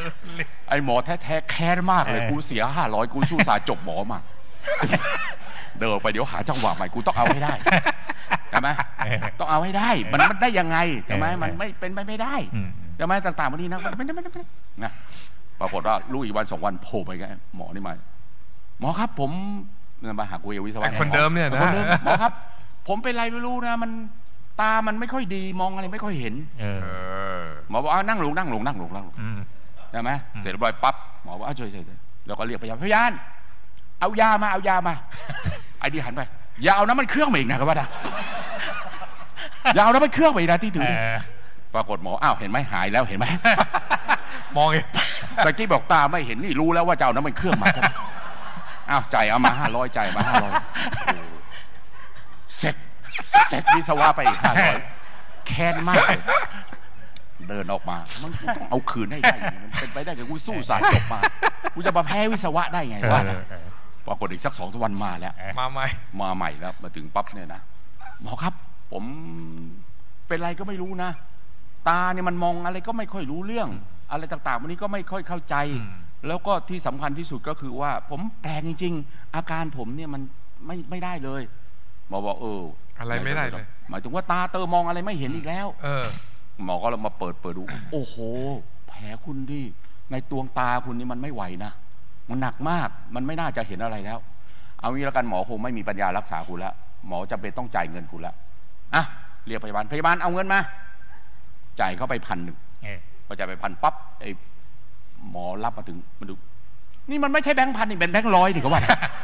ไอหมอแท้ๆแค้นมากเลยกูเสียห้าร้อยกูสู้สาจบหมอมาเดินไปเดี๋ยวหาจังหวะใหม่กูต้องเอาให้ได้ใช่ไหมต้องเอาให้ได้มันมันได้ยังไงใช่ไหมมันไม่เป็นไปไม่ได้ใช่ไหมต่างๆวันนี้นะมันไม่ได้ไม่ได้นะปรากฏว่าลูกอีกวันสองวันโผล่ไปกันหมอนี่มาหมอครับผมมาหากูเอวิศวะคนเดิมเนี่ยนะหมอครับผมเป็นไรไม่รู้นะมันตามันไม่ค่อยดีมองอะไรไม่ค่อยเห็นหมอบอกนั่งลงนั่งลงนั่งลงนั่งลงใช่ไหมเสร็จเรียบร้อยปั๊บหมอบอกช่วยช่วยแล้วก็เรียกพยาบาลพยาบาลเอายามาเอายามาไอ้ดีหันไปอย่าเอาน้ำมันเครื่องมาอีกนะครับว่าอย่าเอาน้ำมันเครื่องมาอีกนะที่ถือปรากฏหมออ้าวเห็นไหมหายแล้วเห็นไหมมองตะกี้บอกตาไม่เห็นนี่รู้แล้วว่าจะเอาน้ำมันเครื่องมาใช่ไหมอ้าวจ่ายเอามาห้าร้อยจ่ายมาห้าร้อยเสร็จเสร็จวิศวะไปอีกห้าร้อยแค้นมากเลยเดินออกมามันต้องเอาคืนให้ได้มันเป็นไปได้กับกูสู้สายจบมากูจะมาแพ้วิศวะได้ไงวะปรากฏอีกสักสองวันมาแล้วมาใหม่มาใหม่แล้วมาถึงปั๊บเนี่ยนะหมอครับผมเป็นไรก็ไม่รู้นะตาเนี่ยมันมองอะไรก็ไม่ค่อยรู้เรื่องอะไรต่างๆวันนี้ก็ไม่ค่อยเข้าใจแล้วก็ที่สำคัญที่สุดก็คือว่าผมแปลกจริงๆอาการผมเนี่ยมันไม่ไม่ได้เลยหมอบอกเอออะไรไม่ได้เลยหมายถึงว่าตาเตอมองอะไรไม่เห็นอีกแล้วเออหมอก็เรามาเปิดเปิดดูโอ้โหแผลคุณดิในดวงตาคุณนี่มันไม่ไหวนะมันหนักมากมันไม่น่าจะเห็นอะไรแล้วเอางี้แล้วกันหมอคงไม่มีปัญญารักษาคุณแล้วหมอจำเป็นต้องจ่ายเงินคุณแล้วอ่ะเรียกพยาบาลพยาบาลเอาเงินมาจ่ายเข้าไปพันหนึ่งพอจ่ายไปพันปั๊บไอ้หมอรับมาถึงมาดูนี่มันไม่ใช่แบงค์พันนี่เป็นแบงค์ร้อยนี่เขาว่า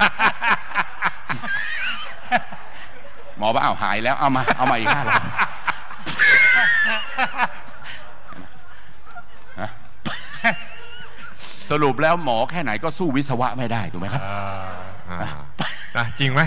หมอบอกอ้าวหายแล้วเอามาเอามาอีกห้าร้อยสรุปแล้วหมอแค่ไหนก็สู้วิศวะไม่ได้ถูกไหมครับนะจริงไหม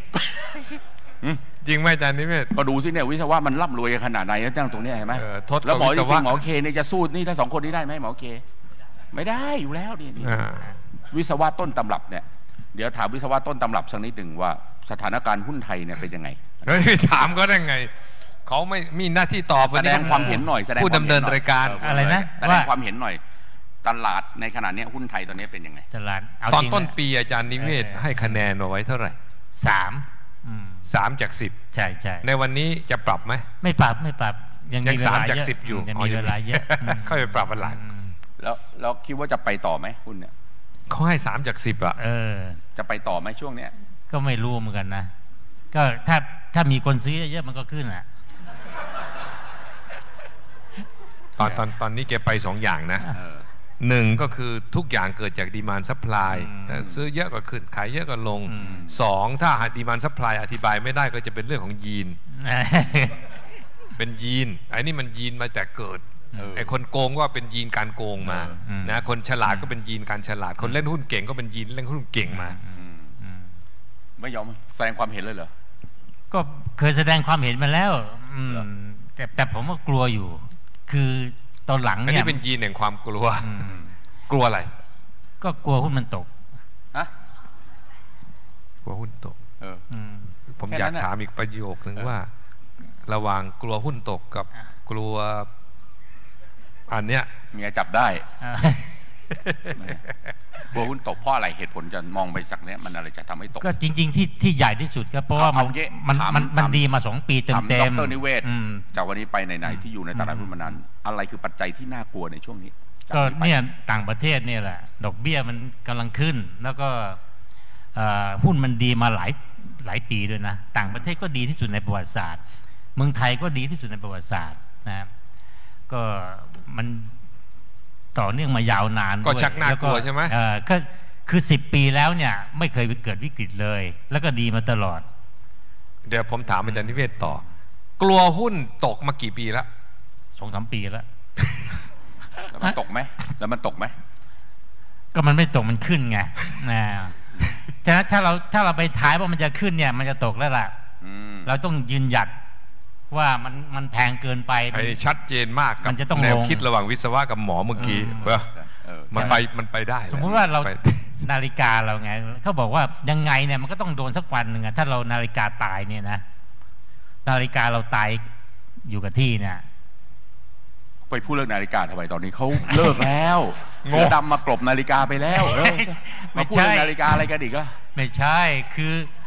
จริงไหมอาจารย์นิเวศก็ดูสิเนี่ยวิศวะมันร่ำรวยขนาดไหนแล้วตั้งตรงนี้เห็นไหมแล้วหมอจริงหมอเคเนี่ยจะสู้นี่ถ้าสองคนนี้ได้ไหมหมอเคไม่ได้อยู่แล้วนี่วิศวะต้นตำรับเนี่ยเดี๋ยวถามวิศวะต้นตำรับสักนิดหนึ่งว่าสถานการณ์หุ้นไทยเนี่ยเป็นยังไงเฮ้ยถามก็ได้ไงเขาไม่มีหน้าที่ตอบแสดงความเห็นหน่อยแสดงผู้ดำเนินรายการอะไรนะแสดงความเห็นหน่อยตลาดในขณะนี้หุ้นไทยตอนนี้เป็นยังไงตลาดตอนต้นปีอาจารย์นิเวศให้คะแนนเอาไว้เท่าไหร่สามสามจากสิบใช่ใช่ในวันนี้จะปรับไหมไม่ปรับไม่ปรับยังมีสามจากสิบอยู่ยังมีเวลาเยอะเข้าไปปรับวันหลังแล้วแล้วคิดว่าจะไปต่อไหมหุ้นเนี่ยเขาให้สามจากสิบอ่ะเออจะไปต่อไหมช่วงเนี้ยก็ไม่รู้เหมือนกันนะก็ถ้าถ้ามีคนซื้อเยอะมันก็ขึ้นแหละตอนตอนตอนนี้แกไปสองอย่างนะหนึ่งก็คือทุกอย่างเกิดจากดีมานด์ซัพพลายซื้อเยอะก็ขึ้นขายเยอะก็ลงสองถ้าดีมานด์ซัพพลายอธิบายไม่ได้ก็จะเป็นเรื่องของยีนเป็นยีนไอ้นี่มันยีนมาแต่เกิดไอ้คนโกงว่าเป็นยีนการโกงมานะคนฉลาดก็เป็นยีนการฉลาดคนเล่นหุ้นเก่งก็เป็นยีนเล่นหุ้นเก่งมาไม่ยอมแสดงความเห็นเลยเหรอก็เคยแสดงความเห็นมาแล้วแต่แต่ผมก็กลัวอยู่คือตอนหลังเนี่ยอันนี้เป็นยีนแห่งความกลัวกลัวอะไรก็กลัวหุ้นมันตกอะกลัวหุ้นตกเออผมอยากถามอีกประโยคนึงว่าระหว่างกลัวหุ้นตกกับกลัวอันเนี้ยเมียจับได้กลัวหุ้นตกเพราะอะไรเหตุผลจะมองไปจากเนี้ยมันอะไรจะทำให้ตกก็จริงๆที่ที่ใหญ่ที่สุดก็เพราะว่ามันมันมันดีมาสองปีเต็มเต็มดร.นิเวศจากวันนี้ไปไหนๆที่อยู่ในตลาดหุ้นมานานอะไรคือปัจจัยที่น่ากลัวในช่วงนี้ก็เนี่ยต่างประเทศเนี่ยแหละดอกเบี้ยมันกำลังขึ้นแล้วก็หุ้นมันดีมาหลายหลายปีด้วยนะต่างประเทศก็ดีที่สุดในประวัติศาสตร์เมืองไทยก็ดีที่สุดในประวัติศาสตร์นะก็มันต่อเนื่องมายาวนานก็ชักน่ากลัวใช่ไหมเออก็คือสิบปีแล้วเนี่ยไม่เคยเกิดวิกฤตเลยแล้วก็ดีมาตลอดเดี๋ยวผมถามอาจารย์นิเวศต่อกลัวหุ้นตกมากี่ปีแล้วสองสามปีแล้วแล้วมันตกไหมแล้วมันตกไหมก็มันไม่ตกมันขึ้นไงนะฉะนั้นถ้าเราถ้าเราไปท้ายว่ามันจะขึ้นเนี่ยมันจะตกแล้วล่ะเราต้องยืนหยัดว่ามันมันแพงเกินไปไอ้ชัดเจนมากกับแนวคิดระหว่างวิศวะกับหมอเมื่อกี้ว่ามันไปมันไปได้สมมติว่าเรานาฬิกาเราไงเขาบอกว่ายังไงเนี่ยมันก็ต้องโดนสักวันหนึ่งอะถ้าเรานาฬิกาตายเนี่ยนะนาฬิกาเราตายอยู่กับที่เนี่ยไปพูดเรื่องนาฬิกาทำไมตอนนี้เขาเลิกแล้วเสือดำมากลบนาฬิกาไปแล้วมาพูดเรื่องนาฬิกาอะไรกันอีกล่ะไม่ใช่คือ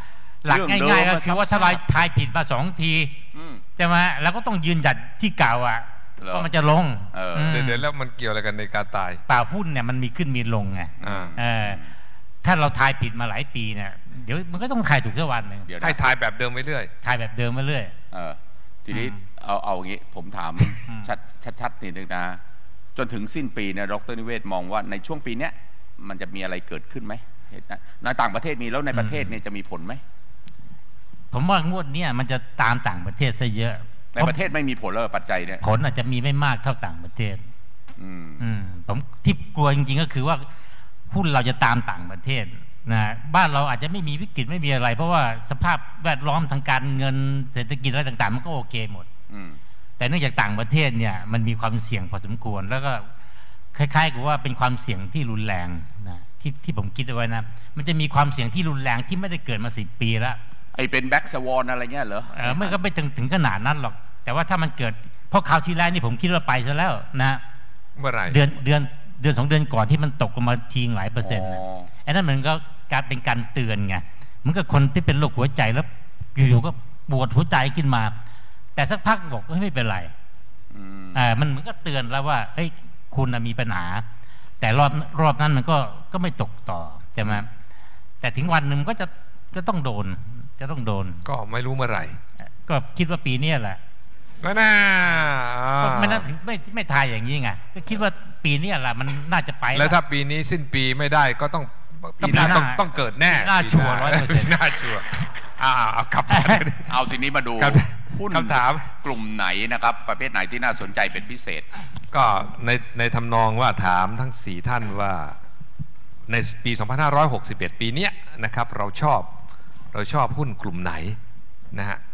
หลักง่ายๆก็คือว่าถ้าเราทายผิดมาสองทีใช่ไหมเราก็ต้องยืนหยัดที่เก่าอ่ะว่ามันจะลงเดี๋ยวแล้วมันเกี่ยวอะไรกันในการตายป่าหุ้นเนี่ยมันมีขึ้นมีลงไงถ้าเราทายผิดมาหลายปีเนี่ยเดี๋ยวมันก็ต้องทายถูกสักวันหนึ่งให้ทายแบบเดิมไปเรื่อยทายแบบเดิมมาเรื่อยทีนี้เอาเอาอย่างนี้ผมถามชัดชัดนิดนึงนะจนถึงสิ้นปีเนี่ยดร.นิเวศมองว่าในช่วงปีเนี้ยมันจะมีอะไรเกิดขึ้นไหมในต่างประเทศมีแล้วในประเทศเนี่ยจะมีผลไหมผมว่างวดเนี้ยมันจะตามต่างประเทศซะเยอะในประเทศไม่มีผลเลยปัจจัยเนี่ยผลอาจจะมีไม่มากเท่าต่างประเทศอืมผมที่กลัวจริงๆก็คือว่าหุ้นเราจะตามต่างประเทศนะบ้านเราอาจจะไม่มีวิกฤตไม่มีอะไรเพราะว่าสภาพแวดล้อมทางการเงินเศรษฐกิจอะไรต่างๆมันก็โอเคหมดแต่เนื่องจากต่างประเทศเนี่ยมันมีความเสี่ยงพอสมควรแล้วก็คล้ายๆกับว่าเป็นความเสี่ยงที่รุนแรงนะที่ที่ผมคิดเอาไว้นะมันจะมีความเสี่ยงที่รุนแรงที่ไม่ได้เกิดมาสิบปีแล้วไอ้เป็นแบ็กสวอนอะไรเงี้ยเหรอเออไม่ก็ไม่ถึงถึงขนาดนั้นหรอกแต่ว่าถ้ามันเกิดเพราะคราวที่แล้วนี่ผมคิดว่าไปซะแล้วนะเมื่อไหร่เดือนเดือนเดือนสองเดือนก่อนที่มันตกลงมาทีหลายเปอร์เซ็นต์ไอ้นั่นมันก็การเป็นการเตือนไงเหมือนกับคนที่เป็นโรคหัวใจแล้วอยู่ๆก็ปวดหัวใจขึ้นมาแต่สักพักบอกไม่เป็นไรอ่ามันเหมือนก็เตือนแล้วว่าเฮ้ยคุณมีปัญหาแต่รอบรอบนั้นมันก็ก็ไม่ตกต่อใช่ไหมแต่ถึงวันหนึ่งก็จะก็ต้องโดนจะต้องโดนก็ไม่รู้เมื่อไหร่ก็คิดว่าปีนี้แหละก็น่าไม่น่าไม่ไม่ทายอย่างนี้ไงก็คิดว่าปีนี้แหละมันน่าจะไปแล้วถ้าปีนี้สิ้นปีไม่ได้ก็ต้องปีหน้าต้องต้องเกิดแน่น่าชัวร์ร้อยเปอร์เซ็นต์น่าชัวร์อ่าเอากลับเอาทีนี้มาดูหุ้นคำถามกลุ่มไหนนะครับประเภทไหนที่น่าสนใจเป็นพิเศษก็ในในทำนองว่าถามทั้งสี่ท่านว่าในปีสองพันห้าร้อยหกสิบเอ็ดปีนี้นะครับเราชอบเราชอบหุ้นกลุ่มไหนนะฮะ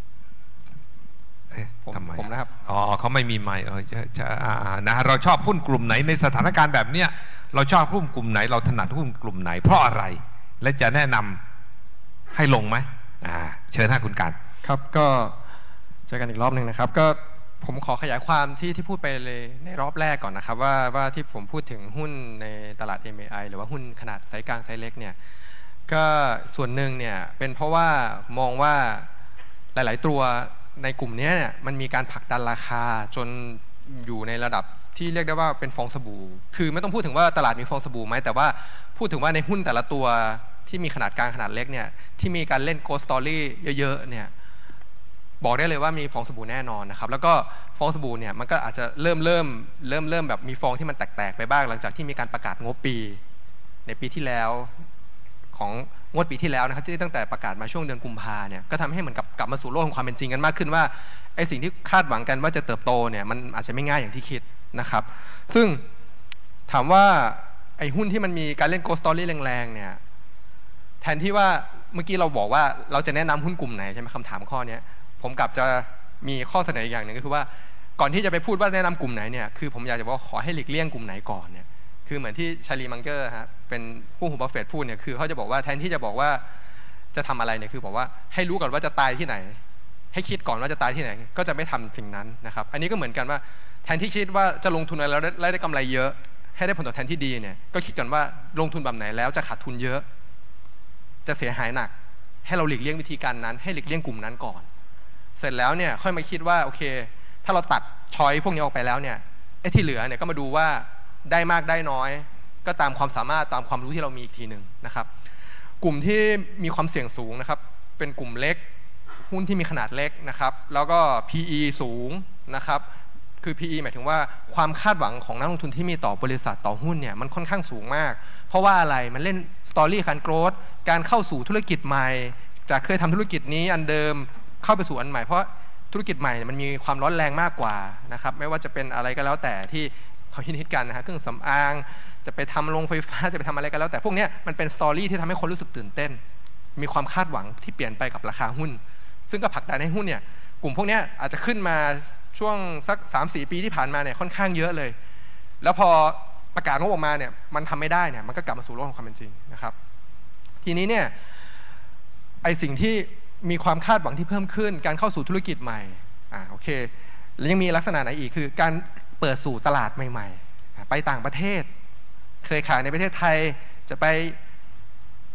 ทำไมผมนะครับอ๋อเขาไม่มีไมค์เออจะนะเราชอบหุ้นกลุ่มไหนในสถานการณ์แบบเนี้ยเราชอบหุ้นกลุ่มไหนเราถนัดหุ้นกลุ่มไหนเพราะอะไรและจะแนะนำให้ลงไหมอ่าเชิญท่านคุณการครับก็เจอกันอีกรอบหนึ่งนะครับก็ผมขอขยายความที่ที่พูดไปเลยในรอบแรกก่อนนะครับว่าว่าที่ผมพูดถึงหุ้นในตลาด เอ็ม เอ ไอ หรือว่าหุ้นขนาดไซส์กลางไซส์เล็กเนี่ยก็ส่วนหนึ่งเนี่ยเป็นเพราะว่ามองว่าหลายๆตัวในกลุ่มนี้เนี่ยมันมีการผลักดันราคาจนอยู่ในระดับที่เรียกได้ว่าเป็นฟองสบู่คือไม่ต้องพูดถึงว่าตลาดมีฟองสบู่ไหมแต่ว่าพูดถึงว่าในหุ้นแต่ละตัวที่มีขนาดกลางขนาดเล็กเนี่ยที่มีการเล่นโกสตอรี่เยอะๆเนี่ยบอกได้เลยว่ามีฟองสบู่แน่นอนนะครับแล้วก็ฟองสบู่เนี่ยมันก็อาจจะเริ่มเริ่มเริ่มเริ่มแบบมีฟองที่มันแตกๆไปบ้างหลังจากที่มีการประกาศงบปีในปีที่แล้วของงวดปีที่แล้วนะครับที่ตั้งแต่ประกาศมาช่วงเดือนกุมภาเนี่ยก็ทำให้เหมือนกับกลับมาสู่โลกของความเป็นจริงกันมากขึ้นว่าไอ้สิ่งที่คาดหวังกันว่าจะเติบโตเนี่ยมันอาจจะไม่ง่ายอย่างที่คิดนะครับซึ่งถามว่าไอ้หุ้นที่มันมีการเล่นโกสตอรี่แรงๆเนี่ยแทนที่ว่าเมื่อกี้เราบอกว่าเราจะแนะนำหุ้นกลุ่มไหนใช่ไหมคำถามข้อนี้ผมกลับจะมีข้อเสนออีกอย่างหนึ่งก็คือว่าก่อนที่จะไปพูดว่าแนะนำกลุ่มไหนเนี่ยคือผมอยากจะบอกขอให้หลีกเลี่ยงกลุ่มไหนก่อนเนี่ยคือเหมือนที่ชาลีมังเกอร์ฮะเป็นผู้หูบัฟเฟตต์พูดเนี่ยคือเขาจะบอกว่าแทนที่จะบอกว่าจะทำอะไรเนี่ยคือบอกว่าให้รู้ก่อนว่าจะตายที่ไหนให้คิดก่อนว่าจะตายที่ไหนก็จะไม่ทำสิ่งนั้นนะครับอันนี้ก็เหมือนกันว่าแทนที่คิดว่าจะลงทุนอะไรแล้วได้กำไรเยอะให้ได้ผลตอบแทนที่ดีเนี่ยก็คิดก่อนว่าลงทุนแบบไหนแล้วจะขาดทุนเยอะจะเสียหายหนักให้เราหลีกเลี่ยงวิธีการนั้นให้หลีกเลี่ยงกลุ่มนั้นก่อนเสร็จแล้วเนี่ยค่อยมาคิดว่าโอเคถ้าเราตัดช้อยพวกนี้ออกไปแล้วเนี่ยไอ้ที่เหลือเนี่ยก็มาดูว่าได้มากได้น้อยก็ตามความสามารถตามความรู้ที่เรามีอีกทีหนึ่งนะครับกลุ่มที่มีความเสี่ยงสูงนะครับเป็นกลุ่มเล็กหุ้นที่มีขนาดเล็กนะครับแล้วก็ พี อี สูงนะครับคือ พี อี หมายถึงว่าความคาดหวังของนักลงทุนที่มีต่อบริษัทต่อหุ้นเนี่ยมันค่อนข้างสูงมากเพราะว่าอะไรมันเล่นสตอรี่การโกรธการเข้าสู่ธุรกิจใหม่จากเคยทำธุรกิจนี้อันเดิมเข้าไปสู่อันใหม่เพราะธุรกิจใหม่มันมีความร้อนแรงมากกว่านะครับไม่ว่าจะเป็นอะไรก็แล้วแต่ที่เขาฮิตๆกันนะฮะเครื่องสำอางจะไปทำโรงไฟฟ้าจะไปทำอะไรก็แล้วแต่พวกนี้มันเป็นสตอรี่ที่ทำให้คนรู้สึกตื่นเต้นมีความคาดหวังที่เปลี่ยนไปกับราคาหุ้นซึ่งก็ผลักดันให้หุ้นเนี่ยกลุ่มพวกนี้อาจจะขึ้นมาช่วงสัก สามสี่ ปีที่ผ่านมาเนี่ยค่อนข้างเยอะเลยแล้วพอประกาศงบออกมาเนี่ยมันทำไม่ได้เนี่ยมันก็กลับมาสู่โลกของความเป็นจริงนะครับทีนี้เนี่ยไอสิ่งที่มีความคาดหวังที่เพิ่มขึ้นการเข้าสู่ธุรกิจใหม่อ่าโอเคแล้วยังมีลักษณะไหนอีกคือการเปิดสู่ตลาดใหม่ๆไปต่างประเทศเคยขายในประเทศไทยจะไป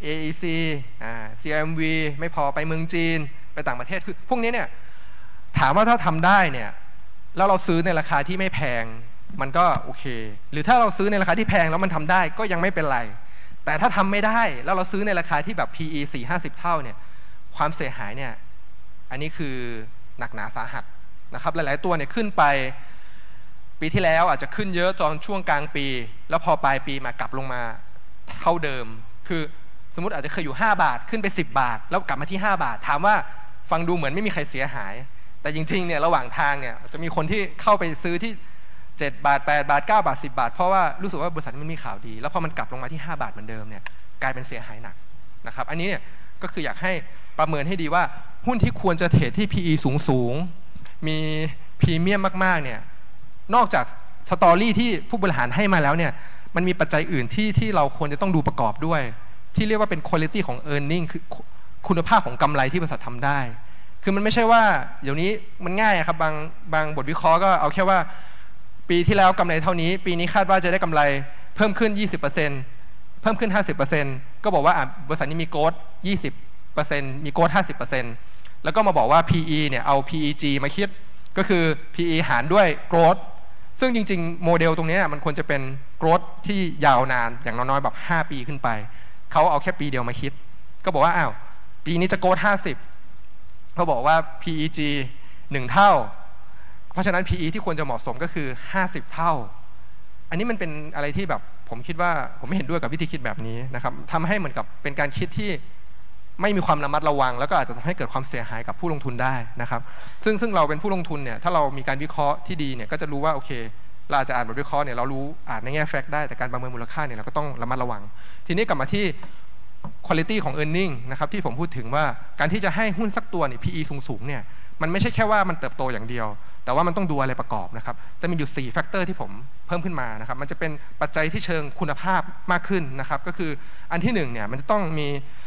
เอ อี ซี อ่า ซี เอ็ม วี ไม่พอไปเมืองจีนไปต่างประเทศคือพวกนี้เนี่ยถามว่าถ้าทำได้เนี่ยแล้วเราซื้อในราคาที่ไม่แพงมันก็โอเคหรือถ้าเราซื้อในราคาที่แพงแล้วมันทำได้ก็ยังไม่เป็นไรแต่ถ้าทำไม่ได้แล้วเราซื้อในราคาที่แบบ พี อี สี่ห้าสิบ เท่าเนี่ยความเสียหายเนี่ยอันนี้คือหนักหนาสาหัสนะครับหลายๆตัวเนี่ยขึ้นไปปีที่แล้วอาจจะขึ้นเยอะตอนช่วงกลางปีแล้วพอปลายปีมากลับลงมาเท่าเดิมคือสมมติอาจจะเคยอยู่ห้าบาทขึ้นไปสิบบาทแล้วกลับมาที่ห้าบาทถามว่าฟังดูเหมือนไม่มีใครเสียหายแต่จริงๆเนี่ยระหว่างทางเนี่ยจะมีคนที่เข้าไปซื้อที่เจ็ดบาทแปดบาทเก้าบาทสิบบาทเพราะว่ารู้สึกว่าบริษัทมันมีข่าวดีแล้วพอมันกลับลงมาที่ห้าบาทเหมือนเดิมเนี่ยกลายเป็นเสียหายหนักนะครับอันนี้เนี่ยก็คืออยากให้ประเมินให้ดีว่าหุ้นที่ควรจะเทรดที่ พี อี สูงๆมีพรีเมียมมากๆเนี่ยนอกจากสตอรี่ที่ผู้บริหารให้มาแล้วเนี่ยมันมีปัจจัยอื่นที่ที่เราควรจะต้องดูประกอบด้วยที่เรียกว่าเป็น quality ของ earning คือคุณภาพของกำไรที่บริษัททำได้คือมันไม่ใช่ว่าเดี๋ยวนี้มันง่ายครับบางบางบทวิเคราะห์ก็เอาแค่ว่าปีที่แล้วกำไรเท่านี้ปีนี้คาดว่าจะได้กำไรเพิ่มขึ้น ยี่สิบเปอร์เซ็นต์ เพิ่มขึ้น ห้าสิบเปอร์เซ็นต์ ก็บอกว่าบริษัทนี้มีโกรท ยี่สิบเปอร์เซ็นต์ มีโกรท ห้าสิบเปอร์เซ็นต์ แล้วก็มาบอกว่า พี อี เนี่ยเอา พี อี จี มาคิดก็คือ พี อี หารด้วยโกรทซึ่งจริงๆโมเดลตรงนี้มันควรจะเป็นโกรทที่ยาวนานอย่างน้อยๆแบบห้าปีขึ้นไปเขาเอาแค่ปีเดียวมาคิดก็บอกว่าอ้าวปีนี้จะโกรทห้าสิบเขาบอกว่า พี อี จี หนึ่งเท่าเพราะฉะนั้น พี อี ที่ควรจะเหมาะสมก็คือห้าสิบเท่าอันนี้มันเป็นอะไรที่แบบผมคิดว่าผมไม่เห็นด้วยกับวิธีคิดแบบนี้นะครับทำให้เหมือนกับเป็นการคิดที่ไม่มีความระมัดระวังแล้วก็อาจจะทำให้เกิดความเสียหายกับผู้ลงทุนได้นะครับซึ่งซึ่งเราเป็นผู้ลงทุนเนี่ยถ้าเรามีการวิเคราะห์ที่ดีเนี่ยก็จะรู้ว่าโอเคเราอาจจะอ่านบทวิเคราะห์เนี่ยเรารู้อ่านในแง่แฟกต์ได้แต่การประเมินมูลค่าเนี่ยเราก็ต้องระมัดระวังทีนี้กลับมาที่ quality ของ earning นะครับที่ผมพูดถึงว่าการที่จะให้หุ้นสักตัวเนี่ย พี อี สูงๆเนี่ยมันไม่ใช่แค่ว่ามันเติบโตอย่างเดียวแต่ว่ามันต้องดูอะไรประกอบนะครับจะมีอยู่สี่แฟกเตอร์ที่ผมเพิ่มขึ้นมานะครับมันจะเป็นปัจจัยที่เชิงคุณภาพมากขึ้นนะครับก็คืออันที่หนึ่งเนี่ยมันจะต้องมี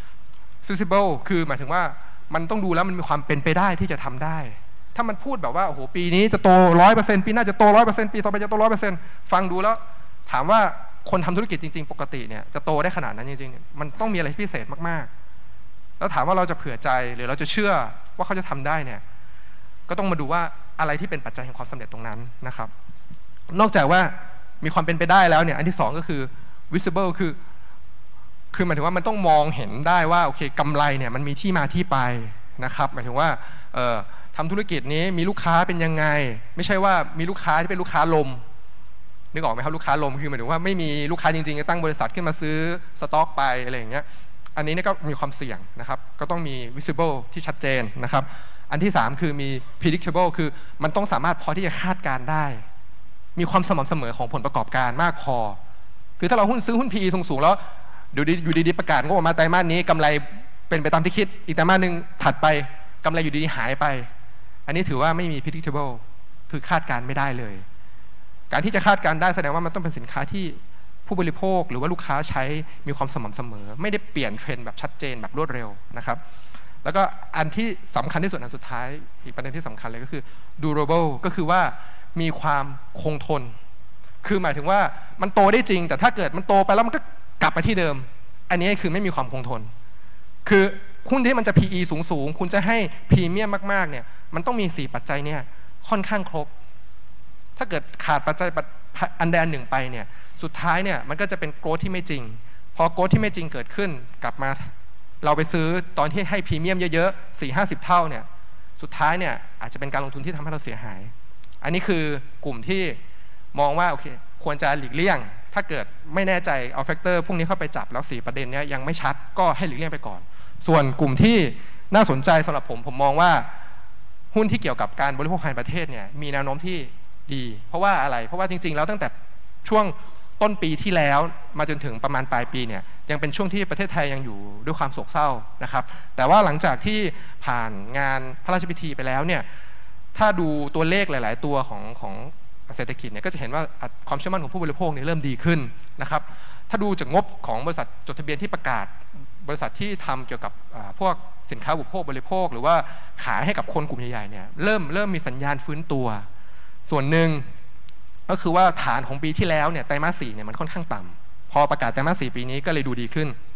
feasible คือหมายถึงว่ามันต้องดูแล้วมันมีความเป็นไปได้ที่จะทำได้ถ้ามันพูดแบบว่าโอ้โหปีนี้จะโต ร้อยเปอร์เซ็นต์ ปีหน้าจะโต ร้อยเปอร์เซ็นต์ ปีต่อไปจะโต ร้อยเปอร์เซ็นต์ ฟังดูแล้วถามว่าคนทำธุรกิจจริงๆปกติเนี่ยจะโตได้ขนาดนั้นจริงๆมันต้องมีอะไรพิเศษมากๆแล้วถามว่าเราจะเผื่อใจหรือเราจะเชื่อว่าเขาจะทำได้เนี่ยก็ต้องมาดูว่าอะไรที่เป็นปัจจัยแห่งความสำเร็จตรงนั้นนะครับนอกจากว่ามีความเป็นไปได้แล้วเนี่ยอันที่สองก็คือ visible คือคือหมายถึงว่ามันต้องมองเห็นได้ว่าโอเคกำไรเนี่ยมันมีที่มาที่ไปนะครับหมายถึงว่าเอ่อทำธุรกิจนี้มีลูกค้าเป็นยังไงไม่ใช่ว่ามีลูกค้าที่เป็นลูกค้าลมนึกออกไหมครับลูกค้าลมคือหมายถึงว่าไม่มีลูกค้าจริงๆจะตั้งบริษัทขึ้นมาซื้อสต็อกไปอะไรอย่างเงี้ยอันนี้เนี่ยก็มีความเสี่ยงนะครับก็ต้องมี visible ที่ชัดเจนนะครับอันที่สามคือมี predictable คือมันต้องสามารถพอที่จะคาดการได้มีความสม่ำเสมอของผลประกอบการมากพอคือถ้าเราหุ้นซื้อหุ้น พี อี สูงๆแล้วดูดีอยู่ดีๆประกาศงบออกมาไตรมาสนี้กำไรเป็นไปตามที่คิดอีกไตรมาสนึงถัดไปกำไรอยู่ดีๆหายไปอันนี้ถือว่าไม่มี predictable คือคาดการไม่ได้เลยการที่จะคาดการได้แสดงว่ามันต้องเป็นสินค้าที่ผู้บริโภคหรือว่าลูกค้าใช้มีความสม่ำเสมอไม่ได้เปลี่ยนเทรนด์แบบชัดเจนแบบรวดเร็วนะครับแล้วก็อันที่สำคัญที่สุดอันสุดท้ายอีกประเด็นที่สำคัญเลยก็คือ durable ก็คือว่ามีความคงทนคือหมายถึงว่ามันโตได้จริงแต่ถ้าเกิดมันโตไปแล้วมันก็กลับไปที่เดิมอันนี้คือไม่มีความคงทนคือหุ้นที่มันจะ พี อี สูงๆคุณจะให้พรีเมียมมากๆเนี่ยมันต้องมีสี่ปัจจัยเนี่ยค่อนข้างครบถ้าเกิดขาดปัจจัยอันใดอันหนึ่งไปเนี่ยสุดท้ายเนี่ยมันก็จะเป็นโกรทที่ไม่จริงพอโกรทที่ไม่จริงเกิดขึ้นกลับมาเราไปซื้อตอนที่ให้พรีเมียมเยอะๆ สี่ห้าสิบ เท่าเนี่ยสุดท้ายเนี่ยอาจจะเป็นการลงทุนที่ทำให้เราเสียหายอันนี้คือกลุ่มที่มองว่าโอเคควรจะหลีกเลี่ยงถ้าเกิดไม่แน่ใจเอาแฟกเตอร์พวกนี้เข้าไปจับแล้วสี่ประเด็นนี้ยังไม่ชัดก็ให้หลีกเลี่ยงไปก่อนส่วนกลุ่มที่น่าสนใจสำหรับผมผมมองว่าหุ้นที่เกี่ยวกับการบริโภคภายในประเทศเนี่ยมีแนวโน้มที่ดีเพราะว่าอะไรเพราะว่าจริงๆแล้วตั้งแต่ช่วงต้นปีที่แล้วมาจนถึงประมาณปลายปีเนี่ยยังเป็นช่วงที่ประเทศไทยยังอยู่ด้วยความโศกเศร้านะครับแต่ว่าหลังจากที่ผ่านงานพระราชพิธีไปแล้วเนี่ยถ้าดูตัวเลขหลายๆตัวของของเศรษฐกิจเนี่ยก็จะเห็นว่าความเชื่อมั่นของผู้บริโภคเนี่ยเริ่มดีขึ้นนะครับถ้าดูจากงบของบริษัทจดทะเบียนที่ประกาศบริษัทที่ทำเกี่ยวกับพวกสินค้าอุปโภคบริโภคหรือว่าขายให้กับคนกลุ่มใหญ่ๆเนี่ยเริ่มเริ่มมีสัญญาณฟื้นตัวส่วนหนึ่งก็คือว่าฐานของปีที่แล้วเนี่ยไตรมาสสี่เนี่ยมันค่อนข้างต่ำพอประกาศไตรมาสสี่ปีนี้ก็เลยดูดีขึ้น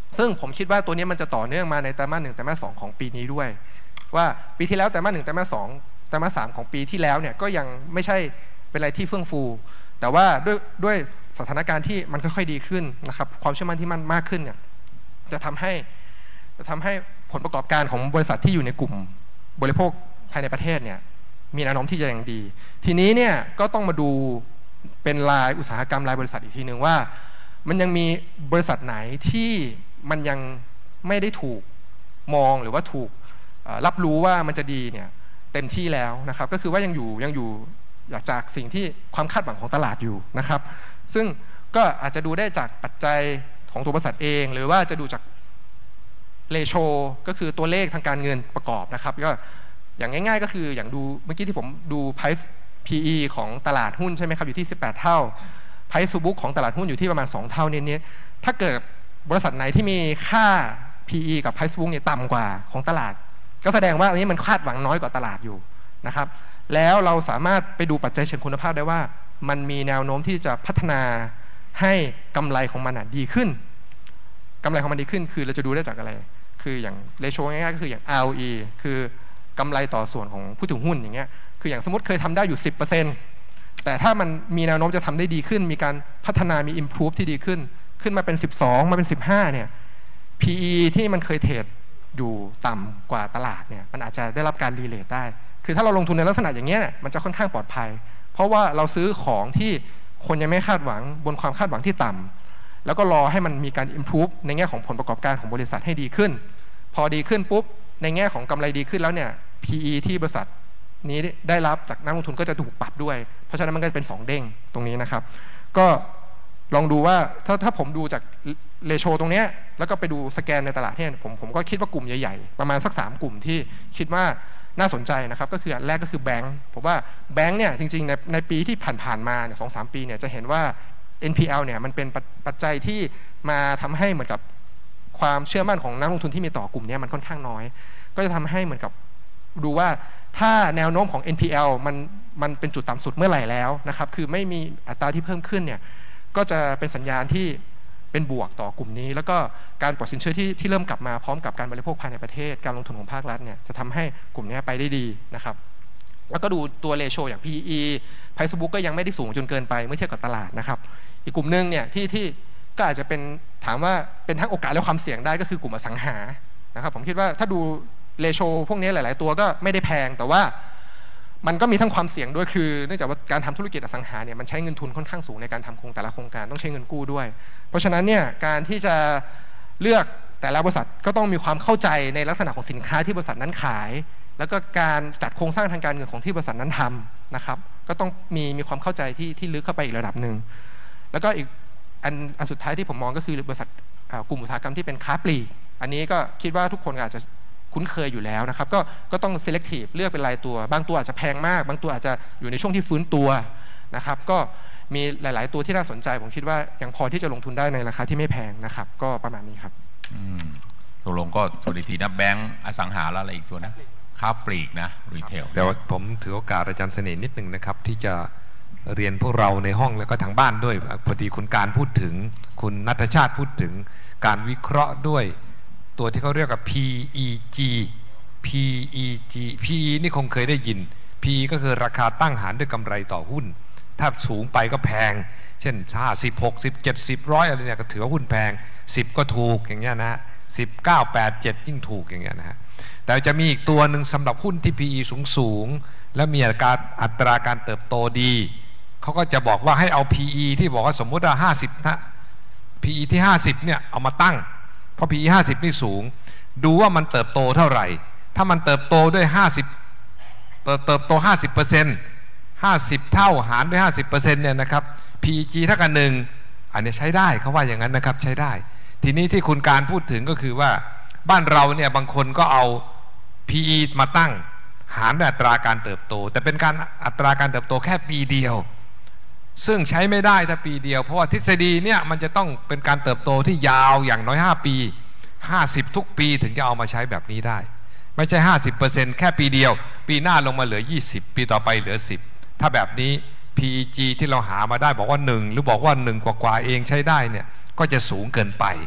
ซึ่งผมคิดว่าตัวนี้มันจะต่อเนื่องมาในไตรมาสหนึ่งไตรมาสสองของปีนี้ด้วยว่าปีที่แล้วไตรมาสหนึ่งไตรมาสสองไตรมาสสามของปีที่แล้วเนี่ยก็ยังไม่ใช่เป็นอะไรที่เฟื่องฟูแต่ว่าด้วยด้วยสถานการณ์ที่มันค่อยๆดีขึ้นนะครับความเชื่อมั่นที่มันมากขึ้นเนี่ยจะทำให้จะทำให้ผลประกอบการของบริษัทที่อยู่ในกลุ่มบริโภคภายในประเทศเนี่ยมีแนวโน้มที่จะยังดีทีนี้เนี่ยก็ต้องมาดูเป็นรายอุตสาหกรรมรายบริษัทอีกทีหนึ่งว่ามันยังมีบริษัทไหนที่มันยังไม่ได้ถูกมองหรือว่าถูกรับรู้ว่ามันจะดีเนี่ยเต็มที่แล้วนะครับก็คือว่ายังอยู่ยังอยู่จากสิ่งที่ความคาดหวังของตลาดอยู่นะครับซึ่งก็อาจจะดูได้จากปัจจัยของตัวบริษัทเองหรือว่าจะดูจากเรโชก็คือตัวเลขทางการเงินประกอบนะครับก็อย่างง่ายๆก็คืออย่างดูเมื่อกี้ที่ผมดู Price พี อี ของตลาดหุ้นใช่ไหมครับอยู่ที่สิบแปดเท่า Price to book ของตลาดหุ้นอยู่ที่ประมาณสองเท่านิดๆถ้าเกิดบริษัทไหนที่มีค่า พี อี กับ Price to book เนี่ยต่ำกว่าของตลาดก็แสดงว่าอันนี้มันคาดหวังน้อยกว่าตลาดอยู่นะครับแล้วเราสามารถไปดูปัจจัยเชิงคุณภาพได้ว่ามันมีแนวโน้มที่จะพัฒนาให้กำไรของมันดีขึ้นกำไรของมันดีขึ้นคือเราจะดูได้จากอะไรคืออย่างเรโชง่ายๆก็คืออย่าง อาร์ โอ อี คือกำไรต่อส่วนของผู้ถือหุ้นอย่างเงี้ยคืออย่างสมมติเคยทำได้อยู่ สิบเปอร์เซ็นต์ แต่ถ้ามันมีแนวโน้มจะทำได้ดีขึ้นมีการพัฒนามี improve ที่ดีขึ้นขึ้นมาเป็นสิบสองมาเป็นสิบห้าเนี่ย พี อี ที่มันเคยเทรดอยู่ต่ำกว่าตลาดเนี่ยมันอาจจะได้รับการรีเลทได้คือถ้าเราลงทุนในลักษณะอย่างเงี้ยเนี่ยมันจะค่อนข้างปลอดภัยเพราะว่าเราซื้อของที่คนยังไม่คาดหวังบนความคาดหวังที่ต่ำแล้วก็รอให้มันมีการ improve ในแง่ของผลประกอบการของบริษัทให้ดีขึ้นพอดีขึ้นปุ๊บในแง่ของกำไรดีขึ้นแล้วเนี่ย พี อี ที่บริษัทนี้ได้รับจากนักลงทุนก็จะถูกปรับด้วยเพราะฉะนั้นมันก็จะเป็นสองเด้งตรงนี้นะครับก็ลองดูว่าถ้าถ้าผมดูจากเรโชตรงนี้แล้วก็ไปดูสแกนในตลาดเนี่ยผมผมก็คิดว่ากลุ่มใหญ่ๆประมาณสักสามกลุ่มที่คิดว่าน่าสนใจนะครับก็คืออันแรกก็คือแบงก์ผมว่าแบงก์เนี่ยจริงๆในในปีที่ผ่านๆมาเนี่ยสองสามปีเนี่ยจะเห็นว่า เอ็น พี แอล เนี่ยมันเป็นปัจจัยที่มาทำให้เหมือนกับความเชื่อมั่นของนักลงทุนที่มีต่อกลุ่มนี้มันค่อนข้างน้อยก็จะทำให้เหมือนกับดูว่าถ้าแนวโน้มของ เอ็น พี แอล มันมันเป็นจุดต่ำสุดเมื่อไหร่แล้วนะครับคือไม่มีอัตราที่เพิ่มขึ้นเนี่ยก็จะเป็นสัญญาณที่เป็นบวกต่อกลุ่มนี้แล้วก็การปล่อยสินเชื่อที่ที่เริ่มกลับมาพร้อมกับการบริโภคภายในประเทศการลงทุนของภาครัฐเนี่ยจะทำให้กลุ่มนี้ไปได้ดีนะครับแล้วก็ดูตัวเรโชอย่าง พี อี Price to book ก็ยังไม่ได้สูงจนเกินไปเมื่อเทียบกับตลาดนะครับอีกกลุ่มนึงเนี่ยที่ที่ก็อาจจะเป็นถามว่าเป็นทั้งโอกาสและความเสี่ยงได้ก็คือกลุ่มอสังหานะครับผมคิดว่าถ้าดูเรโชพวกนี้หลายๆตัวก็ไม่ได้แพงแต่ว่ามันก็มีทั้งความเสี่ยงด้วยคือเนื่องจากว่าการทำธุรกิจอสังหาเนี่ยมันใช้เงินทุนค่อนข้างสูงในการทำโครงแต่ละโครงการต้องใช้เงินกู้ด้วยเพราะฉะนั้นเนี่ยการที่จะเลือกแต่ละบริษัทก็ต้องมีความเข้าใจในลักษณะของสินค้าที่บริษัทนั้นขายแล้วก็การจัดโครงสร้างทางการเงินของที่บริษัทนั้นทำนะครับก็ต้องมีมีความเข้าใจที่ที่ลึกเข้าไปอีกระดับหนึ่งแล้วก็อีกอันอันสุดท้ายที่ผมมองก็คือบริษัทกลุ่มอุตสาหกรรมที่เป็นค้าปลีกอันนี้ก็คิดว่าทุกคนอาจจะคุ้นเคยอยู่แล้วนะครับก็ก็ต้อง selective เลือกเป็นรายตัวบางตัวอาจจะแพงมากบางตัวอาจจะอยู่ในช่วงที่ฟื้นตัวนะครับก็มีหลายๆตัวที่น่าสนใจผมคิดว่ายังพอที่จะลงทุนได้ในราคาที่ไม่แพงนะครับก็ประมาณนี้ครับตกลงก็ตัวดีๆนะแบงก์อสังหาแล้วอะไรอีกตัวนะค้าปลีกนะรีเทลเดี๋ยวผมถือโอกาสอาจารย์เสน่ห์นิดนึงนะครับที่จะเรียนพวกเราในห้องแล้วก็ทางบ้านด้วยพอดีคุณการพูดถึงคุณณัฐชาติพูดถึงการวิเคราะห์ด้วยตัวที่เขาเรียกว่า พี อี จี พี อี จี พี อี นี่คงเคยได้ยิน พี ก็คือราคาตั้งหารด้วยกำไรต่อหุ้นถ้าสูงไปก็แพงเช่นห้าสิบ หกสิบ เจ็ดสิบ ร้อยอะไรเนี่ยก็ถือว่าหุ้นแพงสิบก็ถูกอย่างเงี้ยนะสิบ เก้า แปด เจ็ดยิ่งถูกอย่างเงี้ยนะฮะแต่จะมีอีกตัวหนึ่งสำหรับหุ้นที่ พี อี สูงสูงและมีอัตราอัตราการเติบโตดีเขาก็จะบอกว่าให้เอา พี อี ที่บอกว่าสมมุติว่าห้าสิบนะ พี อี ที่ห้าสิบเนี่ยเอามาตั้งเพราะ พี อี ห้าสิบนี่สูงดูว่ามันเติบโตเท่าไหร่ถ้ามันเติบโตด้วยห้าสิบเติบโต ห้าสิบเปอร์เซ็นต์ ห้าสิบเท่าหารด้วย ห้าสิบเปอร์เซ็นต์ เนี่ยนะครับ พี อี จี เท่ากับหนึ่งอันนี้ใช้ได้เขาว่าอย่างนั้นนะครับใช้ได้ทีนี้ที่คุณการพูดถึงก็คือว่าบ้านเราเนี่ยบางคนก็เอา พี อี มาตั้งหารด้วยอัตราการเติบโตแต่เป็นการอัตราการเติบโตแค่ปีเดียวซึ่งใช้ไม่ได้ถ้าปีเดียวเพราะว่าทฤษฎีเนี่ยมันจะต้องเป็นการเติบโตที่ยาวอย่างน้อยห้าปีห้าสิบทุกปีถึงจะเอามาใช้แบบนี้ได้ไม่ใช่ ห้าสิบเปอร์เซ็นต์ แค่ปีเดียวปีหน้าลงมาเหลือยี่สิบปีต่อไปเหลือสิบถ้าแบบนี้ พี อี จี ที่เราหามาได้บอกว่าหนึ่งหรือบอกว่าหนึ่งกว่าๆเองใช้ได้เนี่ยก็จะสูงเกินไป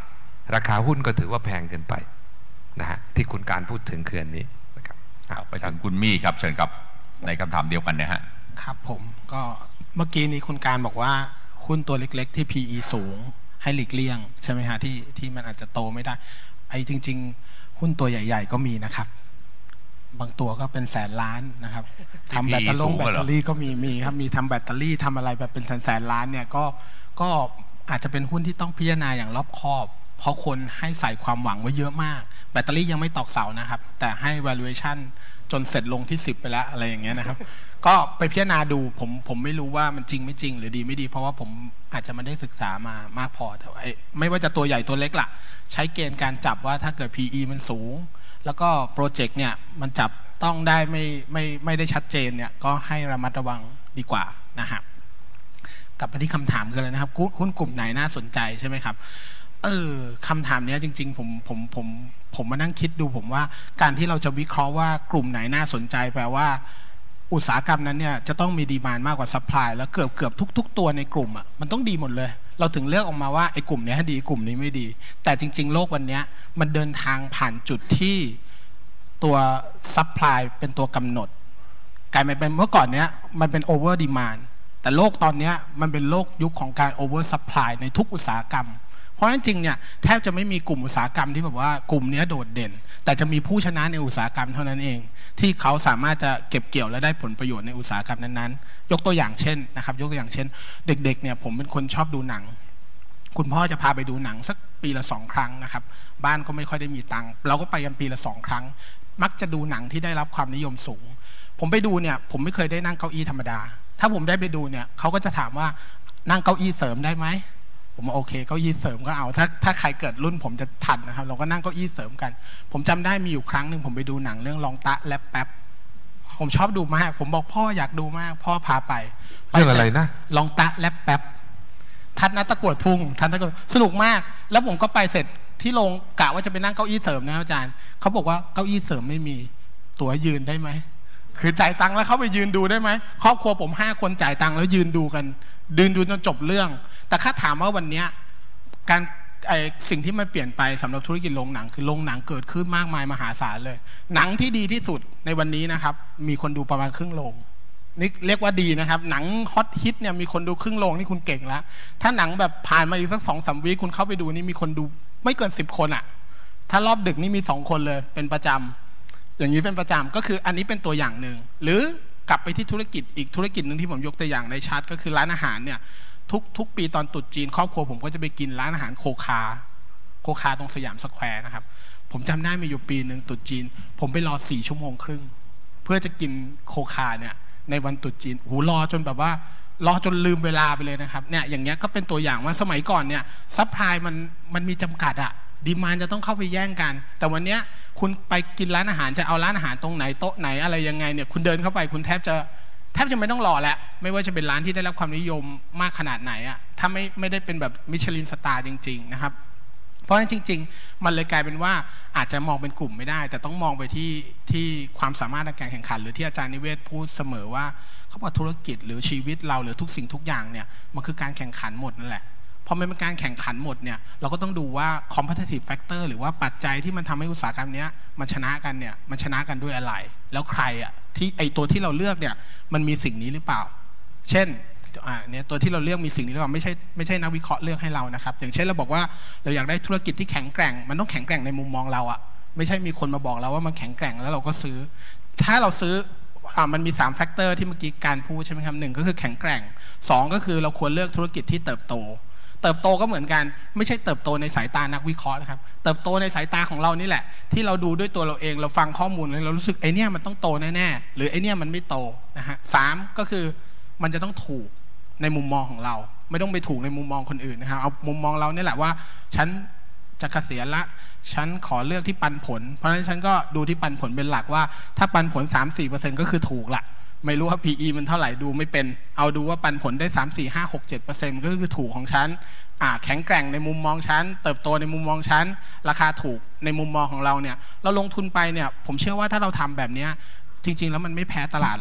ราคาหุ้นก็ถือว่าแพงเกินไปนะฮะที่คุณการพูดถึงคืออันนี้นะครับไปถึงคุณมี่ครับเชิญครับในคำถามเดียวกันนะฮะครับผมก็เมื่อกี้นี้คุณการบอกว่าหุ้นตัวเล็กๆที่ พี อี สูงให้หลีกเลี่ยงใช่ไหมฮะที่ที่มันอาจจะโตไม่ได้ไอ้จริงๆหุ้นตัวใหญ่ๆก็มีนะครับบางตัวก็เป็นแสนล้านนะครับทำแบตเตอรี่แบตเตอรี่ก็มีมีครับมีทำแบตเตอรี่ทำอะไรแบบเป็นแสนๆล้านเนี่ยก็ก็อาจจะเป็นหุ้นที่ต้องพิจารณาอย่างรอบคอบเพราะคนให้ใส่ความหวังไว้เยอะมากแบตเตอรี่ยังไม่ตอกเสานะครับแต่ให้ valuation จนเสร็จลงที่สิบไปแล้วอะไรอย่างเงี้ยนะครับก็ไปพิจารณาดูผมผมไม่รู้ว่ามันจริงไม่จริงหรือดีไม่ดีเพราะว่าผมอาจจะไม่ได้ศึกษามามากพอแต่ว่าไม่ว่าจะตัวใหญ่ตัวเล็กล่ะใช้เกณฑ์การจับว่าถ้าเกิด พี อี มันสูงแล้วก็โปรเจกต์เนี่ยมันจับต้องได้ไม่ไม่ไม่ได้ชัดเจนเนี่ยก็ให้ระมัดระวังดีกว่านะครับกลับมาที่คำถามกันเลยนะครับหุ้นกลุ่มไหนน่าสนใจใช่ไหมครับเออคำถามนี้จริงๆผมผมผมผมมานั่งคิดดูผมว่าการที่เราจะวิเคราะห์ว่ากลุ่มไหนน่าสนใจแปลว่าอุตสาหกรรมนั้นเนี่ยจะต้องมีดีมานด์มากกว่าซัพพลายแล้วเกือบเกือบทุกๆตัวในกลุ่มอ่ะมันต้องดีหมดเลยเราถึงเลือกออกมาว่าไอ้กลุ่มนี้ดีกลุ่มนี้ไม่ดีแต่จริงๆโลกวันนี้มันเดินทางผ่านจุดที่ตัวซัพพลายเป็นตัวกำหนดกลายมาเป็นเมื่อก่อนเนี้ยมันเป็นโอเวอร์ดีมานด์แต่โลกตอนนี้มันเป็นโลกยุคของการโอเวอร์ซัพพลายในทุกอุตสาหกรรมเพราะฉะนั้นจริงเนี่ยแทบจะไม่มีกลุ่มอุตสาหกรรมที่แบบว่ากลุ่มนี้โดดเด่นแต่จะมีผู้ชนะในอุตสาหกรรมเท่านั้นเองที่เขาสามารถจะเก็บเกี่ยวและได้ผลประโยชน์ในอุตสาหกรรมนั้นๆยกตัวอย่างเช่นนะครับยกตัวอย่างเช่นเด็กๆเนี่ยผมเป็นคนชอบดูหนังคุณพ่อจะพาไปดูหนังสักปีละสองครั้งนะครับบ้านก็ไม่ค่อยได้มีตังค์เราก็ไปกันปีละสองครั้งมักจะดูหนังที่ได้รับความนิยมสูงผมไปดูเนี่ยผมไม่เคยได้นั่งเก้าอี้ธรรมดาถ้าผมได้ไปดูเนี่ยเขาก็จะถามว่านั่งเก้าอี้เสริมได้ไหมผมโอเคเก้าอี้เสริมก็เอาถ้าถ้าใครเกิดรุ่นผมจะทันนะครับเราก็นั่งเก้าอี้เสริมกันผมจำได้มีอยู่ครั้งหนึ่งผมไปดูหนังเรื่องลองตะแลบแป๊บผมชอบดูมากผมบอกพ่ออยากดูมากพ่อพาไปเรื่องอะไรนะลองตะแลบแป๊บทัดนัดตะกวดทุ่งทัดตะกวดสนุกมากแล้วผมก็ไปเสร็จที่โรงกะว่าจะไปนั่งเก้าอี้เสริมนะอาจารย์เขาบอกว่าเก้าอี้เสริมไม่มีตั๋วยืนได้ไหมคือจ่ายตังค์แล้วเข้าไปยืนดูได้ไหมครอบครัวผมห้าคนจ่ายตังค์แล้วยืนดูกันยืนดูจนจบเรื่องแต่ถ้าถามว่าวันนี้การไอสิ่งที่มันเปลี่ยนไปสำหรับธุรกิจโรงหนังคือโรงหนังเกิดขึ้นมากมายมหาศาลเลยหนังที่ดีที่สุดในวันนี้นะครับมีคนดูประมาณครึ่งโรงนี่เรียกว่าดีนะครับหนังฮอตฮิตเนี่ยมีคนดูครึ่งโรงนี่คุณเก่งแล้วถ้าหนังแบบผ่านมาอีกสักสองสามวิคุณเข้าไปดูนี่มีคนดูไม่เกินสิบคนอ่ะถ้ารอบดึกนี่มีสองคนเลยเป็นประจำอย่างนี้เป็นประจำก็คืออันนี้เป็นตัวอย่างหนึ่งหรือกลับไปที่ธุรกิจอีกธุรกิจหนึ่งที่ผมยกตัวอย่างในชาร์ตก็คือร้านอาหารเนี่ยทุกทุกปีตอนตรุษจีนครอบครัวผมก็จะไปกินร้านอาหารโคคาโคคาตรงสยามสแควร์นะครับผมจำได้มีอยู่ปีหนึ่งตรุษจีนผมไปรอสี่ชั่วโมงครึ่งเพื่อจะกินโคคาเนี่ยในวันตรุษจีนหูรอจนแบบว่ารอจนลืมเวลาไปเลยนะครับเนี่ยอย่างเงี้ยก็เป็นตัวอย่างว่าสมัยก่อนเนี่ยซัพพลายมันมันมีจำกัดอะดีมานด์จะต้องเข้าไปแย่งกันแต่วันนี้คุณไปกินร้านอาหารจะเอาร้านอาหารตรงไหนโต๊ะไหนอะไรยังไงเนี่ยคุณเดินเข้าไปคุณแทบจะแทบจะไม่ต้องรอแล้วไม่ว่าจะเป็นร้านที่ได้รับความนิยมมากขนาดไหนอะถ้าไม่ไม่ได้เป็นแบบมิชลินสตาร์จริงๆนะครับเพราะฉะนั้นจริงๆมันเลยกลายเป็นว่าอาจจะมองเป็นกลุ่มไม่ได้แต่ต้องมองไปที่ที่ความสามารถในการแข่งขันหรือที่อาจารย์นิเวศพูดเสมอว่าเขาบอกธุรกิจหรือชีวิตเราหรือทุกสิ่งทุกอย่างเนี่ยมันคือการแข่งขันหมดนั่นแหละพอมันเป็นการแข่งขันหมดเนี่ยเราก็ต้องดูว่า competitive factor หรือว่าปัจจัยที่มันทำให้อุตสาหกรรมนี้มันชนะกันเนี่ยมันชนะกันด้วยอะไรแล้วใครอ่ะที่ไอตัวที่เราเลือกเนี่ยมันมีสิ่งนี้หรือเปล่าเช่นอ่าเนี่ยตัวที่เราเลือกมีสิ่งนี้หรือเปล่าไม่ใช่ไม่ใช่นักวิเคราะห์เลือกให้เรานะครับอย่างเช่นเราบอกว่าเราอยากได้ธุรกิจที่แข็งแกร่งมันต้องแข็งแกร่งในมุมมองเราอ่ะไม่ใช่มีคนมาบอกเราว่ามันแข็งแกร่งแล้วเราก็ซื้อถ้าเราซื้ออ่ามันมีสามแฟกเตอร์ที่เมื่อกี้การพูดใช่ไหมครับหนึ่งก็คือแข็งแกร่งสองก็คือเราควรเลือกธุรกิจที่เติบโตเติบโตก็เหมือนกันไม่ใช่เติบโตในสายตานักวิเคราะห์นะครับเติบโตในสายตาของเรานี่แหละที่เราดูด้วยตัวเราเองเราฟังข้อมูลแล้วเรารู้สึกไอ้นี่มันต้องโตแน่ๆหรือไอ้นี่มันไม่โตนะฮะสามก็คือมันจะต้องถูกในมุมมองของเราไม่ต้องไปถูกในมุมมองคนอื่นนะครับเอามุมมองเราเนี่ยแหละว่าฉันจะเกษียณละฉันขอเลือกที่ปันผลเพราะฉะนั้นฉันก็ดูที่ปันผลเป็นหลักว่าถ้าปันผล สามถึงสี่เปอร์เซ็นต์ ก็คือถูกละไม่รู้ว่า พี อี มันเท่าไหร่ดูไม่เป็นเอาดูว่าปันผลได้สาม สี่ ห้า หก เจ็ดเปอร์เซ็นต์ ก็คือถูกของฉันอ่าแข็งแกร่งในมุมมองฉันเติบโตในมุมมองฉันราคาถูกในมุมมองของเราเนี่ยเราลงทุนไปเนี่ยผมเชื่อว่าถ้าเราทำแบบนี้จริงๆแล้วมันไม่แพ้ตลาดหรอกครับ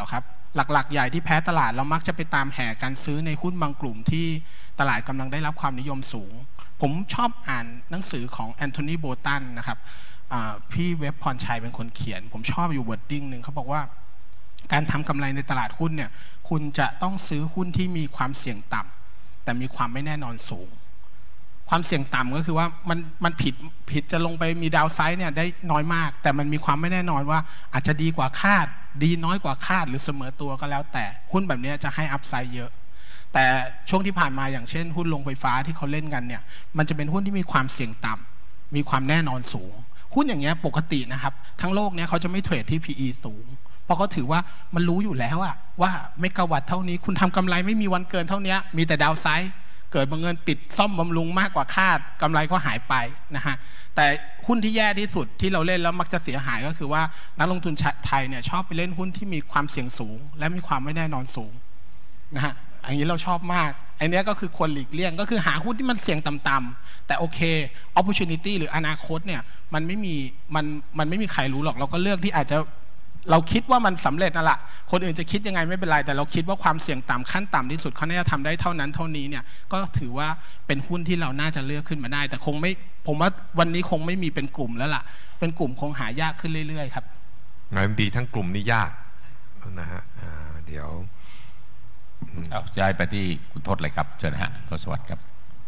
หลักๆใหญ่ที่แพ้ตลาดเรามักจะไปตามแห่การซื้อในหุ้นบางกลุ่มที่ตลาดกำลังได้รับความนิยมสูงผมชอบอ่านหนังสือของแอนโทนีโบตันนะครับพี่เว็บพรชัยเป็นคนเขียนผมชอบอยู่วอร์ดดิ้งหนึ่งเขาบอกว่าการทำกำไรในตลาดหุ้นเนี่ยคุณจะต้องซื้อหุ้นที่มีความเสี่ยงต่ำแต่มีความไม่แน่นอนสูงความเสี่ยงต่ำก็คือว่ามันมันผิดผิดจะลงไปมีดาวไซด์เนี่ยได้น้อยมากแต่มันมีความไม่แน่นอนว่าอาจจะดีกว่าคาดดีน้อยกว่าคาดหรือเสมอตัวก็แล้วแต่หุ้นแบบนี้จะให้อัพไซด์เยอะแต่ช่วงที่ผ่านมาอย่างเช่นหุ้นโรงไฟฟ้าที่เขาเล่นกันเนี่ยมันจะเป็นหุ้นที่มีความเสี่ยงต่ำมีความแน่นอนสูงหุ้นอย่างเงี้ยปกตินะครับทั้งโลกเนี้ยเขาจะไม่เทรดที่ พี อี สูงเพราะเขาถือว่ามันรู้อยู่แล้วอะว่าเมกะวัตต์เท่านี้คุณทำกำไรไม่มีวันเกินเท่านี้มีแต่ดาวไซด์เกิดบังเอิญปิดซ่อมบำรุงมากกว่าคาดกำไรก็หายไปนะฮะแต่หุ้นที่แย่ที่สุดที่เราเล่นแล้วมักจะเสียหายก็คือว่านักลงทุนไทยเนี่ยชอบไปเล่นหุ้นที่มีความเสี่ยงสูงและมีความไม่แน่นอนสูงนะฮะอันนี้เราชอบมากอันนี้ก็คือควรหลีกเลี่ยงก็คือหาหุ้นที่มันเสี่ยงต่ำๆแต่โอเค opportunity หรืออนาคตเนี่ยมันไม่มีมันมันไม่มีใครรู้หรอกเราก็เลือกที่อาจจะเราคิดว่ามันสำเร็จนั่นแหละคนอื่นจะคิดยังไงไม่เป็นไรแต่เราคิดว่าความเสี่ยงต่ำขั้นต่ำที่สุดเขาน่าจะทำได้เท่านั้นเท่านี้เนี่ยก็ถือว่าเป็นหุ้นที่เราน่าจะเลือกขึ้นมาได้แต่คงไม่ผมว่าวันนี้คงไม่มีเป็นกลุ่มแล้วล่ะเป็นกลุ่มคงหายากขึ้นเรื่อยๆครับงานดีทั้งกลุ่มนี่ยากนะฮะเดี๋ยวเอาย้ายไปที่คุณทศเลยครับเชิญฮะทศวรรษครับ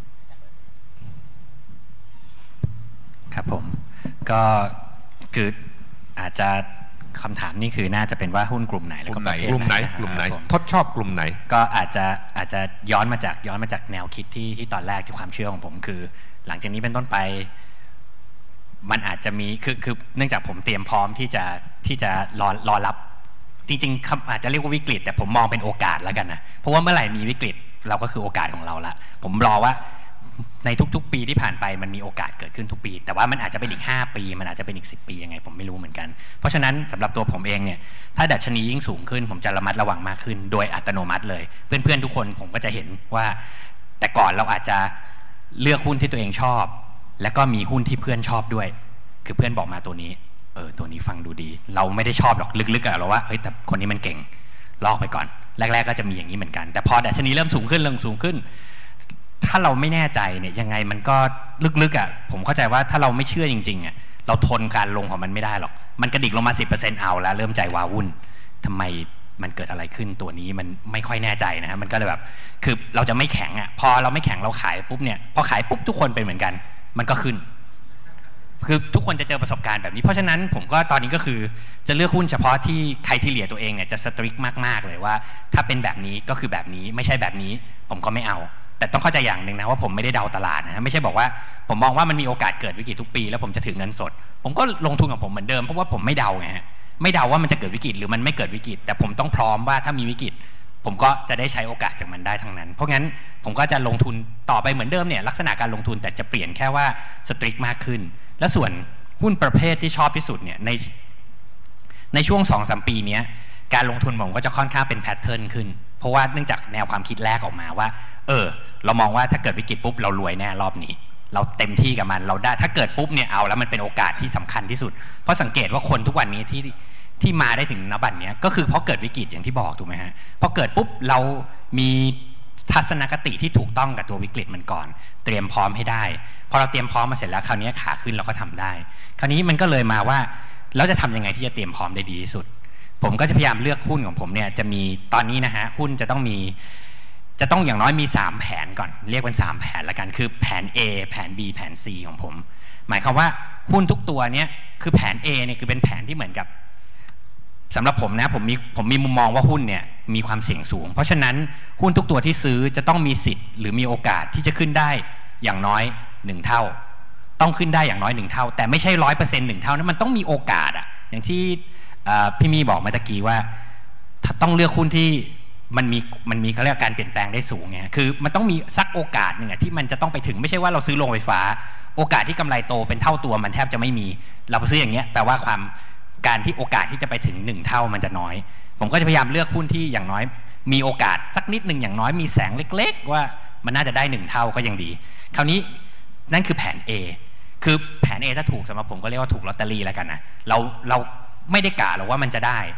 ครับผมก็คืออาจจะคำถามนี่คือน่าจะเป็นว่าหุ้นกลุ่มไหนแล้วก็ประเภทกลุ่มไหนกลุ่มไหนทดชอบกลุ่มไหนก็อาจจะอาจจะย้อนมาจากย้อนมาจากแนวคิดที่ที่ตอนแรกที่ความเชื่อของผมคือ หลังจากนี้เป็นต้นไปมันอาจจะมีคือคือเนื่องจากผมเตรียมพร้อมที่จะที่จะรอรอรับจริงๆอาจจะเรียกว่าวิกฤตแต่ผมมองเป็นโอกาสแล้วกันนะเพราะว่าเมื่อไหร่มีวิกฤตเราก็คือโอกาสของเราละผมรอว่าในทุกๆปีที่ผ่านไปมันมีโอกาสเกิดขึ้นทุกปีแต่ว่ามันอาจจะเป็นอีกห้าปีมันอาจจะเป็นอีกสิบปียังไงผมไม่รู้เหมือนกันเพราะฉะนั้นสำหรับตัวผมเองเนี่ยถ้าดัชนียิ่งสูงขึ้นผมจะระมัดระวังมากขึ้นโดยอัตโนมัติเลยเพื่อนๆทุกคนผมก็จะเห็นว่าแต่ก่อนเราอาจจะเลือกหุ้นที่ตัวเองชอบแล้วก็มีหุ้นที่เพื่อนชอบด้วยคือเพื่อนบอกมาตัวนี้เออตัวนี้ฟังดูดีเราไม่ได้ชอบหรอกลึกๆอะเราว่าเฮ้ยแต่คนนี้มันเก่งลอกไปก่อนแรกๆก็จะมีอย่างนี้เหมือนกันแต่พอดัชนีเริ่มสูงขึ้นเริ่มสูงขึ้นถ้าเราไม่แน่ใจเนี่ยยังไงมันก็ลึกๆอ่ะผมเข้าใจว่าถ้าเราไม่เชื่อจริงๆอ่ะเราทนการลงของมันไม่ได้หรอกมันกระดิกลงมา สิบเปอร์เซ็นต์ เอาแล้วเริ่มใจว้าวุ่นทำไมมันเกิดอะไรขึ้นตัวนี้มันไม่ค่อยแน่ใจนะมันก็เลยแบบคือเราจะไม่แข็งอ่ะพอเราไม่แข็งเราขายปุ๊บเนี่ยพอขายปุ๊บทุกคนเป็นเหมือนกันมันก็ขึ้นคือทุกคนจะเจอประสบการณ์แบบนี้เพราะฉะนั้นผมก็ตอนนี้ก็คือจะเลือกหุ้นเฉพาะที่ใครที่เหลียตัวเองเนี่ยจะสตริกมากๆเลยว่าถ้าเป็นแบบนี้ก็คือแบบนี้ไม่ใช่แบบนี้ผมก็ไม่เอาแต่ต้องเข้าใจอย่างหนึ่งนะว่าผมไม่ได้เดาตลาดนะไม่ใช่บอกว่าผมมองว่ามันมีโอกาสเกิดวิกฤตทุกปีแล้วผมจะถือเงินสดผมก็ลงทุนกับผมเหมือนเดิมเพราะว่าผมไม่เดาไงฮะไม่เดาว่ามันจะเกิดวิกฤตหรือมันไม่เกิดวิกฤตแต่ผมต้องพร้อมว่าถ้ามีวิกฤตผมก็จะได้ใช้โอกาสจากมันได้ทั้งนั้นเพราะงั้นผมก็จะลงทุนต่อไปเหมือนเดิมเนี่ยลักษณะการลงทุนแต่จะเปลี่ยนแค่ว่าสตริกมากขึ้นและส่วนหุ้นประเภทที่ชอบที่สุดเนี่ยในในช่วง สองถึงสาม ปีนี้การลงทุนผมก็จะค่อนข้างเป็นแพทเทิร์นขึ้นเพราะว่าเนื่องจากแนวความคิดแรกออกมาว่าเออเรามองว่าถ้าเกิดวิกฤตปุ๊บเรารวยแน่รอบนี้เราเต็มที่กับมันเราได้ถ้าเกิดปุ๊บเนี่ยเอาแล้วมันเป็นโอกาสที่สำคัญที่สุดเพราะสังเกตว่าคนทุกวันนี้ที่ที่มาได้ถึงณบัดนี้ก็คือเพราะเกิดวิกฤตอย่างที่บอกถูกไหมฮะพอเกิดปุ๊บเรามีทัศนคติที่ถูกต้องกับตัววิกฤตมันก่อนเตรียมพร้อมให้ได้พอเราเตรียมพร้อมมาเสร็จแล้วคราวนี้ขาขึ้นเราก็ทำได้คราวนี้มันก็เลยมาว่าเราจะทำยังไงที่จะเตรียมพร้อมได้ดีที่สุดผมก็จะพยายามเลือกหุ้นของผมเนี่ยจะมีตอนนี้นะฮะหุ้นจะต้องมีจะต้องอย่างน้อยมีสามแผนก่อนเรียกเป็นสามแผนละกันคือแผน A แผน B แผน C ของผมหมายความว่าหุ้นทุกตัวเนี้ยคือแผน A เนี่ยคือเป็นแผนที่เหมือนกับสำหรับผมนะผมมีผมมีมุมมองว่าหุ้นเนี่ยมีความเสี่ยงสูงเพราะฉะนั้นหุ้นทุกตัวที่ซื้อจะต้องมีสิทธิ์หรือมีโอกาสที่จะขึ้นได้อย่างน้อยหนึ่งเท่าต้องขึ้นได้อย่างน้อยหนึ่งเท่าแต่ไม่ใช่ร้อยเปอร์เซ็นต์หนึ่งเท่านะมันต้องมีโอกาสอะอย่างที่พี่มีบอกเมื่อกี้ว่าต้องเลือกหุ้นที่มันมีมันมีเขาเรียกการเปลี่ยนแปลงได้สูงไงคือมันต้องมีสักโอกาสหนึ่งที่มันจะต้องไปถึงไม่ใช่ว่าเราซื้อโรงไฟฟ้าโอกาสที่กำไรโตเป็นเท่าตัวมันแทบจะไม่มีเราไปซื้ออย่างเงี้ยแปลว่าความการที่โอกาสที่จะไปถึงหนึ่งเท่ามันจะน้อยผมก็จะพยายามเลือกหุ้นที่อย่างน้อยมีโอกาสสักนิดหนึ่งอย่างน้อยมีแสงเล็กๆว่ามันน่าจะได้หนึ่งเท่าก็ยังดีคราวนี้นั่นคือแผน A คือแผน A ถ้าถูกสำหรับผมก็เรียกว่าถูกลอตเตอรี่แล้วกันนะเราเราไม่ได้กะหรอกว่ามันจะได้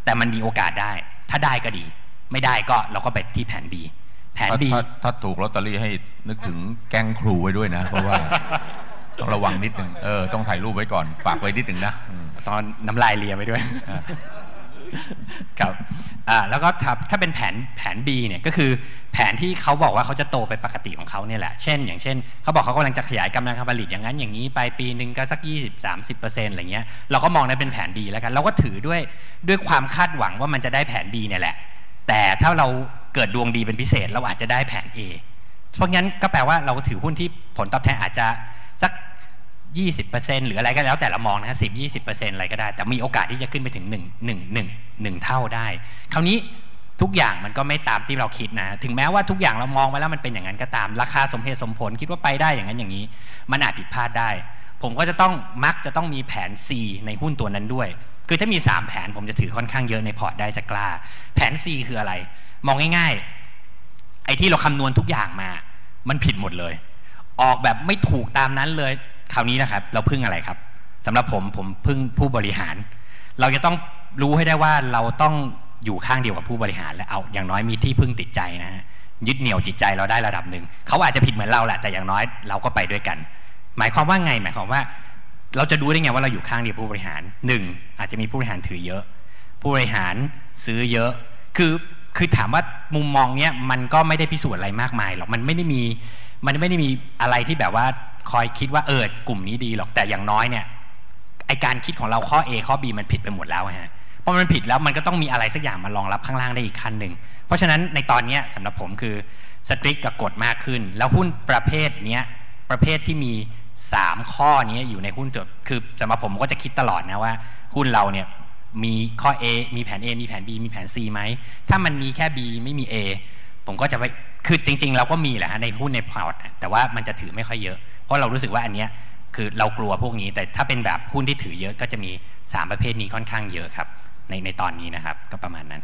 แต่มันมีโอกาสได้ถ้าได้ก็ดีไม่ได้ก็เราก็ไปที่แผน B แผน B ถ้าถ้าถูกลอตเตอรี่ให้นึกถึงแก๊งครูไว้ด้วยนะเพราะว่าต้องระวังนิดนึงเออต้องถ่ายรูปไว้ก่อนฝากไว้นิดนึงนะตอนน้ำลายเลียไว้ด้วยครับอ่าแล้วก็ถ้าถ้าเป็นแผนแผน B เนี่ยก็คือแผนที่เขาบอกว่าเขาจะโตไปปกติของเขาเนี่ยแหละเช่นอย่างเช่นเขาบอกเขากำลังจะขยายกำลังการผลิตอย่างนั้นอย่างนี้ไปปีหนึ่งก็สัก ยี่สิบ สามสิบเปอร์เซ็นต์ อะไรเงี้ยเราก็มองได้เป็นแผน B แล้วกันเราก็ถือด้วยด้วยความคาดหวังว่ามันจะได้แผน B เนี่ยแหละแต่ถ้าเราเกิดดวงดีเป็นพิเศษเราอาจจะได้แผน A เพราะงั้นก็แปลว่าเราถือหุ้นที่ผลตอบแทนอาจจะสัก ยี่สิบเปอร์เซ็นต์ หรืออะไรก็แล้วแต่เรามองนะฮะสิบ ยี่สิบเปอร์เซ็นต์ อะไรก็ได้แต่มีโอกาสที่จะขึ้นไปถึงหนึ่ง หนึ่ง หนึ่ง หนึ่งเท่าได้คราวนี้ทุกอย่างมันก็ไม่ตามที่เราคิดนะถึงแม้ว่าทุกอย่างเรามองมาแล้วมันเป็นอย่างนั้นก็ตามราคาสมเหตุสมผลคิดว่าไปได้อย่างนั้นอย่างนี้มันอาจผิดพลาดได้ผมก็จะต้องมักจะต้องมีแผน C ในหุ้นตัวนั้นด้วยคือถ้ามีสามแผนผมจะถือค่อนข้างเยอะในพอร์ตได้จะกล้าแผน C คืออะไรมองง่ายๆไอ้ที่เราคำนวณทุกอย่างมามันผิดหมดเลยออกแบบไม่ถูกตามนั้นเลยคราวนี้นะครับเราพึ่งอะไรครับสำหรับผมผมพึ่งผู้บริหารเราจะต้องรู้ให้ได้ว่าเราต้องอยู่ข้างเดียวกับผู้บริหารและเอาอย่างน้อยมีที่พึ่งติดใจนะฮะยึดเหนี่ยวจิตใจเราได้ระดับหนึ่งเขาอาจจะผิดเหมือนเราแหละแต่อย่างน้อยเราก็ไปด้วยกันหมายความว่าไงหมายความว่าเราจะรู้ได้ไงว่าเราอยู่ข้างเดียวผู้บริหารหนึ่งอาจจะมีผู้บริหารถือเยอะผู้บริหารซื้อเยอะคือคือถามว่ามุมมองเนี้ยมันก็ไม่ได้พิสูจน์อะไรมากมายหรอกมันไม่ได้มีมันไม่ได้มีอะไรที่แบบว่าคอยคิดว่าเออกลุ่มนี้ดีหรอกแต่อย่างน้อยเนี่ยไอการคิดของเราข้อ A ข้อ B มันผิดไปหมดแล้วฮะพอมันผิดแล้วมันก็ต้องมีอะไรสักอย่างมารองรับข้างล่างได้อีกขั้นหนึ่งเพราะฉะนั้นในตอนนี้สำหรับผมคือสตริกกับกฎมากขึ้นแล้วหุ้นประเภทนี้ประเภทที่มีสามข้อนี้อยู่ในหุ้นตัวคือสำหรับผมก็จะคิดตลอดนะว่าหุ้นเราเนี่ยมีข้อ A มีแผน A มีแผน B มีแผน C ไหมถ้ามันมีแค่ B ไม่มี A ผมก็จะไปคือจริงๆเราก็มีแหละในหุ้นในพอร์ตแต่ว่ามันจะถือไม่ค่อยเยอะเพราะเรารู้สึกว่าอันเนี้ยคือเรากลัวพวกนี้แต่ถ้าเป็นแบบหุ้นที่ถือเยอะก็จะมีสามประเภทนี้ค่อนข้างเยอะครับในในตอนนี้นะครับก็ประมาณนั้น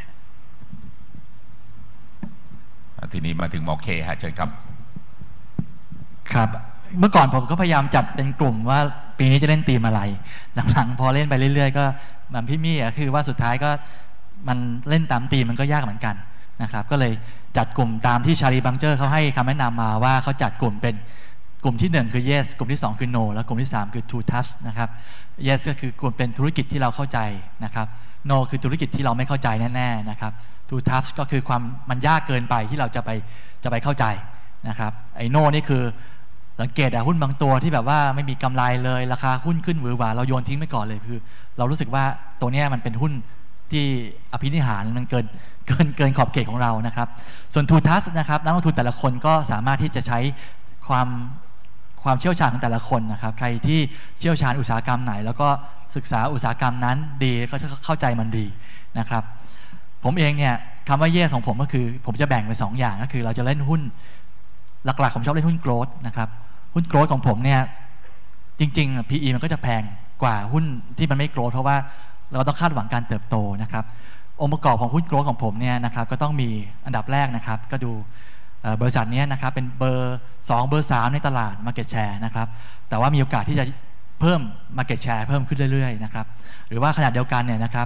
ทีนี้มาถึงหมอเคฮะเชิญครับครับเมื่อก่อนผมก็พยายามจัดเป็นกลุ่มว่าปีนี้จะเล่นธีมอะไรหลังๆพอเล่นไปเรื่อยๆก็เหมือนพี่มี่อ่ะคือว่าสุดท้ายก็มันเล่นตามธีมมันก็ยากเหมือนกันนะครับก็เลยจัดกลุ่มตามที่ชาลีบังเจอร์เขาให้คำแนะนำมาว่าเขาจัดกลุ่มเป็นกลุ่มที่หนึ่งคือ yes กลุ่มที่สองคือ no และกลุ่มที่สามคือ two touch นะครับ yes ก็คือกลุ่มเป็นธุรกิจที่เราเข้าใจนะครับ no คือธุรกิจที่เราไม่เข้าใจแน่ๆนะครับ two touch ก็คือความมันยากเกินไปที่เราจะไปจะไปเข้าใจนะครับไอ้ no นี่คือสังเกตอะหุ้นบางตัวที่แบบว่าไม่มีกำไรเลยราคาหุ้นขึ้นหวือหวาเราโยนทิ้งไปก่อนเลยคือเรารู้สึกว่าตัวเนี้ยมันเป็นหุ้นที่อภินิหารมันเกินเกินเกินขอบเขตของเรานะครับส่วน two touch นะครับนักลงทุนแต่ละคนก็สามารถที่จะใช้ความความเชี่ยวชาญของแต่ละคนนะครับใครที่เชี่ยวชาญอุตสาหกรรมไหนแล้วก็ศึกษาอุตสาหกรรมนั้นดีก็จะเข้าใจมันดีนะครับผมเองเนี่ยคำว่าเย่ของผมก็คือผมจะแบ่งเป็นสองอย่างก็คือเราจะเล่นหุ้นหลักๆผมชอบเล่นหุ้นโกลด์นะครับหุ้นโกลด์ของผมเนี่ยจริงๆ พี อี มันก็จะแพงกว่าหุ้นที่มันไม่โกลด์เพราะว่าเราต้องคาดหวังการเติบโตนะครับองค์ประกอบของหุ้นโกลด์ของผมเนี่ยนะครับก็ต้องมีอันดับแรกนะครับก็ดูบริษัทนี้นะครับเป็นเบอร์สองเบอร์สามในตลาด Market Share นะครับแต่ว่ามีโอกาสที่จะเพิ่ม Market Share เพิ่มขึ้นเรื่อยๆนะครับหรือว่าขนาดเดียวกันเนี่ยนะครับ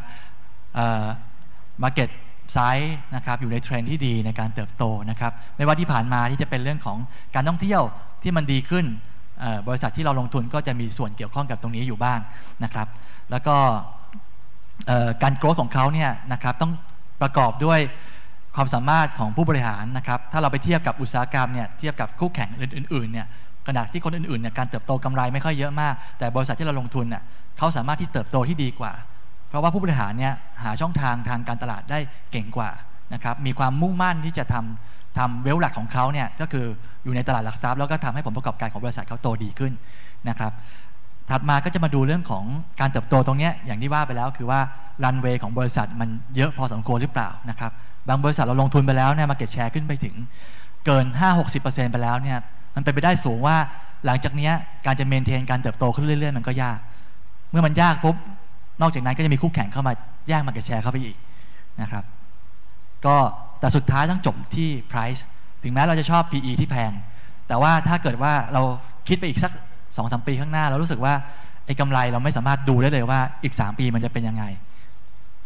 Market Size นะครับอยู่ในเทรนด์ที่ดีในการเติบโตนะครับไม่ว่าที่ผ่านมาที่จะเป็นเรื่องของการท่องเที่ยวที่มันดีขึ้นบริษัทที่เราลงทุนก็จะมีส่วนเกี่ยวข้องกับตรงนี้อยู่บ้างนะครับแล้วก็การโกรธของเขาเนี่ยนะครับต้องประกอบด้วยความสามารถของผู้บริหารนะครับถ้าเราไปเทียบกับอุตสาหกรรมเนี่ยเทียบกับคู่แข่งอื่นๆเนี่ยขณะที่คนอื่นๆเนี่ยการเติบโตกำไรไม่ค่อยเยอะมากแต่บริษัทที่เราลงทุนเนี่ยเขาสามารถที่เติบโตที่ดีกว่าเพราะว่าผู้บริหารเนี่ยหาช่องทางทางการตลาดได้เก่งกว่านะครับมีความมุ่งมั่นที่จะทำทำเวลหลักของเขาเนี่ยก็คืออยู่ในตลาดหลักทรัพย์แล้วก็ทำให้ผลประกอบการของบริษัทเขาโตดีขึ้นนะครับถัดมาก็จะมาดูเรื่องของการเติบโตตรงนี้อย่างที่ว่าไปแล้วคือว่ารันเวย์ของบริษัทมันเยอะพอสมควรหรือเปล่านะครับบางบริษัทเราลงทุนไปแล้วเนี่ยมาเก็ตแชร์ขึ้นไปถึงเกิน ห้าถึงหกสิบเปอร์เซ็นต์ ไปแล้วเนี่ยมันเป็นไปได้สูงว่าหลังจากนี้การจะเมนเทนการเติบโตขึ้นเรื่อยๆมันก็ยากเมื่อมันยากปุ๊บนอกจากนั้นก็จะมีคู่แข่งเข้ามาแย่งมาเก็ตแชร์เข้าไปอีกนะครับก็แต่สุดท้ายต้องจบที่ price ถึงแม้เราจะชอบ พี อี ที่แพงแต่ว่าถ้าเกิดว่าเราคิดไปอีกสัก สองถึงสาม ปีข้างหน้าเรารู้สึกว่าไอ้กำไรเราไม่สามารถดูได้เลยว่าอีกสามปีมันจะเป็นยังไง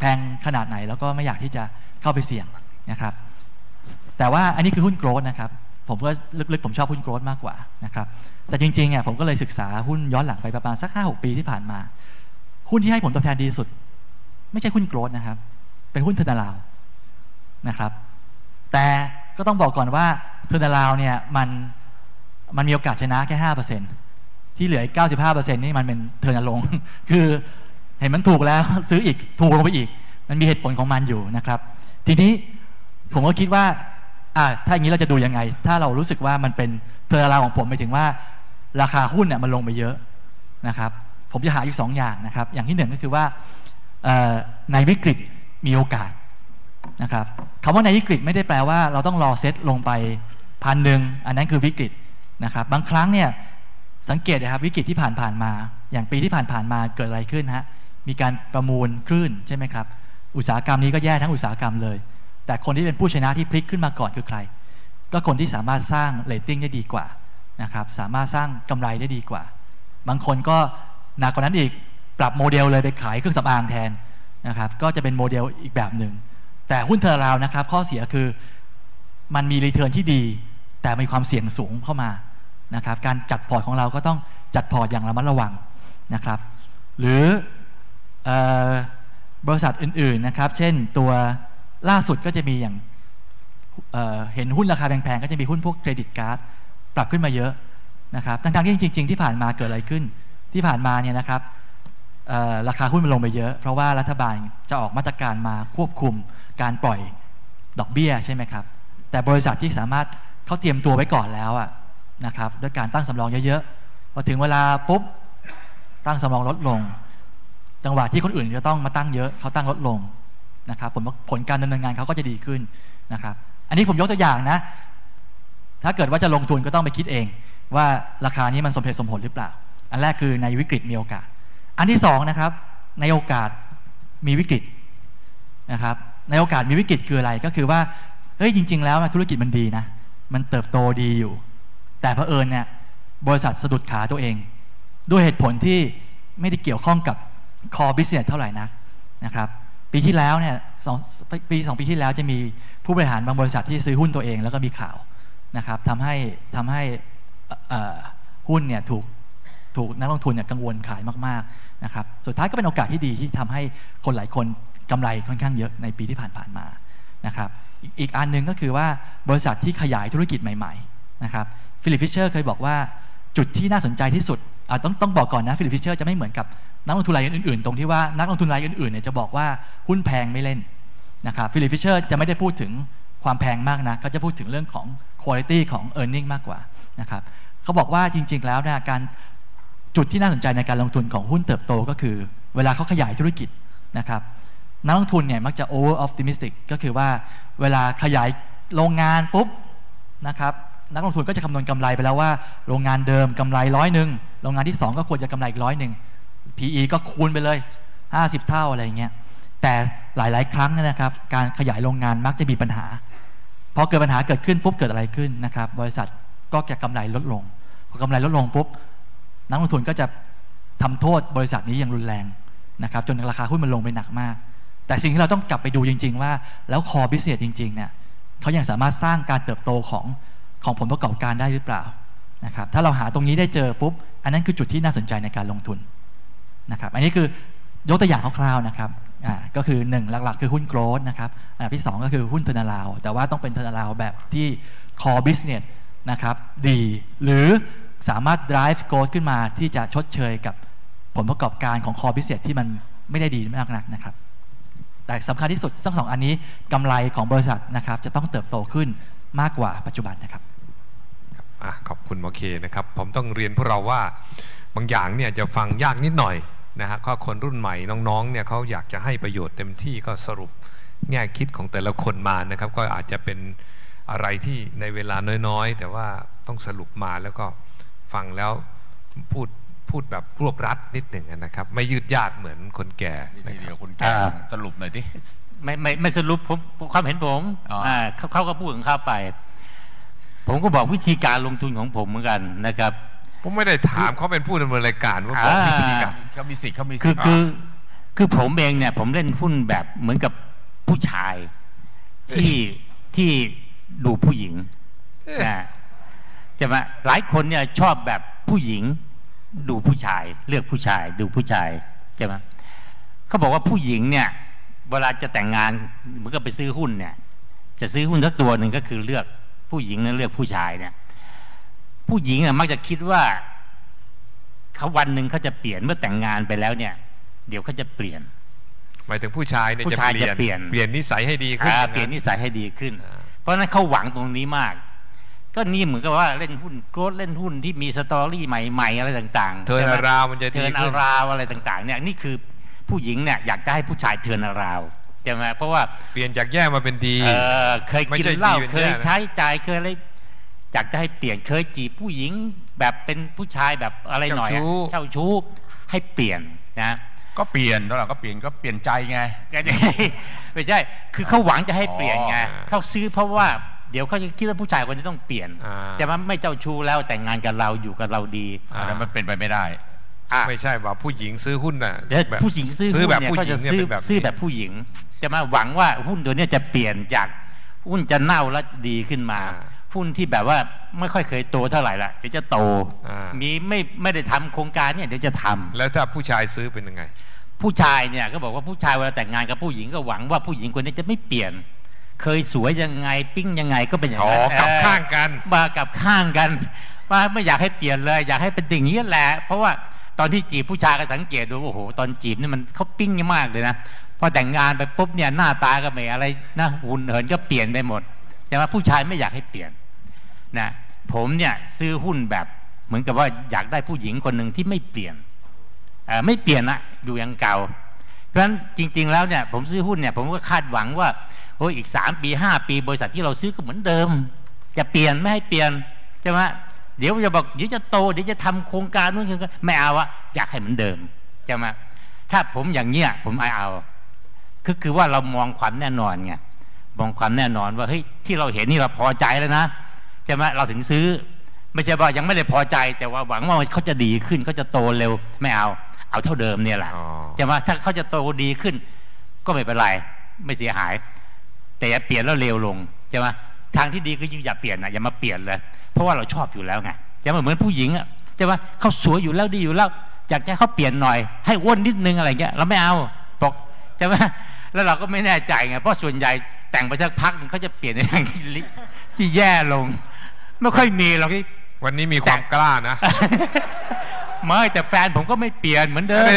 แพงขนาดไหนแล้วก็ไม่อยากที่จะเข้าไปเสี่ยงนะครับแต่ว่าอันนี้คือหุ้นโกรทนะครับผมก็ลึกๆผมชอบหุ้นโกรทมากกว่านะครับแต่จริงๆเนี่ยผมก็เลยศึกษาหุ้นย้อนหลังไปประมาณสัก ห้าหก ปีที่ผ่านมาหุ้นที่ให้ผลตอบแทนดีที่สุดไม่ใช่หุ้นโกรทนะครับเป็นหุ้นเทอร์นาลาวนะครับแต่ก็ต้องบอกก่อนว่าเทอร์นาลาวเนี่ยมันมันมีโอกาสชนะแค่ ห้าเปอร์เซ็นต์ ที่เหลืออีก เก้าสิบห้าเปอร์เซ็นต์ นี่มันเป็นเทอร์นาลง คือเห็นมันถูกแล้วซื้ออีกถูกลงไปอีกมันมีเหตุผลของมันอยู่นะครับทีนี้ผมก็คิดว่าอ่าถ้าอย่างนี้เราจะดูยังไงถ้าเรารู้สึกว่ามันเป็นเทอร์นาลาวของผมหมายถึงว่าราคาหุ้นเนี่ยมันลงไปเยอะนะครับผมจะหาอยู่สองอย่างนะครับอย่างที่หนึ่งก็คือว่าในวิกฤตมีโอกาสนะครับคำว่าในวิกฤตไม่ได้แปลว่าเราต้องรอเซ็ตลงไปพันหนึ่งอันนั้นคือวิกฤตนะครับบางครั้งเนี่ยสังเกตนะครับวิกฤตที่ผ่านผ่านมาอย่างปีที่ผ่านผ่านมาเกิดอะไรขึ้นฮะมีการประมูลคลื่นใช่ไหมครับอุตสาหกรรมนี้ก็แย่ทั้งอุตสาหกรรมเลยแต่คนที่เป็นผู้ชนะที่พลิกขึ้นมาก่อนคือใครก็คนที่สามารถสร้างเรตติ้งได้ดีกว่านะครับสามารถสร้างกำไรได้ดีกว่าบางคนก็หนักกว่านั้นอีกปรับโมเดลเลยไปขายเครื่องสำอางแทนนะครับก็จะเป็นโมเดลอีกแบบหนึ่งแต่หุ้นเทอร์นาลาวนะครับข้อเสียคือมันมีรีเทิร์นที่ดีแต่มีความเสี่ยงสูงเข้ามานะครับการจัดพอร์ตของเราก็ต้องจัดพอร์ตอย่างระมัดระวังนะครับหรือบริษัทอื่นๆนะครับเช่นตัวล่าสุดก็จะมีอย่าง เ, เห็นหุ้นราคาแพงๆก็จะมีหุ้นพวกเครดิตการ์ดปรับขึ้นมาเยอะนะครับทั้งๆที่จริงๆที่ผ่านมาเกิดอะไรขึ้นที่ผ่านมาเนี่ยนะครับราคาหุ้นมันลงไปเยอะเพราะว่ารัฐบาลจะออกมาตรการมาควบคุมการปล่อยดอกเบี้ยใช่ไหมครับแต่บริษัทที่สามารถเขาเตรียมตัวไว้ก่อนแล้วอะนะครับด้วยการตั้งสำรองเยอะๆพอถึงเวลาปุ๊บตั้งสำรองลดลงจังหวะที่คนอื่นจะต้องมาตั้งเยอะเขาตั้งลดลงนะครับผลผลการดำเนินงานเขาก็จะดีขึ้นนะครับอันนี้ผมยกตัวอย่างนะถ้าเกิดว่าจะลงทุนก็ต้องไปคิดเองว่าราคานี้มันสมเหตุสมผลหรือเปล่าอันแรกคือในวิกฤตมีโอกาสอันที่สองนะครับในโอกาสมีวิกฤตนะครับในโอกาสมีวิกฤตคืออะไรก็คือว่าเฮ้ยจริงๆแล้วธุรกิจมันดีนะมันเติบโตดีอยู่แต่เผอิญเนี่ยบริษัทสะดุดขาตัวเองด้วยเหตุผลที่ไม่ได้เกี่ยวข้องกับ core business เท่าไหร่นักนะครับปีที่แล้วเนี่ยสองปีสองปีที่แล้วจะมีผู้บริหารบางบริษัทที่ซื้อหุ้นตัวเองแล้วก็มีข่าวนะครับทำให้ทำให้หุ้นเนี่ยถูกถูกนักลงทุนเนี่ยกังวลขายมากๆนะครับสุดท้ายก็เป็นโอกาสที่ดีที่ทำให้คนหลายคนกำไรค่อนข้างเยอะในปีที่ผ่านๆมานะครับอีกอันนึงก็คือว่าบริษัทที่ขยายธุรกิจใหม่ๆนะครับฟิลิปฟิชเชอร์เคยบอกว่าจุดที่น่าสนใจที่สุดต้องต้องบอกก่อนนะฟิลิปฟิชเชอร์จะไม่เหมือนกับนักลงทุนรายอื่นๆตรงที่ว่านักลงทุนรายอื่นๆเนี่ยจะบอกว่าหุ้นแพงไม่เล่นนะครับฟิลิปฟิชเชอร์จะไม่ได้พูดถึงความแพงมากนะเขาจะพูดถึงเรื่องของ quality ของ earning มากกว่านะครับเขาบอกว่าจริงๆแล้วเนี่ยการจุดที่น่าสนใจในการลงทุนของหุ้นเติบโตก็คือเวลาเขาขยายธุรกิจนะครับนักลงทุนเนี่ยมักจะ over optimistic ก็คือว่าเวลาขยายโรงงานปุ๊บนะครับนักลงทุนก็จะคำนวณกำไรไปแล้วว่าโรงงานเดิมกำไรร้อยหนึ่งโรงงานที่สองก็ควรจะกำไรอีกร้อยหนึ่ง พี อี ก็คูณไปเลยห้าสิบเท่าอะไรอย่างเงี้ยแต่หลายๆครั้งนะครับการขยายโรงงานมักจะมีปัญหาพอเกิดปัญหาเกิดขึ้นปุ๊บเกิดอะไรขึ้นนะครับบริษัทก็จะกำไรลดลงพอกำไรลดลงปุ๊บนักลงทุนก็จะทำโทษบริษัทนี้อย่างรุนแรงนะครับจนราคาหุ้นมันลงไปหนักมากแต่สิ่งที่เราต้องกลับไปดูจริงๆว่าแล้ว core business จริงๆเนี่ยเขายังสามารถสร้างการเติบโตของของผลประกอบการได้หรือเปล่านะครับถ้าเราหาตรงนี้ได้เจอปุ๊บอันนั้นคือจุดที่น่าสนใจในการลงทุนนะครับอันนี้คือยกตัวอย่างคร่าวๆนะครับอ่าก็คือหนึ่งหลักๆคือหุ้นโกรทนะครับอันดับที่สองก็คือหุ้นเทอร์นาลาวแต่ว่าต้องเป็นเทอร์นาลาวแบบที่ core business นะครับดีหรือสามารถ drive growth ขึ้นมาที่จะชดเชยกับผลประกอบการของ core business ที่มันไม่ได้ดีมากนักนะครับแต่สำคัญที่สุดทั้งสองอันนี้กำไรของบริษัทนะครับจะต้องเติบโตขึ้นมากกว่าปัจจุบันนะครับขอบคุณหมอเคนะครับผมต้องเรียนพวกเราว่าบางอย่างเนี่ยจะฟังยากนิดหน่อยนะฮะก็คนรุ่นใหม่น้องๆเนี่ยเขาอยากจะให้ประโยชน์เต็มที่ก็สรุปแง่คิดของแต่ละคนมานะครับก็อาจจะเป็นอะไรที่ในเวลาน้อยๆแต่ว่าต้องสรุปมาแล้วก็ฟังแล้วพูดพูดแบบรวบรัดนิดหนึ่งนะครับไม่ยืดยาดเหมือนคนแก่ทีเดียวคนแก่สรุปหน่อยดิไม่ไม่ไม่สรุปผมความเห็นผมอ่าเขาเขาก็พูดของเขาไปผมก็บอกวิธีการลงทุนของผมเหมือนกันนะครับผมไม่ได้ถามเขาเป็นผู้ดำเนินรายการว่าบอกวิธีการเขามีสิทธิ์เขามีสิทธิ์คือคือคือผมเองเนี่ยผมเล่นหุ้นแบบเหมือนกับผู้ชายที่ที่ดูผู้หญิงนะจะมาหลายคนเนี่ยชอบแบบผู้หญิงดูผู้ชายเลือกผู้ชายดูผู้ชายใช่ไหมเขาบอกว่าผู้หญิงเนี่ยเวลาจะแต่งงานเหมือนกับไปซื้อหุ้นเนี่ยจะซื้อหุ้นสักตัวหนึ่งก็คือเลือกผู้หญิงแล้วเลือกผู้ชายเนี่ยผู้หญิงเนี่ยมักจะคิดว่าเขาวันหนึ่งเขาจะเปลี่ยนเมื่อแต่งงานไปแล้วเนี่ยเดี๋ยวเขาจะเปลี่ยนหมายถึงผู้ชายเนี่ยผู้ชายจะเปลี่ยนเปลี่ยนนิสัยให้ดีขึ้นเปลี่ยนนิสัยให้ดีขึ้นเพราะนั้นเขาหวังตรงนี้มากก็นี่เหมือนกับว่าเล่นหุ้นโกรธเล่นหุ้นที่มีสตอรี่ใหม่ๆอะไรต่างๆเทิร์นอาราวมันจะดีขึ้นเทิร์นอาราวอะไรต่างๆเนี่ยนี่คือผู้หญิงเนี่ยอยากจะให้ผู้ชายเทิร์นอาราวใช่ไหมเพราะว่าเปลี่ยนจากแย่มาเป็นดีเออเคยกินเหล้าเคยใช้จ่ายเคยอะไรอยากจะให้เปลี่ยนเคยจีบผู้หญิงแบบเป็นผู้ชายแบบอะไรหน่อยเจ้าชู้ให้เปลี่ยนนะก็เปลี่ยนแล้วเราก็เปลี่ยนก็เปลี่ยนใจไงไม่ใช่คือเขาหวังจะให้เปลี่ยนไงเขาซื้อเพราะว่าเดี๋ยวเขาจะคิดว่าผู้ชายคนนี้ต้องเปลี่ยนจะมันไม่เจ้าชู้แล้วแต่งงานกับเราอยู่กับเราดีอันนั้นมันเป็นไปไม่ได้ไม่ใช่ว่าผู้หญิงซื้อหุ้นน่ะผู้หญิงซื้อหุ้นเนี่ยเขาจะซื้อซื้อแบบผู้หญิงจะมาหวังว่าหุ้นตัวนี้จะเปลี่ยนจากหุ้นจะเน่าแล้วดีขึ้นมาหุ้นที่แบบว่าไม่ค่อยเคยโตเท่าไหร่ละเดี๋ยวจะโตมีไม่ไม่ได้ทำโครงการเนี่ยเดี๋ยวจะทำแล้วถ้าผู้ชายซื้อเป็นยังไงผู้ชายเนี่ยก็บอกว่าผู้ชายเวลาแต่งงานกับผู้หญิงก็หวังว่าผู้หญิงคนนี้จะไม่เปลี่ยนเคยสวยยังไงปิ้งยังไงก็เป็นอย่างนั้นกลับข้างกันมากับข้างกันว่าไม่อยากให้เปลี่ยนเลยอยากให้เป็นอย่างนี้แหละเพราะว่าตอนที่จีบผู้ชายก็สังเกตดูโอ้โหตอนจีบนี่มันเขาปิ้งมากเลยนะพอแต่งงานไปปุ๊บเนี่ยหน้าตาก็ไม่อะไรนะหุ่นเหินก็เปลี่ยนไปหมดแต่ว่าผู้ชายไม่อยากให้เปลี่ยนนะผมเนี่ยซื้อหุ้นแบบเหมือนกับว่าอยากได้ผู้หญิงคนหนึ่งที่ไม่เปลี่ยนไม่เปลี่ยนนะอยู่อย่างเก่าเพราะฉะนั้นจริงๆแล้วเนี่ยผมซื้อหุ้นเนี่ยผมก็คาดหวังว่าโอ้ยอีกสามปีห้าปีบริษัทที่เราซื้อก็เหมือนเดิมจะเปลี่ยนไม่ให้เปลี่ยนใช่ไหมเดี๋ยวจะบอกเดี๋ยวจะโตเดี๋ยวจะทำโครงการนู้นก็ไม่เอาอะอยากให้เหมือนเดิมใช่ไหมถ้าผมอย่างเงี้ยผมไม่เอาคือคือว่าเรามองความแน่นอนไงมองความแน่นอนว่าเฮ้ยที่เราเห็นนี่เราพอใจแล้วนะใช่ไหมเราถึงซื้อไม่ใช่ว่ายังไม่ได้พอใจแต่ว่าหวังว่าเขาจะดีขึ้นเขาจะโตเร็วไม่เอาเอาเท่าเดิมเนี่ยแหละใช่ไหมถ้าเขาจะโตดีขึ้นก็ไม่เป็นไรไม่เสียหายแต่อย่าเปลี่ยนแล้วเร็วลงใช่ไหมทางที่ดีก็ยิ่งอย่าเปลี่ยนนะอย่ามาเปลี่ยนเลยเพราะว่าเราชอบอยู่แล้วไงใช่ไหมเหมือนผู้หญิงอ่ะใช่ไหมเขาสวยอยู่แล้วดีอยู่แล้วอยากจะเขาเปลี่ยนหน่อยให้อ้วนนิดนึงอะไรเงี้ยเราไม่เอาบอกใช่ไหมแล้วเราก็ไม่แน่ใจไงเพราะส่วนใหญ่แต่งไปสักพักนึงเขาจะเปลี่ยนในทางที่ที่แย่ลงไม่ค่อยมีหรอกที่วันนี้มีความกล้านะไม่แต่แฟนผมก็ไม่เปลี่ยนเหมือนเดิม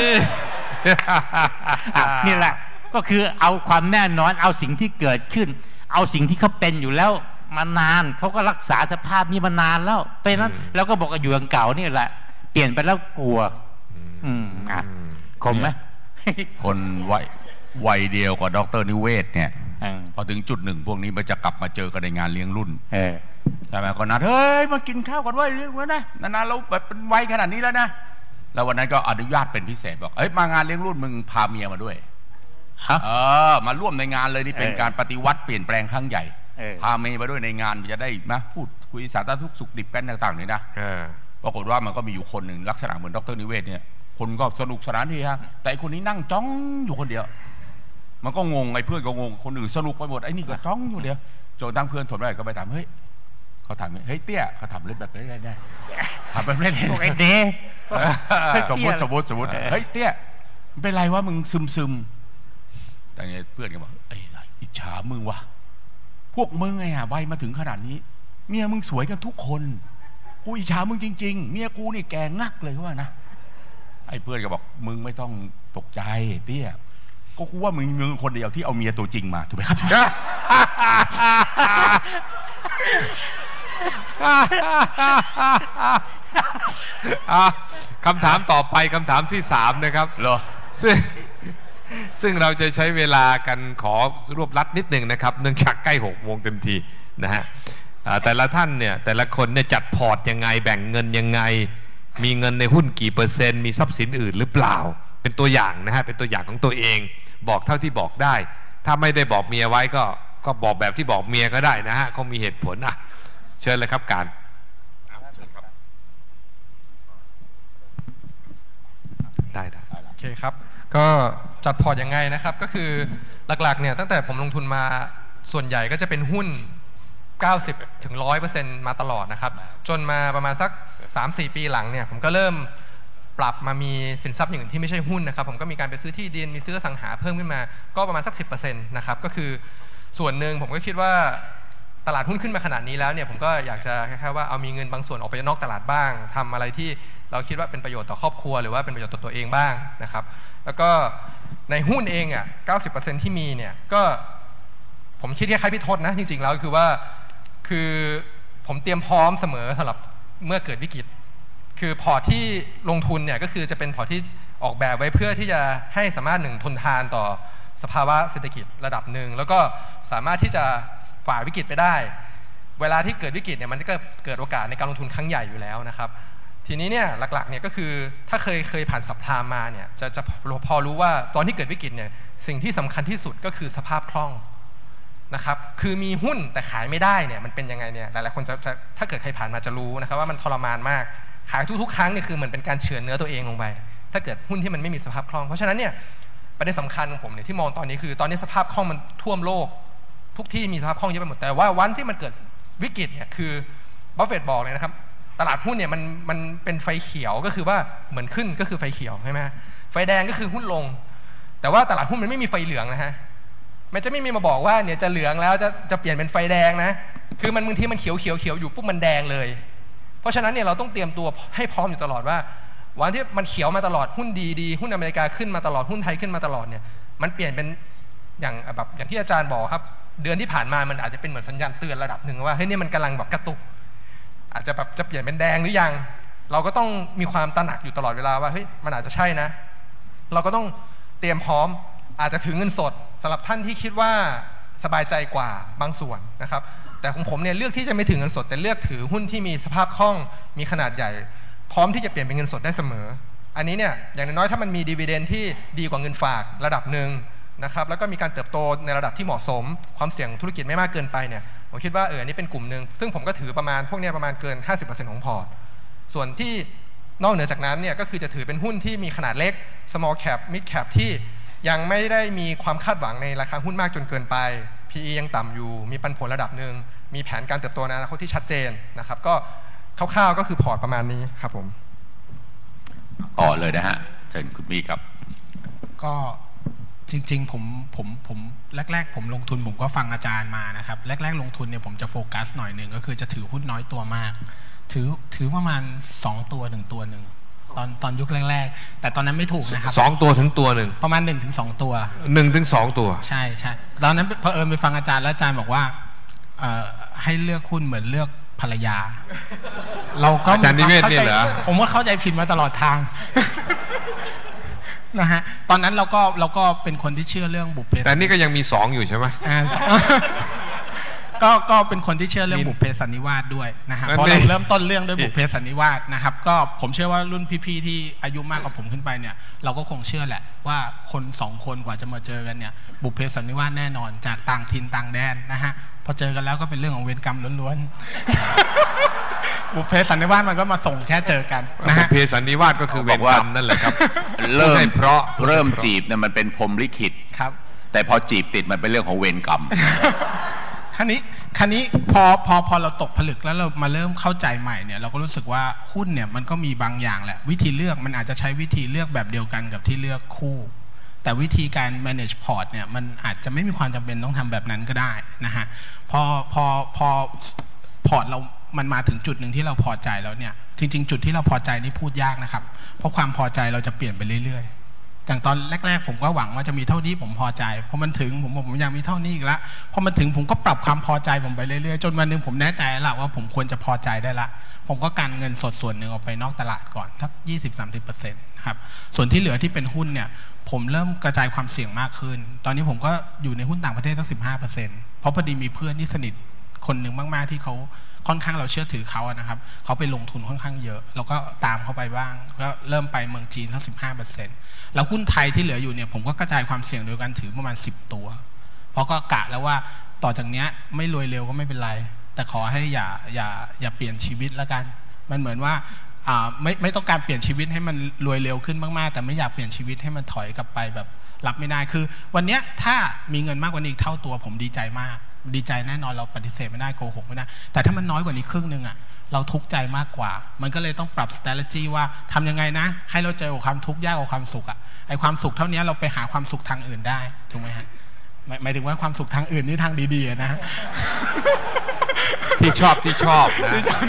นี่แหละก็คือเอาความแน่นอนเอาสิ่งที่เกิดขึ้นเอาสิ่งที่เขาเป็นอยู่แล้วมานานเขาก็รักษาสภาพนี้มานานแล้วเป็นนั้นแล้วก็บอกว่าอยู่อย่างเก่านี่แหละเปลี่ยนไปแล้วกลัวอืมอ่ะคมไหมคนวัยวัยเดียวกับดร.นิเวศเนี่ยพอถึงจุดหนึ่งพวกนี้มันจะกลับมาเจอกันในงานเลี้ยงรุ่นใช่ไหมก็นัดเฮ้ยมากินข้าวกันไว้เรื่องนั้นนะนานๆเราแบบเป็นวัยขนาดนี้แล้วนะแล้ววันนั้นก็อนุญาตเป็นพิเศษบอกเอ้ยมางานเลี้ยงรุ่นมึงพาเมียมาด้วยเออมาร่วมในงานเลยนี่เป็นการปฏิวัติเปลี่ยนแปลงครั้งใหญ่พาเมียมาด้วยในงานจะได้มาพูดคุยสารทุกข์สุขดิบกันต่างๆนี่นะปรากฏว่ามันก็มีอยู่คนหนึ่งลักษณะเหมือนดร.นิเวศเนี่ยคนก็สนุกสนานดีฮะแต่คนนี้นั่งจ้องอยู่คนเดียวมันก็งงไอ้เพื่อนก็งงคนอื่นสนุกไปหมดไอ้นี่ก็จ้องอยู่เดียวจนตั้งเพื่อนทนไม่ได้ก็ไปถามเฮ้ยเขาถามเฮ้ยเตี้ยเขาถามเล่นแบบนี้ได้ถามแบบเล่นพวกไอ้เด้สมมติสมมติสมมติเฮ้ยเตี้ยเป็นไรวะมึงซึมซึมแต่เนี่ยเพื่อนก็บอกไอ้ไรอิจฉามึงวะพวกมึงไงอ่ะใบมาถึงขนาดนี้เมียมึงสวยกันทุกคนกูอิจฉามึงจริงๆเมียกูนี่แกงักเลยเขาว่านะไอ้เพื่อนก็บอกมึงไม่ต้องตกใจเตี้ยก็กูว่ามึงมึงคนเดียวที่เอาเมียตัวจริงมาถูกไหมครับคำถามต่อไปคำถามที่สามนะครับซึ่งซึ่งเราจะใช้เวลากันขอรวบรัดนิดหนึ่งนะครับเนื่องจากใกล้หกโมงเต็มทีนะฮะแต่ละท่านเนี่ยแต่ละคนเนี่ยจัดพอร์ตยังไงแบ่งเงินยังไงมีเงินในหุ้นกี่เปอร์เซ็นต์มีทรัพย์สินอื่นหรือเปล่าเป็นตัวอย่างนะฮะเป็นตัวอย่างของตัวเองบอกเท่าที่บอกได้ถ้าไม่ได้บอกเมียไว้ก็ก็บอกแบบที่บอกเมียก็ได้นะฮะเขามีเหตุผลอ่ะเชิญเลยครับการได้ได้เคครับก็จัดพอร์ตยังไงนะครับก็คือหลักๆเนี่ยตั้งแต่ผมลงทุนมาส่วนใหญ่ก็จะเป็นหุ้น เก้าสิบถึงหนึ่งร้อยเปอร์เซ็นต์ มาตลอดนะครับจนมาประมาณสัก สามสี่ ปีหลังเนี่ยผมก็เริ่มปรับมามีสินทรัพย์อย่างอื่นที่ไม่ใช่หุ้นนะครับผมก็มีการไปซื้อที่ดินมีซื้ออสังหาเพิ่มขึ้นมาก็ประมาณสัก สิบเปอร์เซ็นต์ นะครับก็คือส่วนหนึ่งผมก็คิดว่าตลาดหุ้นขึ้นมาขนาดนี้แล้วเนี่ยผมก็อยากจะคล้ายๆว่าเอามีเงินบางส่วนออกไปนอกตลาดบ้างทำอะไรที่เราคิดว่าเป็นประโยชน์ต่อครอบครัวหรือว่าเป็นประโยชน์ต่อตัวเองบ้างนะครับแล้วก็ในหุ้นเองอ่ะ เก้าสิบเปอร์เซ็นต์ ที่มีเนี่ยก็ผมคิดคล้ายๆพี่ทศนะจริงๆแล้วคือว่าคือผมเตรียมพร้อมเสมอสำหรับเมื่อเกิดวิกฤตคือพอร์ตที่ลงทุนเนี่ยก็คือจะเป็นพอร์ตที่ออกแบบไว้เพื่อที่จะให้สามารถหนึ่งทนทานต่อสภาวะเศรษฐกิจระดับหนึ่งแล้วก็สามารถที่จะฝ่าวิกฤตไปได้เวลาที่เกิดวิกฤตเนี่ยมันก็เกิดโอกาสในการลงทุนครั้งใหญ่อยู่แล้วนะครับทีนี้เนี่ยหลักๆเนี่ยก็คือถ้าเคยเคยผ่านสัปทามมาเนี่ยจะจะพอรู้ว่าตอนที่เกิดวิกฤตเนี่ยสิ่งที่สำคัญที่สุดก็คือสภาพคล่องนะครับคือมีหุ้นแต่ขายไม่ได้เนี่ยมันเป็นยังไงเนี่ยหลายๆคนจะจะถ้าเกิดใครผ่านมาจะรู้นะครับว่ามันทรมานมากขายทุกๆครั้งเนี่ยคือเหมือนเป็นการเฉือนเนื้อตัวเองลงไปถ้าเกิดหุ้นที่มันไม่มีสภาพคล่องเพราะฉะนั้นเนี่ยประเด็นสำคัญของผมเนี่ยที่มองตอนนี้คือตอนนี้สภาพคล่องมันท่วมโลกทุกที่มีสภาพคล่องเยอะไปหมดแต่ว่าวันที่มันเกิดวิกฤตเนี่ยคือบัฟเฟตต์บอกเลยนะครับตลาดหุ้นเนี่ยมันมันเป็นไฟเขียวก็คือว่าเหมือนขึ้นก็คือไฟเขียวใช่ไหมไฟแดงก็คือหุ้นลงแต่ว่าตลาดหุ้นมันไม่มีไฟเหลืองนะฮะมันจะไม่มีมาบอกว่าเนี่ยจะเหลืองแล้วจะจะเปลี่ยนเป็นไฟแดงนะคือมันบางทีมันเขียวเขียวเขียวอยู่ปุ๊บมันแดงเลยเพราะฉะนั้นเนี่ยเราต้องเตรียมตัวให้พร้อมอยู่ตลอดว่าวันที่มันเขียวมาตลอดหุ้นดีดีหุ้นอเมริกาขึ้นมาตลอดหุ้นไทยขึ้นมาตลอดเนี่ยมันเปลี่ยนเป็นอย่างแบบอย่างที่อาจารย์บอกครับเดือนที่ผ่านมามันอาจจะเป็นเหมือนสัญญาณเตือนระดับหนึ่งว่าเฮ้ยนี่มันกำลังแบบกระตุกอาจจะแบบจะเปลี่ยนเป็นแดงหรือยังเราก็ต้องมีความตระหนักอยู่ตลอดเวลาว่าเฮ้ยมันอาจจะใช่นะเราก็ต้องเตรียมพร้อมอาจจะถือเงินสดสำหรับท่านที่คิดว่าสบายใจกว่าบางส่วนนะครับแต่ของผมเนี่ยเลือกที่จะไม่ถือเงินสดแต่เลือกถือหุ้นที่มีสภาพคล่องมีขนาดใหญ่พร้อมที่จะเปลี่ยนเป็นเงินสดได้เสมออันนี้เนี่ยอย่างน้อยถ้ามันมีดีเวเดนที่ดีกว่าเงินฝากระดับหนึ่งนะครับแล้วก็มีการเติบโตในระดับที่เหมาะสมความเสี่ยงธุรกิจไม่มากเกินไปเนี่ยผมคิดว่าเอออันนี้เป็นกลุ่มหนึ่งซึ่งผมก็ถือประมาณพวกนี้ประมาณเกิน ห้าสิบเปอร์เซ็นต์ ของพอร์ตส่วนที่นอกเหนือจากนั้นเนี่ยก็คือจะถือเป็นหุ้นที่มีขนาดเล็ก small cap mid cap ที่ยังไม่ได้มีความคาดหวังในราคาหุ้นมากจนเกินไป พี อี ยังต่ำอยู่มีปันผลระดับหนึ่งมีแผนการเติบโตในอนาคตที่ชัดเจนนะครับก็คร่าวๆก็คือพอร์ตประมาณนี้ครับผมต่อเลยนะฮะเชิญคุณมีครับก็จริงๆผมผมผมแรกๆผมลงทุนผมก็ฟังอาจารย์มานะครับแรกๆลงทุนเนี่ยผมจะโฟกัสหน่อยหนึ่งก็คือจะถือหุ้นน้อยตัวมากถือถือประมาณสองตัวหนึ่งตัวหนึ่งตอนตอนยุคแรกๆแต่ตอนนั้นไม่ถูกนะครับสองตัวถึงตัวหนึ่งประมาณหนึ่งถึงสองตัวหนึ่งถึงสองตัวใช่ใช่ตอนนั้นเผอิญไปฟังอาจารย์แล้วอาจารย์บอกว่าให้เลือกหุ้นเหมือนเลือกภรรยาเราก็อาจารย์นิเวศเนี่ยเหรอผมว่าเข้าใจผิดมาตลอดทางนะฮะตอนนั้นเราก็เราก็เป็นคนที่เชื่อเรื่องบุพเพแต่นี่ก็ยังมีสองอยู่ใช่ไหมก็ก็เป็นคนที่เชื่อเรื่องบุพเพสันนิวาสด้วยนะฮะเพราะเราเริ่มต้นเรื่องด้วยบุพเพสันนิวาสนะครับก็ผมเชื่อว่ารุ่นพี่ๆที่อายุมากกว่าผมขึ้นไปเนี่ยเราก็คงเชื่อแหละว่าคนสองคนกว่าจะมาเจอกันเนี่ยบุพเพสันนิวาสแน่นอนจากต่างถิ่นต่างแดนนะฮะพอเจอกันแล้วก็เป็นเรื่องของเวรกรรมล้วนๆบุพเพสันนิวาสมันก็มาส่งแค่เจอกันนะฮะบุพเพสันนิวาสก็คือเวรกรรมนั่นแหละครับเริ่มเพราะเริ่มจีบเนี่ยมันเป็นพรหมลิขิตครับแต่พอจีบติดมันเป็นเรื่องของเวรกรรมครั้นี้ครั้นี้พอพอพอเราตกผลึกแล้วเรามาเริ่มเข้าใจใหม่เนี่ยเราก็รู้สึกว่าหุ้นเนี่ยมันก็มีบางอย่างแหละวิธีเลือกมันอาจจะใช้วิธีเลือกแบบเดียวกันกับที่เลือกคู่แต่วิธีการ manage port เนี่ยมันอาจจะไม่มีความจำเป็นต้องทำแบบนั้นก็ได้นะฮะพอพอพอพอร์ตเรามันมาถึงจุดหนึ่งที่เราพอใจแล้วเนี่ยจริงๆจุดที่เราพอใจนี่พูดยากนะครับเพราะความพอใจเราจะเปลี่ยนไปเรื่อยๆอย่างตอนแรกๆผมก็หวังว่าจะมีเท่านี้ผมพอใจพอมันถึงผมผมอยากมีเท่านี้อีกแล้วพอมันถึงผมก็ปรับความพอใจผมไปเรื่อยๆจนวันนึงผมแน่ใจแล้วว่าผมควรจะพอใจได้ละผมก็กันเงินสดส่วนหนึ่งออกไปนอกตลาดก่อนสัก ยี่สิบถึงสามสิบเปอร์เซ็นต์ ครับส่วนที่เหลือที่เป็นหุ้นเนี่ยผมเริ่มกระจายความเสี่ยงมากขึ้นตอนนี้ผมก็อยู่ในหุ้นต่างประเทศสัก สิบห้าเปอร์เซ็นต์ เพราะพอดีมีเพื่อนที่สนิทคนหนึ่งมากๆที่เขาค่อนข้างเราเชื่อถือเขาอะนะครับเขาไปลงทุนค่อนข้างเยอะเราก็ตามเขาไปบ้างก็เริ่มไปเมืองจีนทั้ง สิบห้าเปอร์เซ็นต์ แล้วหุ้นไทยที่เหลืออยู่เนี่ยผมก็กระจายความเสี่ยงโดยการถือประมาณสิบตัวเพราะก็กะแล้วว่าต่อจากเนี้ยไม่รวยเร็วก็ไม่เป็นไรแต่ขอให้อย่าอย่าอย่าเปลี่ยนชีวิตแล้วกันมันเหมือนว่าไม่ไม่ต้องการเปลี่ยนชีวิตให้มันรวยเร็วขึ้นมากๆแต่ไม่อยากเปลี่ยนชีวิตให้มันถอยกลับไปแบบรับไม่ได้คือวันนี้ถ้ามีเงินมากกว่านี้อีกเท่าตัวผมดีใจมากดีใจแน่นอนเราปฏิเสธไม่ได้โกหกไม่ได้แต่ถ้ามันน้อยกว่านี้ครึ่งนึงอ่ะเราทุกข์ใจมากกว่ามันก็เลยต้องปรับ strategy ว่าทำยังไงนะให้เราเจอกับความทุกข์ยากกับความสุขอ่ะไอความสุขเท่านี้เราไปหาความสุขทางอื่นได้ถูกไหมฮะหมายถึงว่าความสุขทางอื่นนี่ทางดีๆนะที่ชอบที่ชอบนะ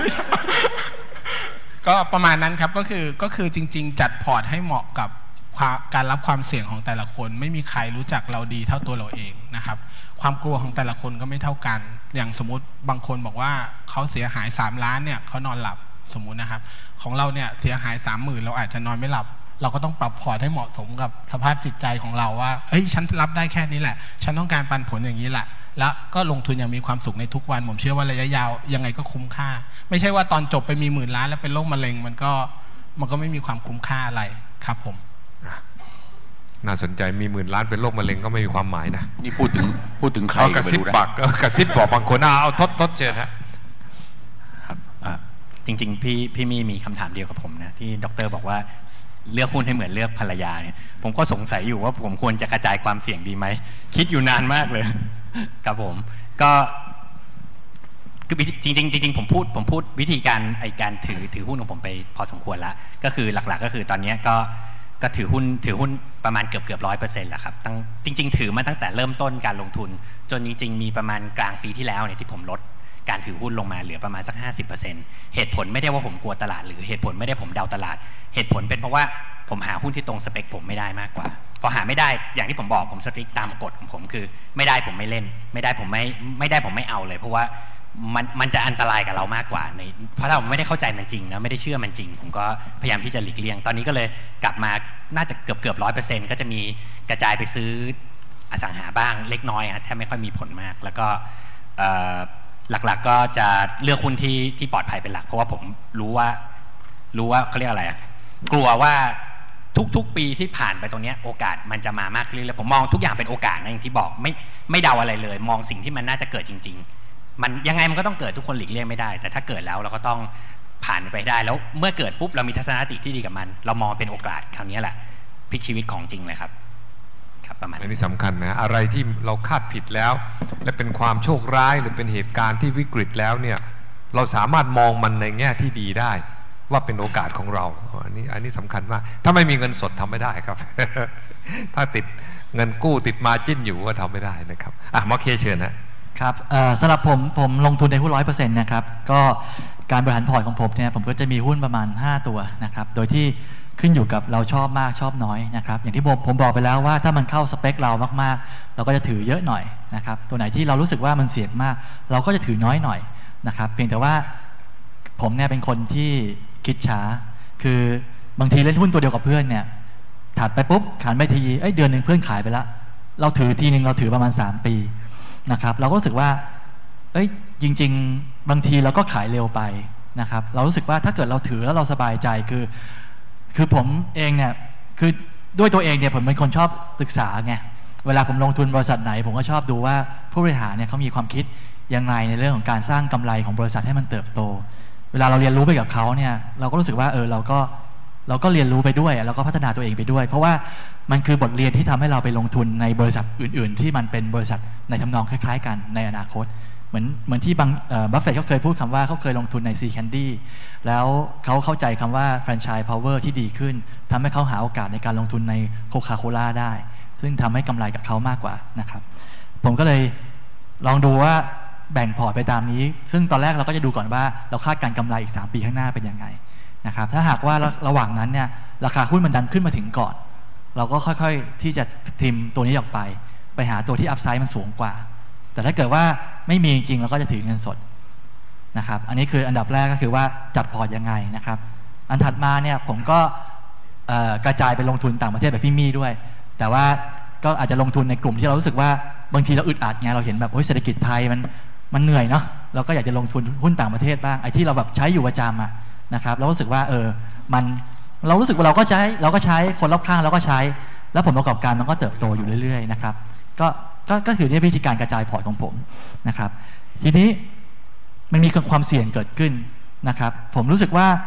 ก็ประมาณนั้นครับก็คือก็คือจริงๆจัดพอร์ตให้เหมาะกับการรับความเสี่ยงของแต่ละคนไม่มีใครรู้จักเราดีเท่าตัวเราเองนะครับความกลัวของแต่ละคนก็ไม่เท่ากันอย่างสมมติบางคนบอกว่าเขาเสียหายสามล้านเนี่ยเขานอนหลับสมมุตินะครับของเราเนี่ยเสียหายสามหมื่นเราอาจจะนอนไม่หลับเราก็ต้องปรับพอร์ตให้เหมาะสมกับสภาพจิตใจของเราว่าเอ้ยฉันรับได้แค่นี้แหละฉันต้องการปันผลอย่างนี้แหละแล้วก็ลงทุนอย่างมีความสุขในทุกวันผมเชื่อว่าระยะยาวยังไงก็คุ้มค่าไม่ใช่ว่าตอนจบไปมีหมื่นล้านแล้วเป็นโรคมะเร็งมันก็มันก็ไม่มีความคุ้มค่าอะไรครับผมน่าสนใจมีหมื่นล้านเป็นโรคมะเร็งก็ไม่มีความหมายนะนี่พูดถึงพูดถึงใครกระซิบปากกระซิบบอกบางคนเอาทดทดเจนฮะครับจริงๆพี่พี่มีมีคำถามเดียวกับผมนะที่ดร.บอกว่าเลือกหุ้นให้เหมือนเลือกภรรยาเนี่ยผมก็สงสัยอยู่ว่าผมควรจะกระจายความเสี่ยงดีไหมคิดอยู่นานมากเลยครับผมก็คือจริงๆจริงๆผมพูดผมพูดวิธีการไอการถือถือหุ้นของผมไปพอสมควรแล้วก็คือหลักๆก็คือตอนนี้ก็ก็ถือหุ้นถือหุ้นประมาณเกือบเกือบร้อยเปอร์เซ็นต์แหละครับตั้งจริงๆถือมาตั้งแต่เริ่มต้นการลงทุนจนจริงๆมีประมาณกลางปีที่แล้วเนี่ยที่ผมลดการถือหุ้นลงมาเหลือประมาณสัก ห้าสิบเปอร์เซ็นต์ เหตุผลไม่ได้ว่าผมกลัวตลาดหรือเหตุผลไม่ได้ผมเดาตลาดเหตุผลเป็นเพราะว่าผมหาหุ้นที่ตรงสเปคผมไม่ได้มากกว่าพอหาไม่ได้อย่างที่ผมบอกผมสตริกตามกฎของผมคือไม่ได้ผมไม่เล่นไม่ได้ผมไม่ไม่ได้ผมไม่เอาเลยเพราะว่ามันมันจะอันตรายกับเรามากกว่าในเพราะเราไม่ได้เข้าใจมันจริงนะไม่ได้เชื่อมันจริงผมก็พยายามที่จะหลีกเลี่ยงตอนนี้ก็เลยกลับมาน่าจะเกือบเกือบร้อยเปอร์เซ็นต์ก็จะมีกระจายไปซื้ออสังหาบ้างเล็กน้อยแทบไม่ค่อยมีผลมากแล้วก็หลักๆ ก, ก็จะเลือกหุ้นที่ที่ปลอดภัยเป็นหลักเพราะว่าผมรู้ว่ารู้ว่าเขาเรียกอะไรกลัวว่าทุกๆปีที่ผ่านไปตรงนี้โอกาสมันจะมามากขึ้นเลยผมมองทุกอย่างเป็นโอกาสนะอย่างที่บอกไม่ไม่เดาอะไรเลยมองสิ่งที่มันน่าจะเกิดจริงๆมันยังไงมันก็ต้องเกิดทุกคนหลีกเลี่ยงไม่ได้แต่ถ้าเกิดแล้วเราก็ต้องผ่านไปได้แล้วเมื่อเกิดปุ๊บเรามีทัศนคติที่ดีกับมันเรามองเป็นโอกาสคราวนี้แหละพลิกชีวิตของจริงเลยครับครับประมาณนี้สำคัญนะอะไรที่เราคาดผิดแล้วและเป็นความโชคร้ายหรือเป็นเหตุการณ์ที่วิกฤตแล้วเนี่ยเราสามารถมองมันในแง่ที่ดีได้ว่าเป็นโอกาสของเราอันนี้อันนี้สำคัญมากถ้าไม่มีเงินสดทำไม่ได้ครับ ถ้าติดเงินกู้ติดมาจิ้นอยู่ก็ทำไม่ได้นะครับอ่ะมาเคเชิญนะครับสำหรับผมผมลงทุนในหุ้นร้อยเปอร์เซ็นต์นะครับก็การบริหารพอร์ตของผมเนี่ยผมก็จะมีหุ้นประมาณห้าตัวนะครับโดยที่ขึ้นอยู่กับเราชอบมากชอบน้อยนะครับอย่างที่ผมผมบอกไปแล้วว่าถ้ามันเข้าสเปคเรามากๆเราก็จะถือเยอะหน่อยนะครับตัวไหนที่เรารู้สึกว่ามันเสี่ยงมากเราก็จะถือน้อยหน่อยนะครับเพียงแต่ว่าผมเนี่ยเป็นคนที่คิดช้าคือบางทีเล่นหุ้นตัวเดียวกับเพื่อนเนี่ยถัดไปปุ๊บขายไม่ทีเอ้ยเดือนหนึ่งเพื่อนขายไปแล้วเราถือทีนึงเราถือประมาณสามปีนะครับเราก็รู้สึกว่าเอ้ยจริงๆบางทีเราก็ขายเร็วไปนะครับเรารู้สึกว่าถ้าเกิดเราถือแล้วเราสบายใจคือคือผมเองเนี่ยคือด้วยตัวเองเนี่ยผมเป็นคนชอบศึกษาไงเวลาผมลงทุนบริษัทไหนผมก็ชอบดูว่าผู้บริหารเนี่ยเขามีความคิดยังไงในเรื่องของการสร้างกำไรของบริษัทให้มันเติบโตเวลาเราเรียนรู้ไปกับเขาเนี่ยเราก็รู้สึกว่าเออเราก็เราก็เรียนรู้ไปด้วยเราก็พัฒนาตัวเองไปด้วยเพราะว่ามันคือบทเรียนที่ทำให้เราไปลงทุนในบริษัทอื่นๆที่มันเป็นบริษัทในทำนองคล้ายๆกันในอนาคตเหมือนเหมือนที่บังบัฟเฟตต์เขาเคยพูดคำว่าเขาเคยลงทุนใน Sea Candy แล้วเขาเข้าใจคำว่า Franchise Power ที่ดีขึ้นทำให้เขาหาโอกาสในการลงทุนใน Coca-Cola ได้ซึ่งทำให้กำไรกับเขามากกว่านะครับผมก็เลยลองดูว่าแบ่งพอร์ตไปตามนี้ซึ่งตอนแรกเราก็จะดูก่อนว่าเราคาดการกำไรอีกสามปีข้างหน้าเป็นยังไงนะครับถ้าหากว่าระหว่างนั้นเนี่ยราคาหุ้นมันดันขึ้นมาถึงก่อนเราก็ค่อยๆที่จะทิมตัวนี้ออกไปไปหาตัวที่อัพไซด์มันสูงกว่าแต่ถ้าเกิดว่าไม่มีจริงเราก็จะถือเงินสดนะครับอันนี้คืออันดับแรกก็คือว่าจัดพอร์ตยังไงนะครับอันถัดมาเนี่ยผมก็กระจายไปลงทุนต่างประเทศแบบพี่มี่ด้วยแต่ว่าก็อาจจะลงทุนในกลุ่มที่เรารู้สึกว่าบางทีเราอึดอัดไงเราเห็นแบบเศรษฐกิจไทยมันมันเหนื่อยเนาะเราก็อยากจะลงทุนหุ้นต่างประเทศบ้างไอ้ที่เราแบบใช้อยู่ประจำอะนะครับเรารู้สึกว่าเออมันเรารู้สึกว่าเราก็ใช้เราก็ใช้คนรอบข้างเราก็ใช้แล้วผลประกอบการมันก็เติบโตอยู่เรื่อยๆนะครับก็ก็ก็ถือในวิธีการกระจายพอร์ตของผมนะครับทีนี้มันมีความเสี่ยงเกิดขึ้นนะครับผมรู้สึกว่า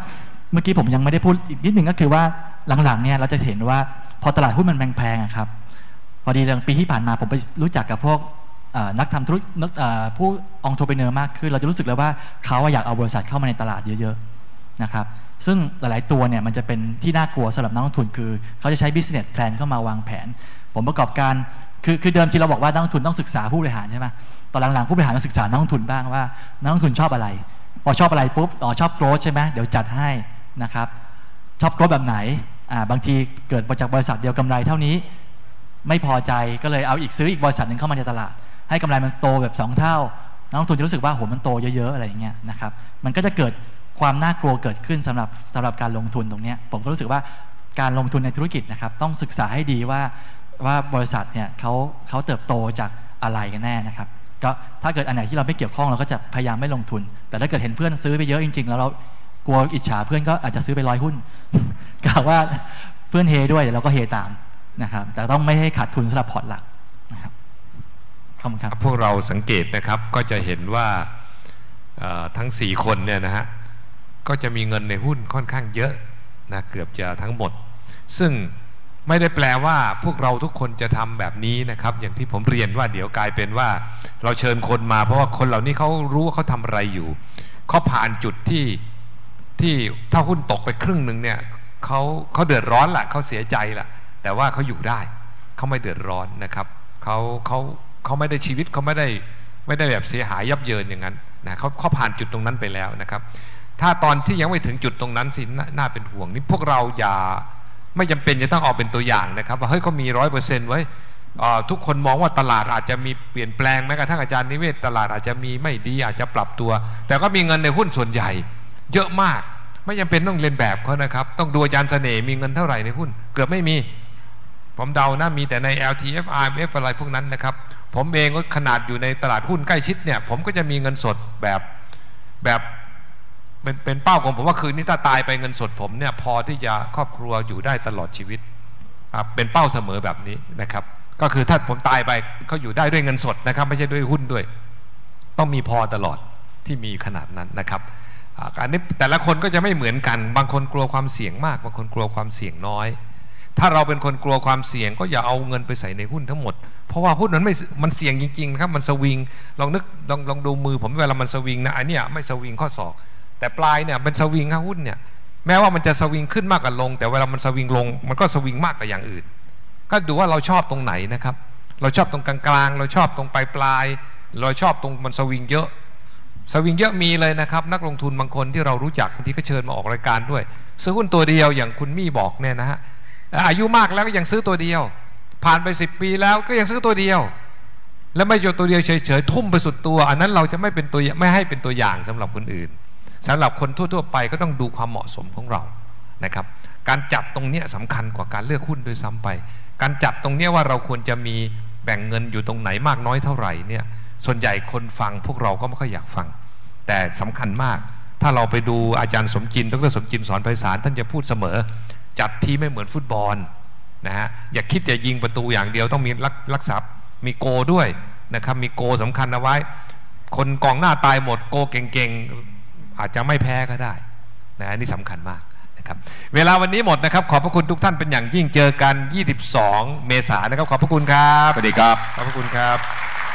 เมื่อกี้ผมยังไม่ได้พูดอีกนิดหนึ่งก็คือว่าหลังๆเนี่ยเราจะเห็นว่าพอตลาดหุ้นมันแพงๆครับพอดีเรื่องปีที่ผ่านมาผมไปรู้จักกับพวกนักทำธุรกิจผู้องค์โทรเปเนอร์มากขึ้นเราจะรู้สึกเลยว่าเขาอยากเอาบริษัทเข้ามาในตลาดเยอะๆนะครับซึ่งหลายๆตัวเนี่ยมันจะเป็นที่น่ากลัวสำหรับนักลงทุนคือเขาจะใช้ business plan เข้ามาวางแผนผมประกอบการคือคือเดิมทีเราบอกว่านักลงทุนต้องศึกษาผู้บริหารใช่ไหมตอนหลังๆผู้บริหารมาศึกษานักลงทุนบ้างว่านักลงทุนชอบอะไรพอชอบอะไรปุ๊บอ๋อชอบโกรธใช่ไหมเดี๋ยวจัดให้นะครับชอบโกรธแบบไหนอ่าบางทีเกิดมาจากบริษัทเดียวกำไรเท่านี้ไม่พอใจก็เลยเอาอีกซื้ออีกบริษัทหนึ่งเข้ามาในตลาดให้กำไรมันโตแบบสองเท่านักลงทุนจะรู้สึกว่าโหมันโตเยอะๆอะไรอย่างเงี้ยนะครับมันก็จะเกิดความน่ากลัวเกิดขึ้นสำหรับสำหรับการลงทุนตรงนี้ผมก็รู้สึกว่าการลงทุนในธุรกิจนะครับต้องศึกษาให้ดีว่าว่าบริษัทเนี่ยเขาเขาเติบโตจากอะไรกันแน่นะครับก็ถ้าเกิดอันไหนที่เราไม่เกี่ยวข้องเราก็จะพยายามไม่ลงทุนแต่ถ้าเกิดเห็นเพื่อนซื้อไปเยอะจริงๆแล้วเรากลัวอิจฉาเพื่อนก็อาจจะซื้อไปร้อยหุ้นกล่าวว่าเพื่อนเฮด้วยเดี๋ยวเราก็เฮตามนะครับแต่ต้องไม่ให้ขาดทุนสำหรับพอร์ตหลักนะครับขอบคุณครับพวกเราสังเกตนะครับก็จะเห็นว่าทั้งสี่คนเนี่ยนะฮะก็จะมีเงินในหุ้นค่อนข้างเยอะนะเกือบจะทั้งหมดซึ่งไม่ได้แปลว่าพวกเราทุกคนจะทำแบบนี้นะครับอย่างที่ผมเรียนว่าเดี๋ยวกลายเป็นว่าเราเชิญคนมาเพราะว่าคนเหล่านี้เขารู้ว่าเขาทำอะไรอยู่เขาผ่านจุดที่ที่ถ้าหุ้นตกไปครึ่งหนึ่งเนี่ยเขาเขาเดือดร้อนแหละเขาเสียใจแหละแต่ว่าเขาอยู่ได้เขาไม่เดือดร้อนนะครับเขาเขาเขาไม่ได้ชีวิตเขาไม่ได้ไม่ได้แบบเสียหายยับเยินอย่างนั้นนะเขาเขาผ่านจุดตรงนั้นไปแล้วนะครับถ้าตอนที่ยังไม่ถึงจุดตรงนั้นสิน่าเป็นห่วงนี่พวกเราอย่าไม่จำเป็นจะต้องเอาเป็นตัวอย่างนะครับว่าเฮ้ยเขามีร้อยเปอร์เซ็นต์ไว้ทุกคนมองว่าตลาดอาจจะมีเปลี่ยนแปลงแม้กระทั่งอาจารย์นิเวศตลาดอาจจะมีไม่ดีอาจจะปรับตัวแต่ก็มีเงินในหุ้นส่วนใหญ่เยอะมากไม่จำเป็นต้องเรียนแบบเขานะครับต้องดูอาจารย์เสน่ห์มีเงินเท่าไหร่ในหุ้นเกือบไม่มีผมเดานะมีแต่ใน แอล ที เอฟ อาร์ เอ็ม เอฟ อะไรพวกนั้นนะครับผมเองก็ขนาดอยู่ในตลาดหุ้นใกล้ชิดเนี่ยผมก็จะมีเงินสดแบบแบบเป็นเป็นเป้าของผมว่าคืนนี้ถ้าตายไปเงินสดผมเนี่ยพอที่จะครอบครัวอยู่ได้ตลอดชีวิตครับเป็นเป้าเสมอแบบนี้นะครับก็คือถ้าผมตายไปเขาอยู่ได้ด้วยเงินสดนะครับไม่ใช่ด้วยหุ้นด้วยต้องมีพอตลอดที่มีขนาดนั้นนะครับอันนี้แต่ละคนก็จะไม่เหมือนกันบางคนกลัวความเสี่ยงมากบางคนกลัวความเสี่ยงน้อยถ้าเราเป็นคนกลัวความเสี่ยงก็อย่าเอาเงินไปใส่ในหุ้นทั้งหมดเพราะว่าหุ้นนั้นไม่มันเสี่ยงจริงๆนะครับมันสวิงลองนึกลองลองดูมือผมเวลามันสวิงนะอันนี้ไม่สวิงข้อศอกแต่ปลายเนี่ยมันสวิงค่าหุ้นเนี่ยแม้ว่ามันจะสวิงขึ้นมากกว่าลงแต่เวลามันสวิงลงมันก็สวิงมากกว่าอย่างอื่นก็ดูว่าเราชอบตรงไหนนะครับเราชอบตรงกลางๆเราชอบตรงปลายปลายเราชอบตรงมันสวิงเยอะสวิงเยอะมีเลยนะครับนักลงทุนบางคนที่เรารู้จักบางทีก็เชิญมาออกรายการด้วยซื้อหุ้นตัวเดียวอย่างคุณมี่บอกเนี่ยนะฮะอายุมากแล้วก็ยังซื้อตัวเดียวผ่านไปสิบปีแล้วก็ยังซื้อตัวเดียวแล้วไม่โยนตัวเดียวเฉยๆทุ่มไปสุดตัวอันนั้นเราจะไม่เป็นตัวไม่ให้เป็นตัวอย่างสำหรับคนอื่นสำหรับคนทั่วๆไปก็ต้องดูความเหมาะสมของเรานะครับการจับตรงนี้สำคัญกว่าการเลือกหุ้นโดยซ้ำไปการจับตรงนี้ว่าเราควรจะมีแบ่งเงินอยู่ตรงไหนมากน้อยเท่าไหร่เนี่ยส่วนใหญ่คนฟังพวกเราก็ไม่ค่อยอยากฟังแต่สำคัญมากถ้าเราไปดูอาจารย์สมจินดรสมจินสอนไพศาลท่านจะพูดเสมอจัดทีไม่เหมือนฟุตบอลนะฮะอย่าคิดจะยิงประตูอย่างเดียวต้องมีรักษามีโกด้วยนะครับมีโกสำคัญเอาไว้คนกองหน้าตายหมดโกเก่งๆอาจจะไม่แพ้ก็ได้นะนี่สำคัญมากนะครับเวลาวันนี้หมดนะครับขอบพระคุณทุกท่านเป็นอย่างยิ่งเจอกันยี่สิบสองเมษายนนะครับขอบพระคุณครับสวัสดีครับขอบพระคุณครับ